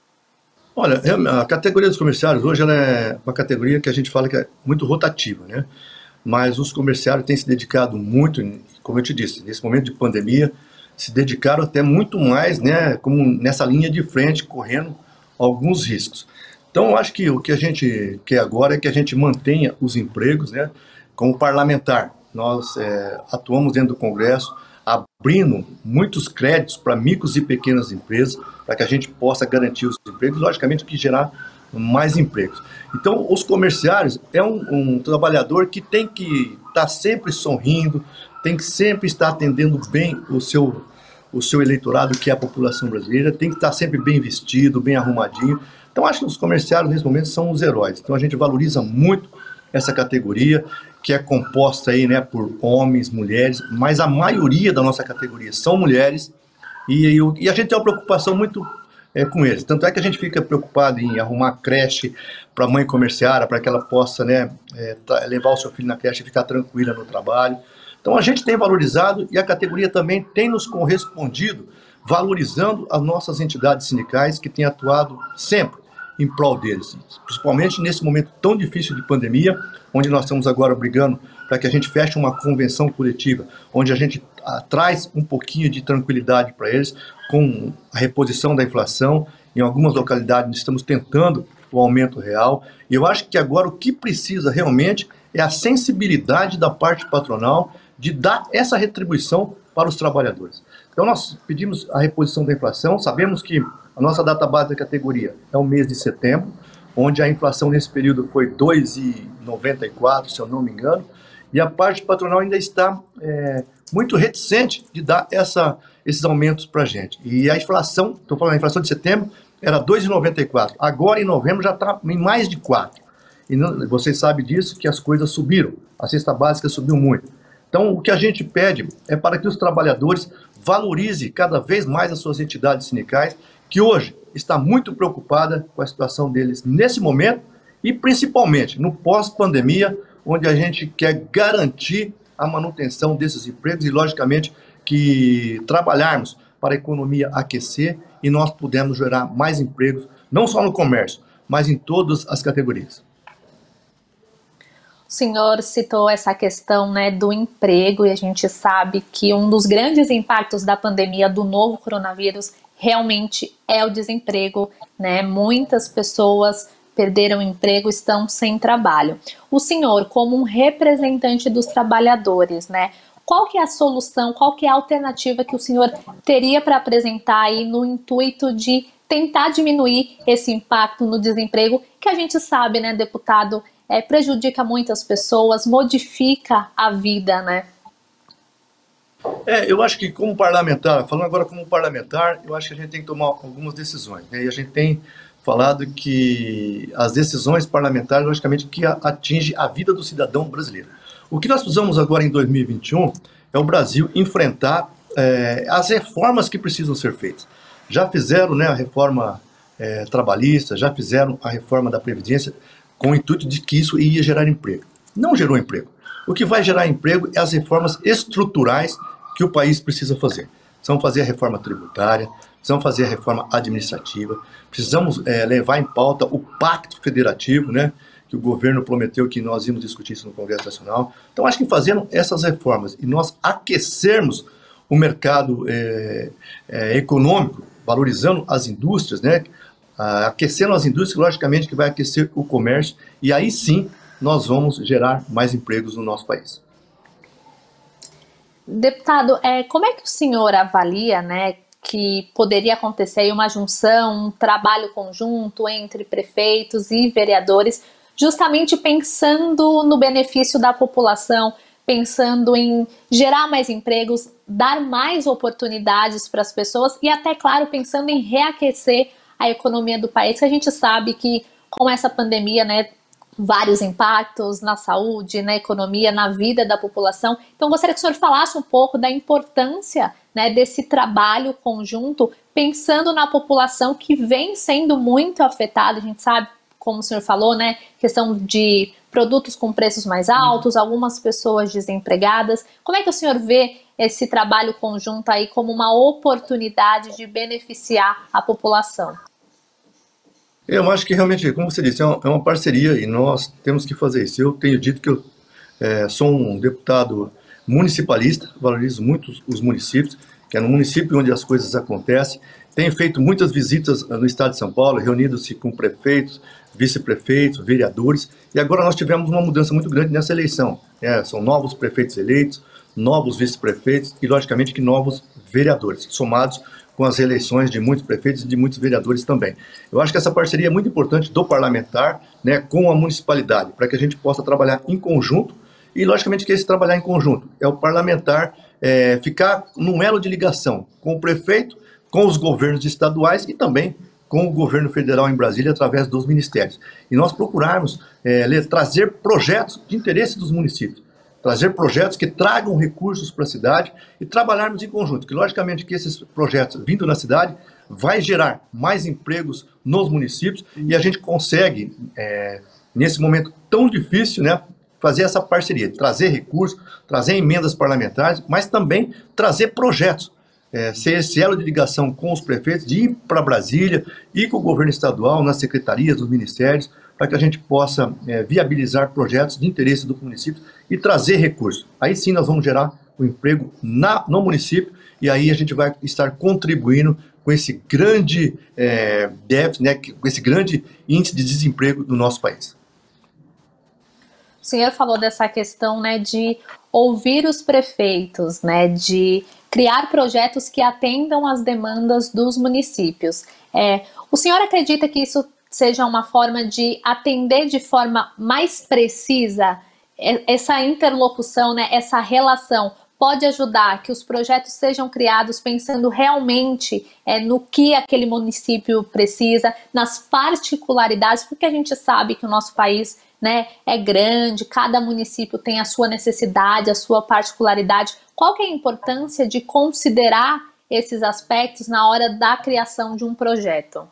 Olha, a categoria dos comerciários hoje ela é uma categoria que a gente fala que é muito rotativa, né? Mas os comerciários têm se dedicado muito, como eu te disse, nesse momento de pandemia, se dedicaram até muito mais, né, como nessa linha de frente, correndo alguns riscos. Então, eu acho que o que a gente quer agora é que a gente mantenha os empregos, né? Como parlamentar, nós atuamos dentro do Congresso, abrindo muitos créditos para micros e pequenas empresas, para que a gente possa garantir os empregos, logicamente que gerar mais empregos. Então, os comerciários é um trabalhador que tem que estar sempre sorrindo, tem que sempre estar atendendo bem o seu eleitorado, que é a população brasileira, tem que estar sempre bem vestido, bem arrumadinho. Então, acho que os comerciários, nesse momento, são os heróis. Então, a gente valoriza muito essa categoria, que é composta aí, né, por homens, mulheres, mas a maioria da nossa categoria são mulheres, e a gente tem uma preocupação muito com eles. Tanto é que a gente fica preocupado em arrumar creche para a mãe comerciária, para que ela possa, né, levar o seu filho na creche e ficar tranquila no trabalho. Então, a gente tem valorizado, e a categoria também tem nos correspondido, valorizando as nossas entidades sindicais que têm atuado sempre em prol deles, principalmente nesse momento tão difícil de pandemia, onde nós estamos agora brigando para que a gente feche uma convenção coletiva, onde a gente traz um pouquinho de tranquilidade para eles, com a reposição da inflação. Em algumas localidades estamos tentando o aumento real, e eu acho que agora o que precisa realmente é a sensibilidade da parte patronal de dar essa retribuição para os trabalhadores. Então nós pedimos a reposição da inflação, sabemos que a nossa data base da categoria é o mês de setembro, onde a inflação nesse período foi 2,94, se eu não me engano, e a parte patronal ainda está muito reticente de dar esses aumentos para a gente. E a inflação, estou falando, a inflação de setembro era 2,94, agora em novembro já está em mais de 4. E vocês sabem disso, que as coisas subiram, a cesta básica subiu muito. Então, o que a gente pede é para que os trabalhadores valorizem cada vez mais as suas entidades sindicais, que hoje está muito preocupada com a situação deles nesse momento, e principalmente no pós-pandemia, onde a gente quer garantir a manutenção desses empregos e, logicamente, que trabalharmos para a economia aquecer e nós pudermos gerar mais empregos, não só no comércio, mas em todas as categorias. O senhor citou essa questão, né, do emprego, e a gente sabe que um dos grandes impactos da pandemia do novo coronavírus realmente é o desemprego, né? Muitas pessoas perderam o emprego, estão sem trabalho. O senhor, como um representante dos trabalhadores, né, qual que é a solução, qual que é a alternativa que o senhor teria para apresentar aí no intuito de tentar diminuir esse impacto no desemprego, que a gente sabe, né, deputado, prejudica muitas pessoas, modifica a vida, né? Eu acho que como parlamentar, falando agora como parlamentar, eu acho que a gente tem que tomar algumas decisões, né? E a gente tem falado que as decisões parlamentares, logicamente, que atingem a vida do cidadão brasileiro. O que nós precisamos agora em 2021 é o Brasil enfrentar as reformas que precisam ser feitas. Já fizeram, né, a reforma trabalhista, já fizeram a reforma da Previdência, com o intuito de que isso ia gerar emprego. Não gerou emprego. O que vai gerar emprego é as reformas estruturais que o país precisa fazer. Precisamos fazer a reforma tributária, precisamos fazer a reforma administrativa, precisamos levar em pauta o Pacto Federativo, né, que o governo prometeu que nós íamos discutir isso no Congresso Nacional. Então, acho que fazendo essas reformas e nós aquecermos o mercado econômico, valorizando as indústrias, né, aquecendo as indústrias, logicamente que vai aquecer o comércio, e aí sim nós vamos gerar mais empregos no nosso país. Deputado, como é que o senhor avalia, né, que poderia acontecer aí uma junção, um trabalho conjunto entre prefeitos e vereadores, justamente pensando no benefício da população, pensando em gerar mais empregos, dar mais oportunidades para as pessoas e até, claro, pensando em reaquecer a economia do país, que a gente sabe que com essa pandemia, né, vários impactos na saúde, na economia, na vida da população. Então, gostaria que o senhor falasse um pouco da importância, né, desse trabalho conjunto, pensando na população que vem sendo muito afetada. A gente sabe, como o senhor falou, né, questão de produtos com preços mais altos, algumas pessoas desempregadas. Como é que o senhor vê esse trabalho conjunto aí como uma oportunidade de beneficiar a população? Eu acho que realmente, como você disse, é uma parceria e nós temos que fazer isso. Eu tenho dito que eu sou um deputado municipalista, valorizo muito os municípios, que é no município onde as coisas acontecem. Tenho feito muitas visitas no estado de São Paulo, reunido-se com prefeitos, vice-prefeitos, vereadores, e agora nós tivemos uma mudança muito grande nessa eleição. São novos prefeitos eleitos, novos vice-prefeitos e, logicamente, que novos vereadores, somados com as eleições de muitos prefeitos e de muitos vereadores também. Eu acho que essa parceria é muito importante do parlamentar, né, com a municipalidade, para que a gente possa trabalhar em conjunto, e logicamente que esse trabalhar em conjunto é o parlamentar ficar num elo de ligação com o prefeito, com os governos estaduais e também com o governo federal em Brasília através dos ministérios. E nós procurarmos trazer projetos de interesse dos municípios, trazer projetos que tragam recursos para a cidade e trabalharmos em conjunto, que logicamente que esses projetos vindo na cidade vai gerar mais empregos nos municípios e a gente consegue, nesse momento tão difícil, né, fazer essa parceria, trazer recursos, trazer emendas parlamentares, mas também trazer projetos, ser esse elo de ligação com os prefeitos, de ir para Brasília e com o governo estadual, nas secretarias, dos ministérios, para que a gente possa viabilizar projetos de interesse do município e trazer recursos. Aí sim nós vamos gerar o emprego no município e aí a gente vai estar contribuindo com esse grande déficit, né, com esse grande índice de desemprego do nosso país. O senhor falou dessa questão, né, de ouvir os prefeitos, né, de criar projetos que atendam às demandas dos municípios. O senhor acredita que isso seja uma forma de atender de forma mais precisa essa interlocução, né, essa relação? Pode ajudar que os projetos sejam criados pensando realmente no que aquele município precisa, nas particularidades, porque a gente sabe que o nosso país, né, é grande, cada município tem a sua necessidade, a sua particularidade. Qual que é a importância de considerar esses aspectos na hora da criação de um projeto?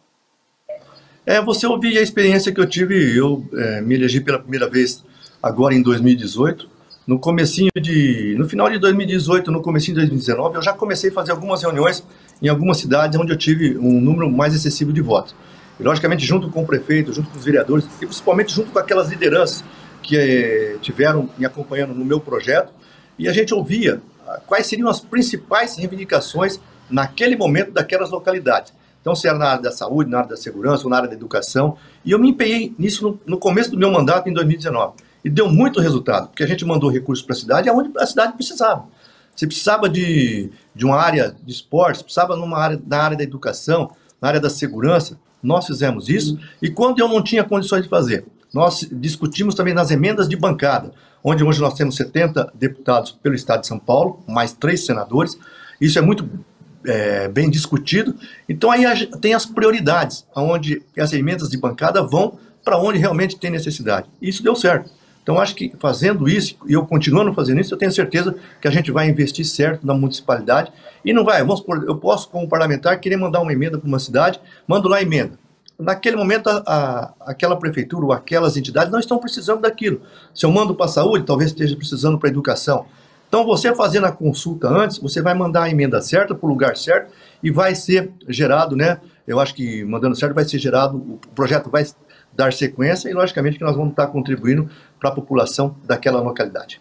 Você ouvir a experiência que eu tive, eu me elegi pela primeira vez agora em 2018, no final de 2018, no comecinho de 2019, eu já comecei a fazer algumas reuniões em algumas cidades onde eu tive um número mais excessivo de votos. E, logicamente, junto com o prefeito, junto com os vereadores, e principalmente junto com aquelas lideranças que tiveram me acompanhando no meu projeto, e a gente ouvia quais seriam as principais reivindicações naquele momento daquelas localidades. Então, se era na área da saúde, na área da segurança ou na área da educação, e eu me empenhei nisso no começo do meu mandato, em 2019. E deu muito resultado, porque a gente mandou recursos para a cidade, aonde a cidade precisava. Se precisava de uma área de esportes, precisava na área da educação, na área da segurança, nós fizemos isso. E quando eu não tinha condições de fazer, nós discutimos também nas emendas de bancada, onde hoje nós temos 70 deputados pelo estado de São Paulo, mais 3 senadores. Isso é muito bem discutido. Então aí tem as prioridades, onde as emendas de bancada vão para onde realmente tem necessidade. Isso deu certo. Então, acho que fazendo isso, e eu continuando fazendo isso, eu tenho certeza que a gente vai investir certo na municipalidade. E não vai, vamos supor, eu posso, como parlamentar, querer mandar uma emenda para uma cidade, mando lá a emenda. Naquele momento, aquela prefeitura ou aquelas entidades não estão precisando daquilo. Se eu mando para a saúde, talvez esteja precisando para a educação. Então, você fazendo a consulta antes, você vai mandar a emenda certa para o lugar certo e vai ser gerado, né? Eu acho que mandando certo vai ser gerado, o projeto vai dar sequência e, logicamente, que nós vamos estar contribuindo para a população daquela localidade.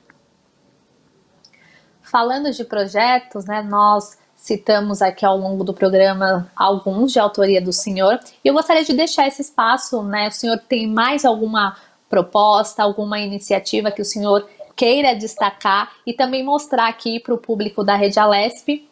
Falando de projetos, né, nós citamos aqui ao longo do programa alguns de autoria do senhor, e eu gostaria de deixar esse espaço, né, o senhor tem mais alguma proposta, alguma iniciativa que o senhor queira destacar e também mostrar aqui para o público da Rede Alesp?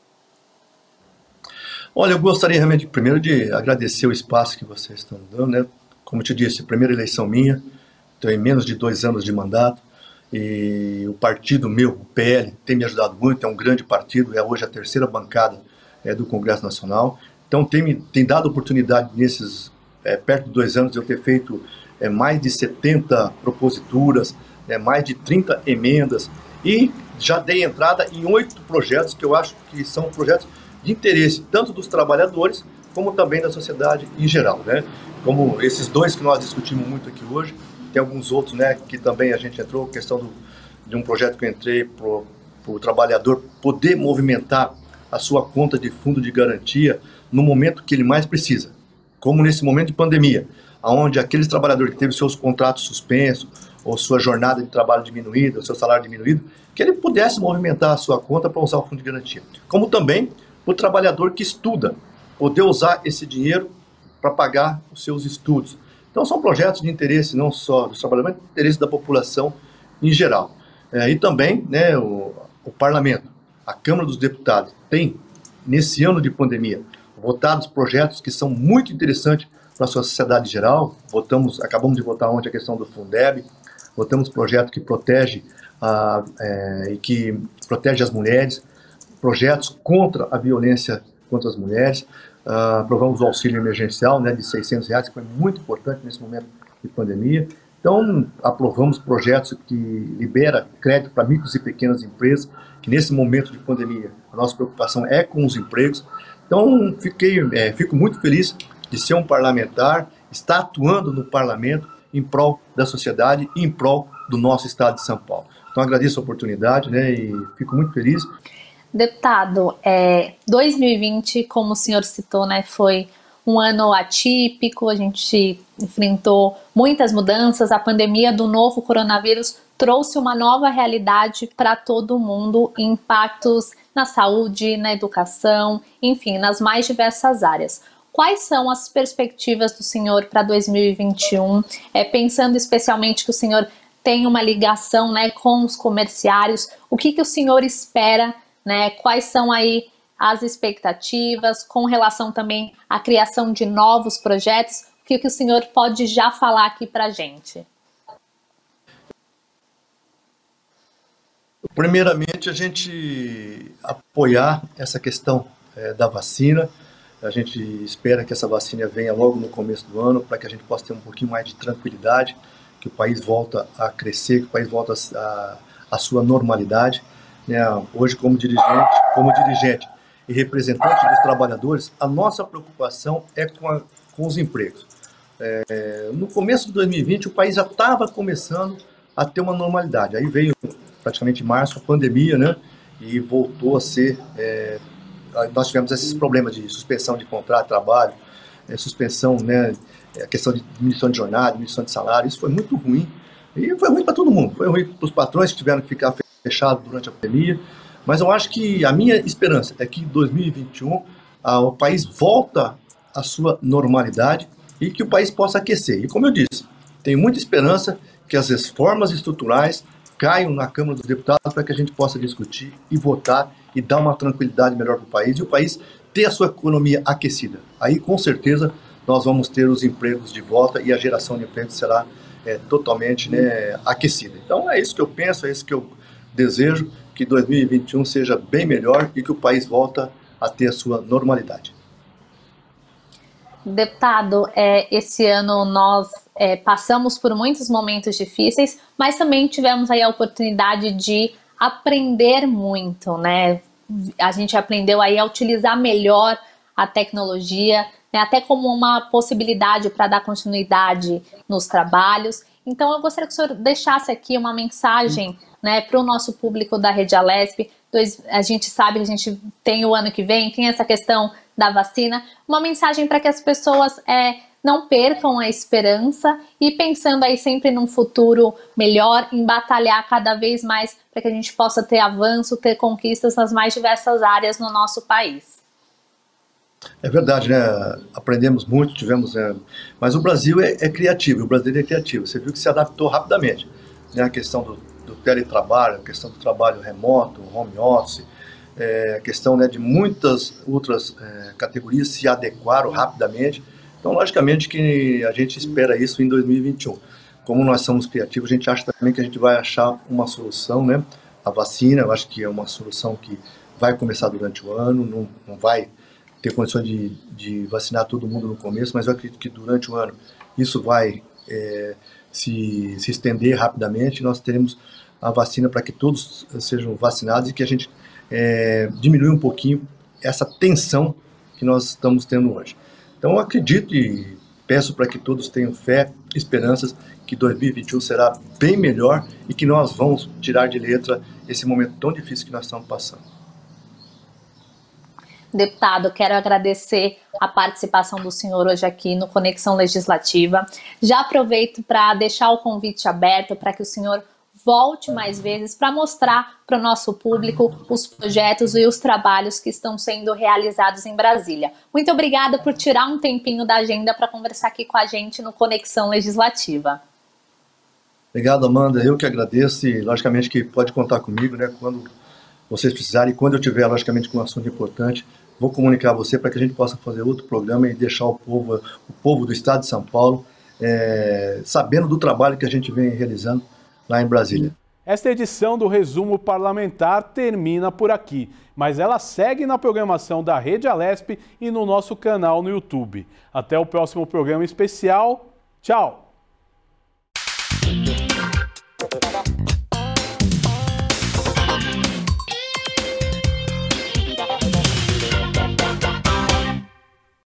Olha, eu gostaria realmente primeiro de agradecer o espaço que vocês estão dando, né? Como eu te disse, primeira eleição minha, tenho menos de 2 anos de mandato, e o partido meu, o PL, tem me ajudado muito, é um grande partido, é hoje a 3ª bancada do Congresso Nacional, então tem dado oportunidade nesses perto de 2 anos de eu ter feito mais de 70 proposituras, mais de 30 emendas, e já dei entrada em 8 projetos que eu acho que são projetos de interesse tanto dos trabalhadores como também da sociedade em geral, né? Como esses 2 que nós discutimos muito aqui hoje, tem alguns outros, né, que também a gente entrou, questão de um projeto que eu entrei para o trabalhador poder movimentar a sua conta de fundo de garantia no momento que ele mais precisa, como nesse momento de pandemia, onde aqueles trabalhadores que teve seus contratos suspensos, ou sua jornada de trabalho diminuída, ou seu salário diminuído, que ele pudesse movimentar a sua conta para usar o fundo de garantia. Como também o trabalhador que estuda, poder usar esse dinheiro para pagar os seus estudos. Então são projetos de interesse não só dos trabalhadores, mas de interesse da população em geral. E também, né, o Parlamento, a Câmara dos Deputados, tem, nesse ano de pandemia, votado projetos que são muito interessantes para a sociedade em geral. Acabamos de votar ontem a questão do Fundeb, votamos projeto que protege as mulheres, projetos contra a violência contra as mulheres, aprovamos o auxílio emergencial, né, de R$600, que foi muito importante nesse momento de pandemia. Então, aprovamos projetos que liberam crédito para micros e pequenas empresas, que nesse momento de pandemia a nossa preocupação é com os empregos. Então, fico muito feliz de ser um parlamentar, estar atuando no parlamento em prol da sociedade e em prol do nosso estado de São Paulo. Então, agradeço a oportunidade, né, e fico muito feliz. Deputado, 2020, como o senhor citou, né, foi um ano atípico, a gente enfrentou muitas mudanças, a pandemia do novo coronavírus trouxe uma nova realidade para todo mundo, impactos na saúde, na educação, enfim, nas mais diversas áreas. Quais são as perspectivas do senhor para 2021, pensando especialmente que o senhor tem uma ligação, né, com os comerciários, o que o senhor espera, né, quais são aí as expectativas com relação também à criação de novos projetos, o que o senhor pode já falar aqui para a gente? Primeiramente, a gente apoiar essa questão da vacina. A gente espera que essa vacina venha logo no começo do ano, para que a gente possa ter um pouquinho mais de tranquilidade, que o país volta a crescer, que o país volta à sua normalidade. Hoje, como dirigente e representante dos trabalhadores, a nossa preocupação é com os empregos. No começo de 2020, o país já estava começando a ter uma normalidade. Aí veio, praticamente em março, a pandemia, né? E voltou a ser... nós tivemos esses problemas de suspensão de contrato de trabalho, suspensão, né? A questão de diminuição de jornada, diminuição de salário. Isso foi muito ruim. E foi ruim para todo mundo. Foi ruim para os patrões que tiveram que ficar fechados durante a pandemia. Mas eu acho que a minha esperança é que em 2021 o país volta à sua normalidade e que o país possa aquecer. E como eu disse, tenho muita esperança que as reformas estruturais caiam na Câmara dos Deputados para que a gente possa discutir e votar e dar uma tranquilidade melhor para o país e o país ter a sua economia aquecida. Aí, com certeza, nós vamos ter os empregos de volta e a geração de empregos será totalmente, né, aquecida. Então, é isso que eu penso, é isso que eu desejo, que 2021 seja bem melhor e que o país volta a ter a sua normalidade. Deputado, esse ano nós passamos por muitos momentos difíceis, mas também tivemos aí a oportunidade de aprender muito, né? A gente aprendeu aí a utilizar melhor a tecnologia, né? Até como uma possibilidade para dar continuidade nos trabalhos. Então eu gostaria que o senhor deixasse aqui uma mensagem, né, para o nosso público da Rede Alesp. A gente sabe que a gente tem o ano que vem, tem essa questão da vacina, uma mensagem para que as pessoas não percam a esperança e pensando aí sempre num futuro melhor, em batalhar cada vez mais para que a gente possa ter avanço, ter conquistas nas mais diversas áreas no nosso país. É verdade, né? Aprendemos muito, mas o Brasil é criativo, o brasileiro é criativo. Você viu que se adaptou rapidamente, né? A questão do teletrabalho, a questão do trabalho remoto, home office, a questão, né, de muitas outras categorias se adequaram rapidamente. Então, logicamente que a gente espera isso em 2021. Como nós somos criativos, a gente acha também que a gente vai achar uma solução, né? A vacina, eu acho que é uma solução que vai começar durante o ano, não vai ter condições de vacinar todo mundo no começo, mas eu acredito que durante o ano isso vai se estender rapidamente, nós teremos a vacina para que todos sejam vacinados e que a gente diminua um pouquinho essa tensão que nós estamos tendo hoje. Então, eu acredito e peço para que todos tenham fé, esperanças, que 2021 será bem melhor e que nós vamos tirar de letra esse momento tão difícil que nós estamos passando. Deputado, quero agradecer a participação do senhor hoje aqui no Conexão Legislativa. Já aproveito para deixar o convite aberto para que o senhor volte mais vezes para mostrar para o nosso público os projetos e os trabalhos que estão sendo realizados em Brasília. Muito obrigada por tirar um tempinho da agenda para conversar aqui com a gente no Conexão Legislativa. Obrigado, Amanda. Eu que agradeço e, logicamente, que pode contar comigo, né, quando vocês precisarem. E quando eu tiver, logicamente, com um assunto importante, vou comunicar a você para que a gente possa fazer outro programa e deixar o povo do estado de São Paulo sabendo do trabalho que a gente vem realizando lá em Brasília. Esta edição do Resumo Parlamentar termina por aqui, mas ela segue na programação da Rede Alesp e no nosso canal no YouTube. Até o próximo programa especial. Tchau!